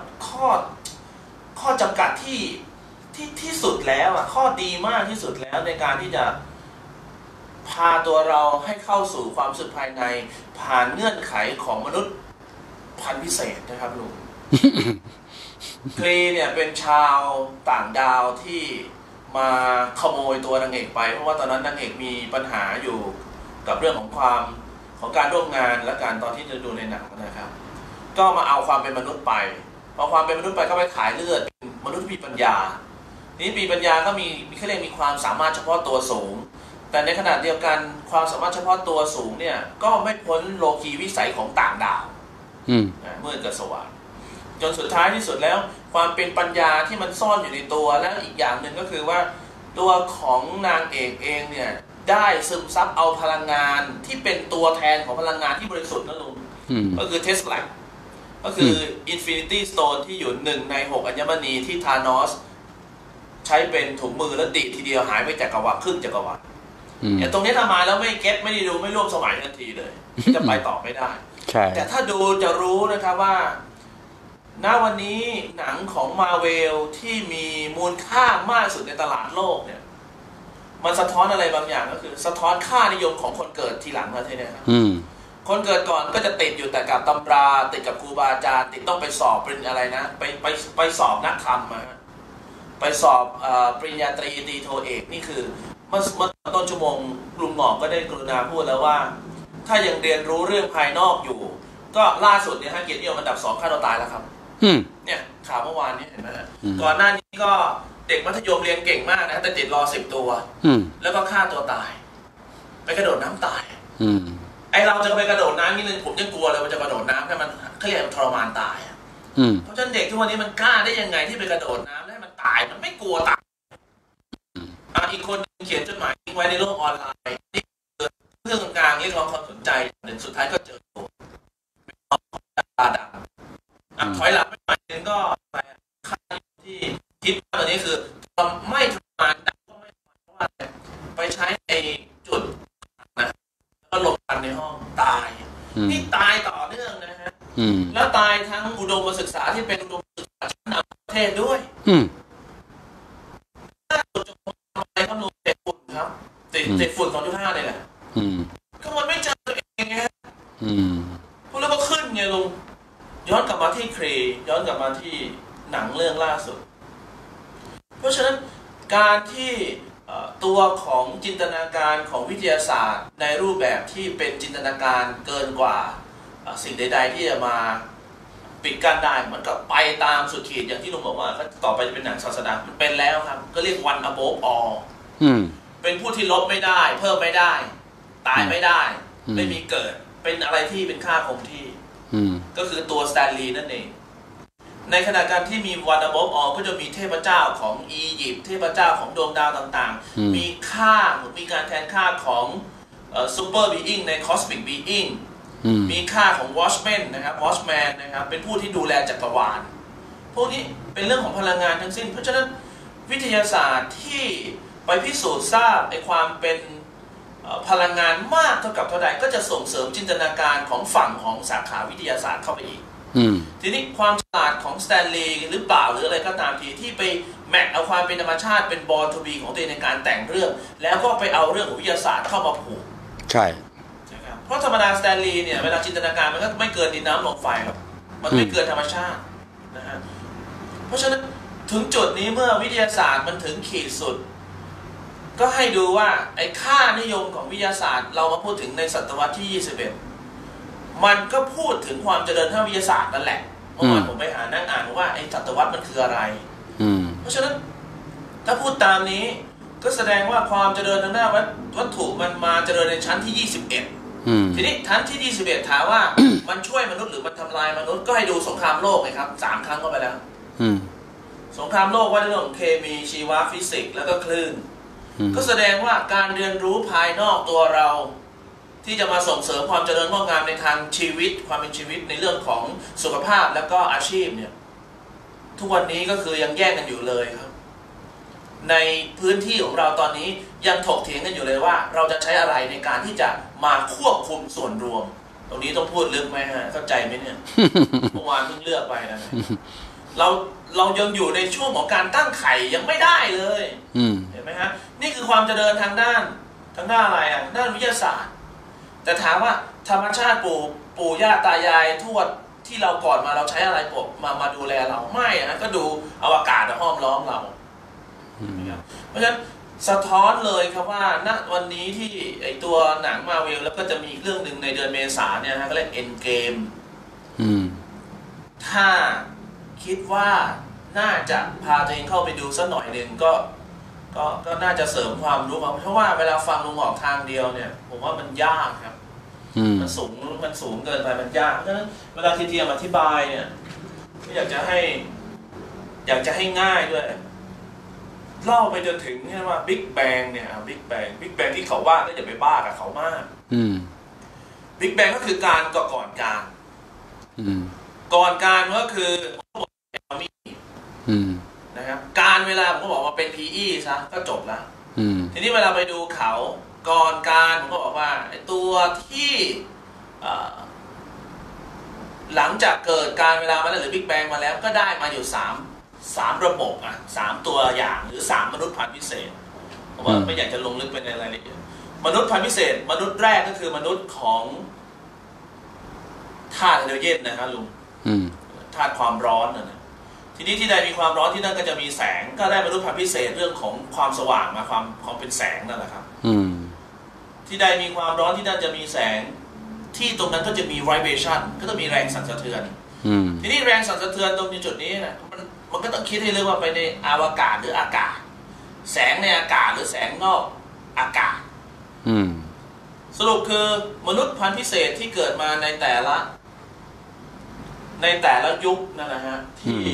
ข้อจำกัดที่สุดแล้วข้อดีมากที่สุดแล้วในการที่จะพาตัวเราให้เข้าสู่ความสุขภายในผ่านเงื่อนไขของมนุษย์พันธุ์พิเศษนะครับลุง คลีเนี่ยเป็นชาวต่างดาวที่มาขโมยตัวนางเอกไปเพราะว่าตอนนั้นนางเอกมีปัญหาอยู่กับเรื่องของการร่วมงานและการตอนที่จะดูในหนังนะครับก็มาเอาความเป็นมนุษย์ไปพอความเป็นมนุษย์ไปก็ไปขายเลือดมนุษย์มีปัญญานี้มีปัญญาก็มีเขาเรียกมีความสามารถเฉพาะตัวสูงแต่ในขณะเดียวกันความสามารถเฉพาะตัวสูงเนี่ยก็ไม่พ้นโลกีวิสัยของต่างดาวมืดกับสว่างจนสุดท้ายที่สุดแล้วความเป็นปัญญาที่มันซ่อนอยู่ในตัวและอีกอย่างหนึ่งก็คือว่าตัวของนางเอกเองเนี่ยได้ซึมซับเอาพลังงานที่เป็นตัวแทนของพลังงานที่บริสุทธิ์นั่นลุงก็คือเทสลาก็คือ Infinity Stone ที่อยู่1 ใน 6อัญมณีที่ธานอสใช้เป็นถุงมือแล้วดีดทีเดียวหายไปจักรวาลครึ่งจักรวาลแต่ตรงนี้ทำมาแล้วไม่เก็ตไม่ได้ดูไม่ร่วมสมัยทันทีเลยจะไปต่อไม่ได้แต่ถ้าดูจะรู้นะครับว่าณวันนี้หนังของมาเวลที่มีมูลค่ามากสุดในตลาดโลกเนี่ยมันสะท้อนอะไรบางอย่างก็คือสะท้อนค่านิยมของคนเกิดทีหลังนะทีนี้ครับคนเกิดก่อนก็จะติดอยู่แต่กับตำราติดกับครูบาอาจารย์ติดต้องไปสอบเป็นอะไรนะไปสอบนักธรรมมาไปสอบปริญญาตรีตีโทเอกนี่คือเมื่อต้นชั่วโมงลุงหงอกก็ได้กรุณาพูดแล้วว่าถ้ายังเรียนรู้เรื่องภายนอกอยู่ก็ล่าสุดเนี่ยเกียรตินิยมอันดับ2ฆ่าตัวตายแล้วครับเนี่ยข่าวเมื่อวานนี้เห็นไหมก่อนหน้านี้ก็เด็กมัธยมเรียนเก่งมากนะแต่ติดรอ10 ตัวแล้วก็ฆ่าตัวตายไปกระโดดน้ำตายไอเราจะไปกระโดดน้ำนี่นึงผมยังกลัวเลยว่าจะกระโดดน้ำให้มันเขาเรียกทรมานตายเพราะฉะนั้นเด็กทุกวันนี้มันกล้าได้ยังไงที่ไปกระโดดน้ำให้มันตายมันไม่กลัวตายอีกคนเขียนจดหมายทิ้งไว้ในโลกออนไลน์นี่คือเรื่องกลางเรียกร้องความสนใจหนึ่งสุดท้ายก็เจอตัวตาดำถอยหลังไม่ไปนึงก็ไปค่าที่คิดว่าตอนนี้คือไม่ทำงานก็ไม่เพราะว่าไปใช้ไอ้จุดนะก็หลบกันในห้องตายนี่ตายต่อเนื่องนะฮะแล้วตายทั้งอุดมศึกษาที่เป็นอุดมศึกษาชั้นนำประเทศด้วยทำไมครับลุงติดฝุ่นครับติดฝุ่น2.5เลยแหละก็มันไม่เจอตัวเองไงพูดแล้วก็ขึ้นไงลุงย้อนกลับมาที่ย้อนกลับมาที่หนังเรื่องล่าสุดเพราะฉะนั้นการที่ตัวของจินตนาการของวิทยาศาสตร์ในรูปแบบที่เป็นจินตนาการเกินกว่าสิ่งใดๆที่จะมาปิดกั้นได้มันก็ไปตามสุดขีดอย่างที่ลุงบอกว่าต่อไปจะเป็นหนังศาสนามันเป็นแล้วครับก็เรียก one above all เป็นผู้ที่ลบไม่ได้ เพิ่มไม่ได้ ตายไม่ได้ ไม่มีเกิดเป็นอะไรที่เป็นค่าคงที่ก็คือตัวสแตนลีย์นั่นเองในขณะการที่มีวันอ above all ก็จะมีเทพเจ้าของอียิปต์เทพเจ้าของดวงดาวต่างๆมีค่ามีการแทนค่าของซูเปอร์บีอิงในคอสมิกบีอิงมีค่าของวอชแมนนะครับวอชแมนนะครับเป็นผู้ที่ดูแลจักรวาลพวกนี้เป็นเรื่องของพลังงานทั้งสิ้นเพราะฉะนั้นวิทยาศาสตร์ที่ไปพิสูจน์ทราบในความเป็นพลังงานมากเท่ากับเท่าใดก็จะส่งเสริมจินตนาการของฝั่งของสาขาวิทยาศาสตร์เข้าไปอีกทีนี้ความฉลาดของสแตนลีย์หรือเปล่าหรืออะไรก็ตามทีที่ไปแมทเอาความเป็นธรรมชาติเป็นบอลทูบีของตัวเองในการแต่งเรื่องแล้วก็ไปเอาเรื่องของวิทยาศาสตร์เข้ามาผูกใช่ครับเพราะธรรมดาสแตนลีย์เนี่ยเวลาจินตนาการมันก็ไม่เกินดินน้ำลมไฟหรอกมันไม่เกินธรรมชาตินะฮะเพราะฉะนั้นถึงจุดนี้เมื่อวิทยาศาสตร์มันถึงขีดสุดก็ให้ดูว่าไอ้ค่านิยมของวิทยาศาสตร์เรามาพูดถึงในศตวรรษที่21มันก็พูดถึงความเจริญทางวิทยาศาสตร์นั่นแหละเมื่อวานผมไปหานั่งอ่านว่าไอ้ศตวรรษมันคืออะไรเพราะฉะนั้นถ้าพูดตามนี้ก็แสดงว่าความเจริญทางด้านวัตถุมันมาเจริญในชั้นที่21ทีนี้ชั้นที่21ถามว่า มันช่วยมนุษย์หรือมันทำลายมนุษย์ก็ให้ดูสงครามโลกไงครับ3 ครั้งก็ไปแล้วสงครามโลกว่าเรื่องของเคมีชีวฟิสิกส์แล้วก็คลื่นก็แสดงว่าการเรียนรู้ภายนอกตัวเราที่จะมาส่งเสริมความเจริญงอกงามในทางชีวิตความเป็นชีวิตในเรื่องของสุขภาพแล้วก็อาชีพเนี่ยทุกวันนี้ก็คือยังแยกกันอยู่เลยครับในพื้นที่ของเราตอนนี้ยังถกเถียงกันอยู่เลยว่าเราจะใช้อะไรในการที่จะมาควบคุมส่วนรวมตรงนี้ต้องพูดลึกไหมฮะเข้าใจไหมเนี่ย เมื่อวานเพิ่งเลือกไปนะเรายังอยู่ในช่วงของการตั้งไข่ยังไม่ได้เลยเห็นไหมฮะนี่คือความเจริญทางด้านอะไรอ่ะด้านวิทยาศาสตร์แต่ถามว่าธรรมชาติปู่ย่าตายายทวดที่เราก่อนมาเราใช้อะไรปกมาดูแลเราไม่นะก็ดูอวกาศห้อมล้อมเราเพราะฉะนั้นสะท้อนเลยครับว่าณวันนี้ที่ไอตัวหนังมาร์เวลแล้วก็จะมีเรื่องหนึ่งในเดือนเมษาเนี่ยฮะก็เรียก End Game ถ้าคิดว่าน่าจะพาตัวเองเข้าไปดูสักหน่อยหนึ่งก็น่าจะเสริมความรู้เพราะว่าเวลาฟังลุงออกทางเดียวเนี่ยผมว่ามันยากครับมันสูงเกินไปมันยากเพราะฉะนั้นเวลาทีมอธิบายเนี่ยก็อยากจะให้ง่ายด้วยเล่าไปจนถึงเนี่ยว่าบิ๊กแบงเนี่ยบิ๊กแบงที่เขาว่าก็อย่าไปบ้ากับเขามากบิ๊กแบงก็คือการก่อนการก็คือนะครับการเวลาผมก็บอกว่าเป็น PE ซะก็จบแล้วทีนี้เวลาไปดูเขาก่อนการผมก็บอกว่าไอ้ตัวที่หลังจากเกิดการเวลามาแล้วหรือบิ๊กแบงมาแล้วก็ได้มาอยู่3ระบบ3ตัวอย่างหรือ3มนุษย์พันธุ์พิเศษผมว่าไม่อยากจะลงลึกไปในรายละเอียดมนุษย์พันธุ์พิเศษมนุษย์แรกก็คือมนุษย์ของธาตุไฮโดรเจนนะครับลุงธาตุความร้อนนะทีนี้ที่ใดมีความร้อนที่นั่นก็จะมีแสงก็ได้มนุษย์พันธุ์พิเศษเรื่องของความสว่างมาความเป็นแสงนั่นแหละครับที่ใดมีความร้อนที่นั่นจะมีแสงที่ตรงนั้นก็จะมี vibration ก็ต้องมีแรงสั่นสะเทือนทีนี้แรงสั่นสะเทือนตรงจุดนี้นะมันก็ต้องคิดให้เรื่องว่าไปในอวกาศหรืออากาศแสงในอากาศหรือแสงนอกอากาศสรุปคือมนุษย์พันธุ์พิเศษที่เกิดมาในแต่ละยุคนั่นนะฮะที่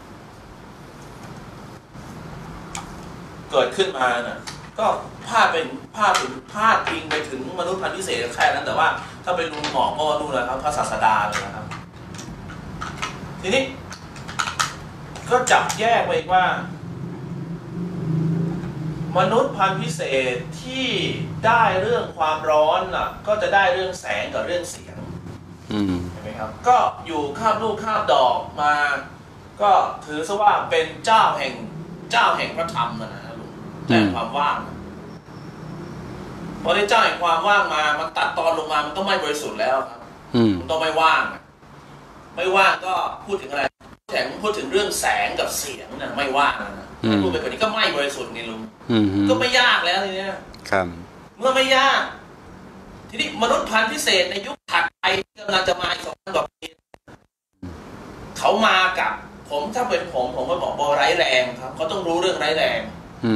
เกิดขึ้นมาน่ะก็พาดพิงไปถึงมนุษย์พันธุ์พิเศษแค่นั้นแต่ว่าถ้าไปดูหมอก็ดูแล้วครับพระศาสดาเลยนะครับทีนี้ก็จับแยกไปว่ามนุษย์พันธุ์พิเศษที่ได้เรื่องความร้อนน่ะก็จะได้เรื่องแสงกับเรื่องเสียงเห็นไหมครับก็อยู่คาบลูกคาบดอกมาก็ถือซะว่าเป็นเจ้าแห่งพระธรรมนะครับแต่ความว่างพอได้เจ้าแห่งความว่างมามันตัดตอนลงมามันต้องไม่บริสุทธิ์แล้วครับมันต้องไม่ว่างก็พูดถึงอะไรพูดถึงเรื่องแสงกับเสียงนะไม่ว่างนะพูดไปกว่านี้ก็ไม่บริสุทธิ์ไงลุงก็ไม่ยากแล้วทีนี้ครับเมื่อไม่ยากทีนี้มนุษย์พันธุ์พิเศษในยุคถัดไปกำลังจะมาอีก200 กว่าปีเขามากับผมถ้าเป็นผมก็บอกไร้แรงครับเขาต้องรู้เรื่องไร้แรง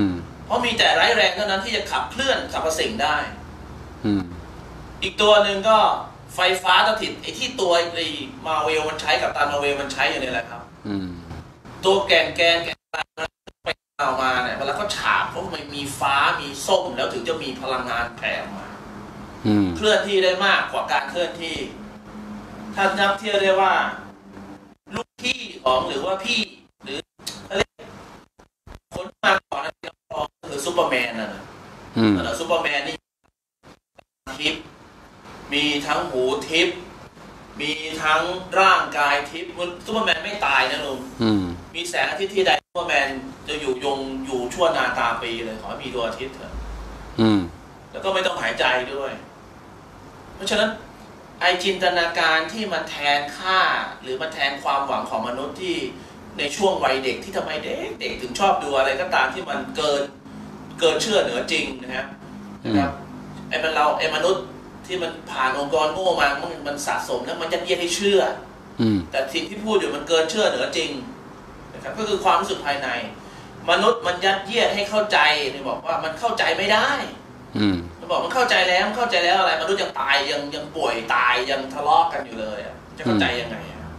เพราะมีแต่ไร้แรงเท่านั้นที่จะขับเคลื่อนสรรพสิ่งได้อีกตัวหนึ่งก็ไฟฟ้าสถิตไอ้ที่ตัวไอ้มาเวลมันใช้กับตันมาเวลมันใช้อยู่นี่แหละครับตัวแกนไปเอามาเนี่ยเวลาเขาฉาบเพราะมันมีฟ้ามีส้มแล้วถึงจะมีพลังงานแผ่ออกมาเคลื่อนที่ได้มากกว่าการเคลื่อนที่ถ้านับเทียบได้ว่าลูกพี่ของหรือว่าพี่หรืออะไรคนมาก่อนนะคือซูเปอร์แมนนะซูเปอร์แมนนี่ทิพย์มีทั้งหูทิพย์มีทั้งร่างกายทิพย์ซูเปอร์แมนไม่ตายนะลุงมีแสงอาทิตย์ที่ใดซูเปอร์แมนจะอยู่ชั่วนาตาปีเลยขอให้มีดวงอาทิตย์เถอะแล้วก็ไม่ต้องหายใจด้วยเพราะฉะนั้นไอจินตนาการที่มันแทนค่าหรือมันแทนความหวังของมนุษย์ที่ในช่วงวัยเด็กที่ทำไมเด็กถึงชอบดูอะไรก็ตามที่มันเกินเชื่อเหนือจริงนะครับไอ้มนุษย์ที่มันผ่านองค์กรโง่มามันสะสมแล้วมันยัดเยียดให้เชื่อแต่สิ่งที่พูดอยู่มันเกินเชื่อเหนือจริงนะครับก็คือความรู้สึกภายในมนุษย์มันยัดเยียดให้เข้าใจเนี่ยบอกว่ามันเข้าใจไม่ได้มันบอกมันเข้าใจแล้วอะไรมนุษย์ยังตายยังป่วยตายยังทะเลาะกันอยู่เลยจะเข้าใจยังไง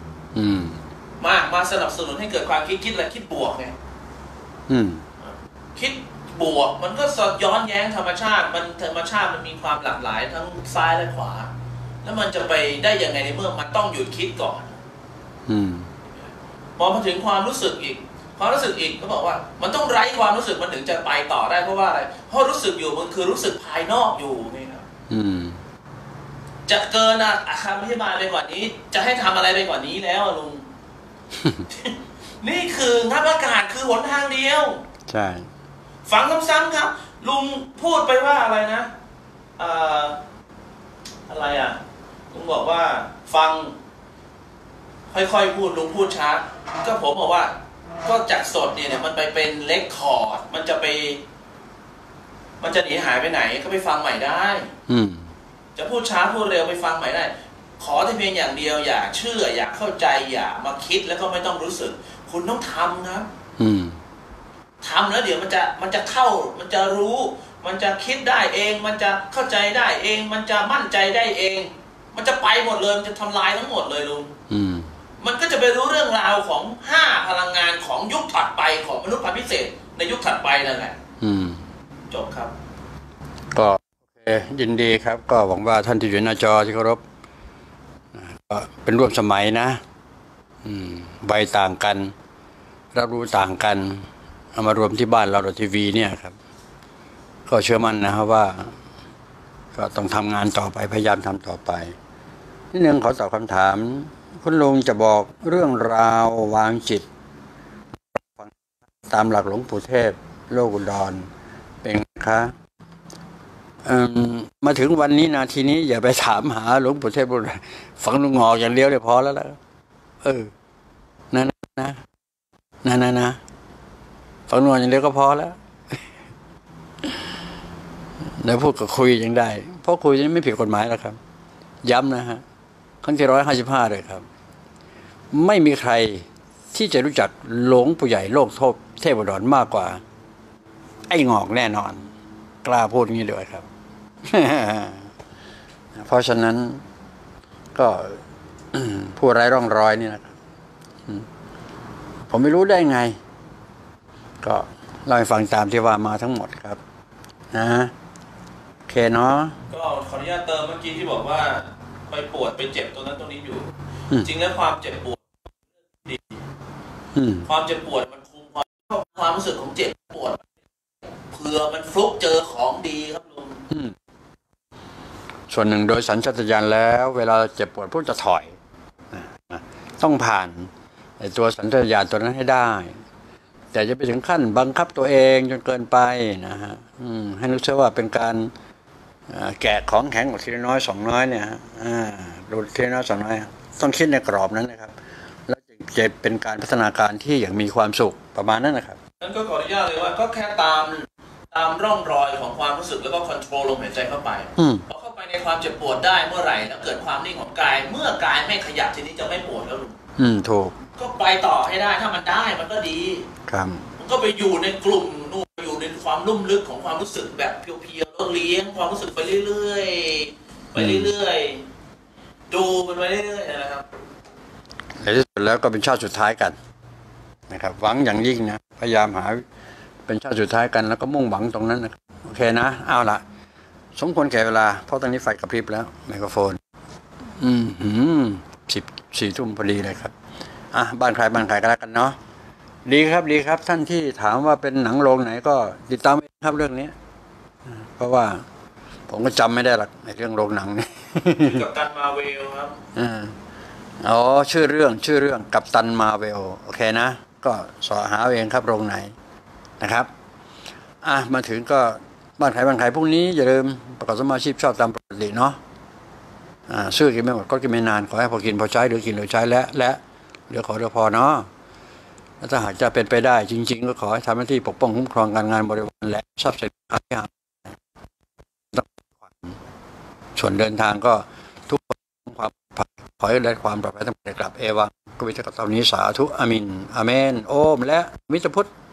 มาสนับสนุนให้เกิดความคิดอะไรคิดบวกไงคิดบวกมันก็สอดย้อนแย้งธรรมชาติมันมีความหลากหลายทั้งซ้ายและขวาแล้วมันจะไปได้ยังไงในเมื่อมันต้องหยุดคิดก่อนพอมาถึงความรู้สึกอีกก็บอกว่ามันต้องไร้ความรู้สึกมันถึงจะไปต่อได้เพราะว่าอะไรเพราะรู้สึกอยู่มันคือรู้สึกภายนอกอยู่นี่ครับจะเกินคำอธิบายไปกว่านี้จะให้ทำอะไรไปกว่านี้แล้วลุง นี่คืองับอากาศคือหนทางเดียวใช่ฟังซ้ำๆครับลุงพูดไปว่าอะไรนะอะไรลุงบอกว่าฟังค่อยๆพูดลุงพูดช้าก็ผมบอกว่าก็จากสดเนี่ยมันไปเป็นเรคคอร์ดมันจะหนีหายไปไหนก็ไปฟังใหม่ได้จะพูดช้าพูดเร็วไปฟังใหม่ได้ขอแต่เพียงอย่างเดียวอย่าเชื่ออย่าเข้าใจอย่ามาคิดแล้วก็ไม่ต้องรู้สึกคุณต้องทำครับทำแล้วเดี๋ยวมันจะเข้ามันจะรู้มันจะคิดได้เองมันจะเข้าใจได้เองมันจะมั่นใจได้เองมันจะไปหมดเลยมันจะทำลายทั้งหมดเลยลุงมันก็จะไปรู้เรื่องราวของ5พลังงานของยุคถัดไปของมนุษย์พันธุ์พิเศษในยุคถัดไปนั่นแหละจบครับก็โอเคยินดีครับก็หวังว่าท่านที่อยู่หน้าจอที่เคารพก็เป็นร่วมสมัยนะใบต่างกันรับรู้ต่างกันเอามารวมที่บ้านเราทีวีเนี่ยครับก็เชื่อมั่นนะครับว่าก็ต้องทำงานต่อไปพยายามทำต่อไปนิดนึงขอตอบคำถามคุณลุงจะบอกเรื่องราววางจิตตามหลักหลวงปู่เทพโลกอุดรเป็นคะมาถึงวันนี้นาทีนี้อย่าไปถามหาหลวงปู่เทพฝังลุงงอกอย่างเดียวเลยพอแล้วล่ะนะฝังลุงงอกอย่างเดียวก็พอแล้วเดี๋ยวพูดกับคุยยังได้เพราะคุยยังไม่ผิดกฎหมายแล้วครับย้ำนะฮะครั้งที่155เลยครับไม่มีใครที่จะรู้จักหลวงปู่ใหญ่โลกเทพอุดรมากกว่าไอ้งอกแน่นอนกล้าพูดงี้ด้วยครับ เพราะฉะนั้นก็ ผู้ไร้ร่องรอยนี่นะครับผมไม่รู้ได้ไงก็เล่าให้ฟังตามที่ว่ามาทั้งหมดครับนะโอเคเนาะก็ขออนุญาตเติมเมื่อกี้ที่บอกว่าไปปวดไปเจ็บตัวนั้นตรงนี้อยู่จริงแล้วความเจ็บปวดดีความเจ็บปวดมันคุมความรู้สึกของเจ็บปวดเผื่อมันฟลุกเจอของดีครับลุงส่วนหนึ่งโดยสัญชาตญาณแล้วเวลาเจ็บปวดพวกจะถอยต้องผ่านไอ้ตัวสัญชาตญาณตัวนั้นให้ได้แต่จะไปถึงขั้นบังคับตัวเองจนเกินไปนะฮะให้นึกเชื่อว่าเป็นการแกะของแข็งออกทีละน้อยสองน้อยเนี่ยดูทีละน้อยสองน้อยต้องคิดในกรอบนั้นนะครับแล้วจะเป็นการพัฒนาการที่อย่างมีความสุขประมาณนั้นนะครับนั้นก็ขออนุญาตเลยว่าก็แค่ตามร่องรอยของความรู้สึกแล้วก็คอนโทรลลมหายใจเข้าไปพอเข้าไปในความเจ็บปวดได้เมื่อไหร่แล้วเกิดความนิ่งของกายเมื่อกายไม่ขยับทีนี้จะไม่ปวดแล้วลุงถูกก็ไปต่อให้ได้ถ้ามันได้มันก็ดีครับมันก็ไปอยู่ในกลุ่มนู่นอยู่ในควความลุ่มลึกของความรู้สึกแบบเพียวๆแล้วเลี้ยงความรู้สึกไปเรื่อยๆไปเรื่อยๆดูมันไปเรื่อยๆนะครับในที่สุดแล้วก็เป็นชาติสุดท้ายกันนะครับหวังอย่างยิ่งนะพยายามหาเป็นชาติสุดท้ายกันแล้วก็มุ่งหวังตรงนั้นนะโอเคนะเอาละสมควรแก่เวลาเพราะตอนนี้ไฟกระพริบแล้วไมโครโฟน14 ทุ่มพอดีเลยครับบ้านใครบ้านใครก็แล้วกันเนาะดีครับท่านที่ถามว่าเป็นหนังโรงไหนก็ติดตามเองครับเรื่องนี้เพราะว่าผมก็จำไม่ได้หรอกในเรื่องโรงหนังนี่กับตันมาเวลครับชื่อเรื่องกัปตันมาเวลโอเคนะก็สอหาเองครับโรงไหนนะครับมาถึงก็บ้านใครพรุ่งนี้อย่าลืมประกอบสมาชิกชอบตามปกติเนาะซื้อกินไม่หมดก็กินไม่นานขอให้พอกินพอใช้หรือกินหรือใช้และเหลือขอเหลือพอเนาะถ้าหากจะเป็นไปได้จริงๆก็ขอให้ทำหน้าที่ปกป้องคุ้มครองการงานบริวารและทรัพย์สินส่วนเดินทางก็ทุกคนความขอให้ได้ความปลอดภัยทั้งหมดกลับเอวังก็วิจารณ์ตอนนี้สาธุอามินอาเมนโอมและมิตรพุทธ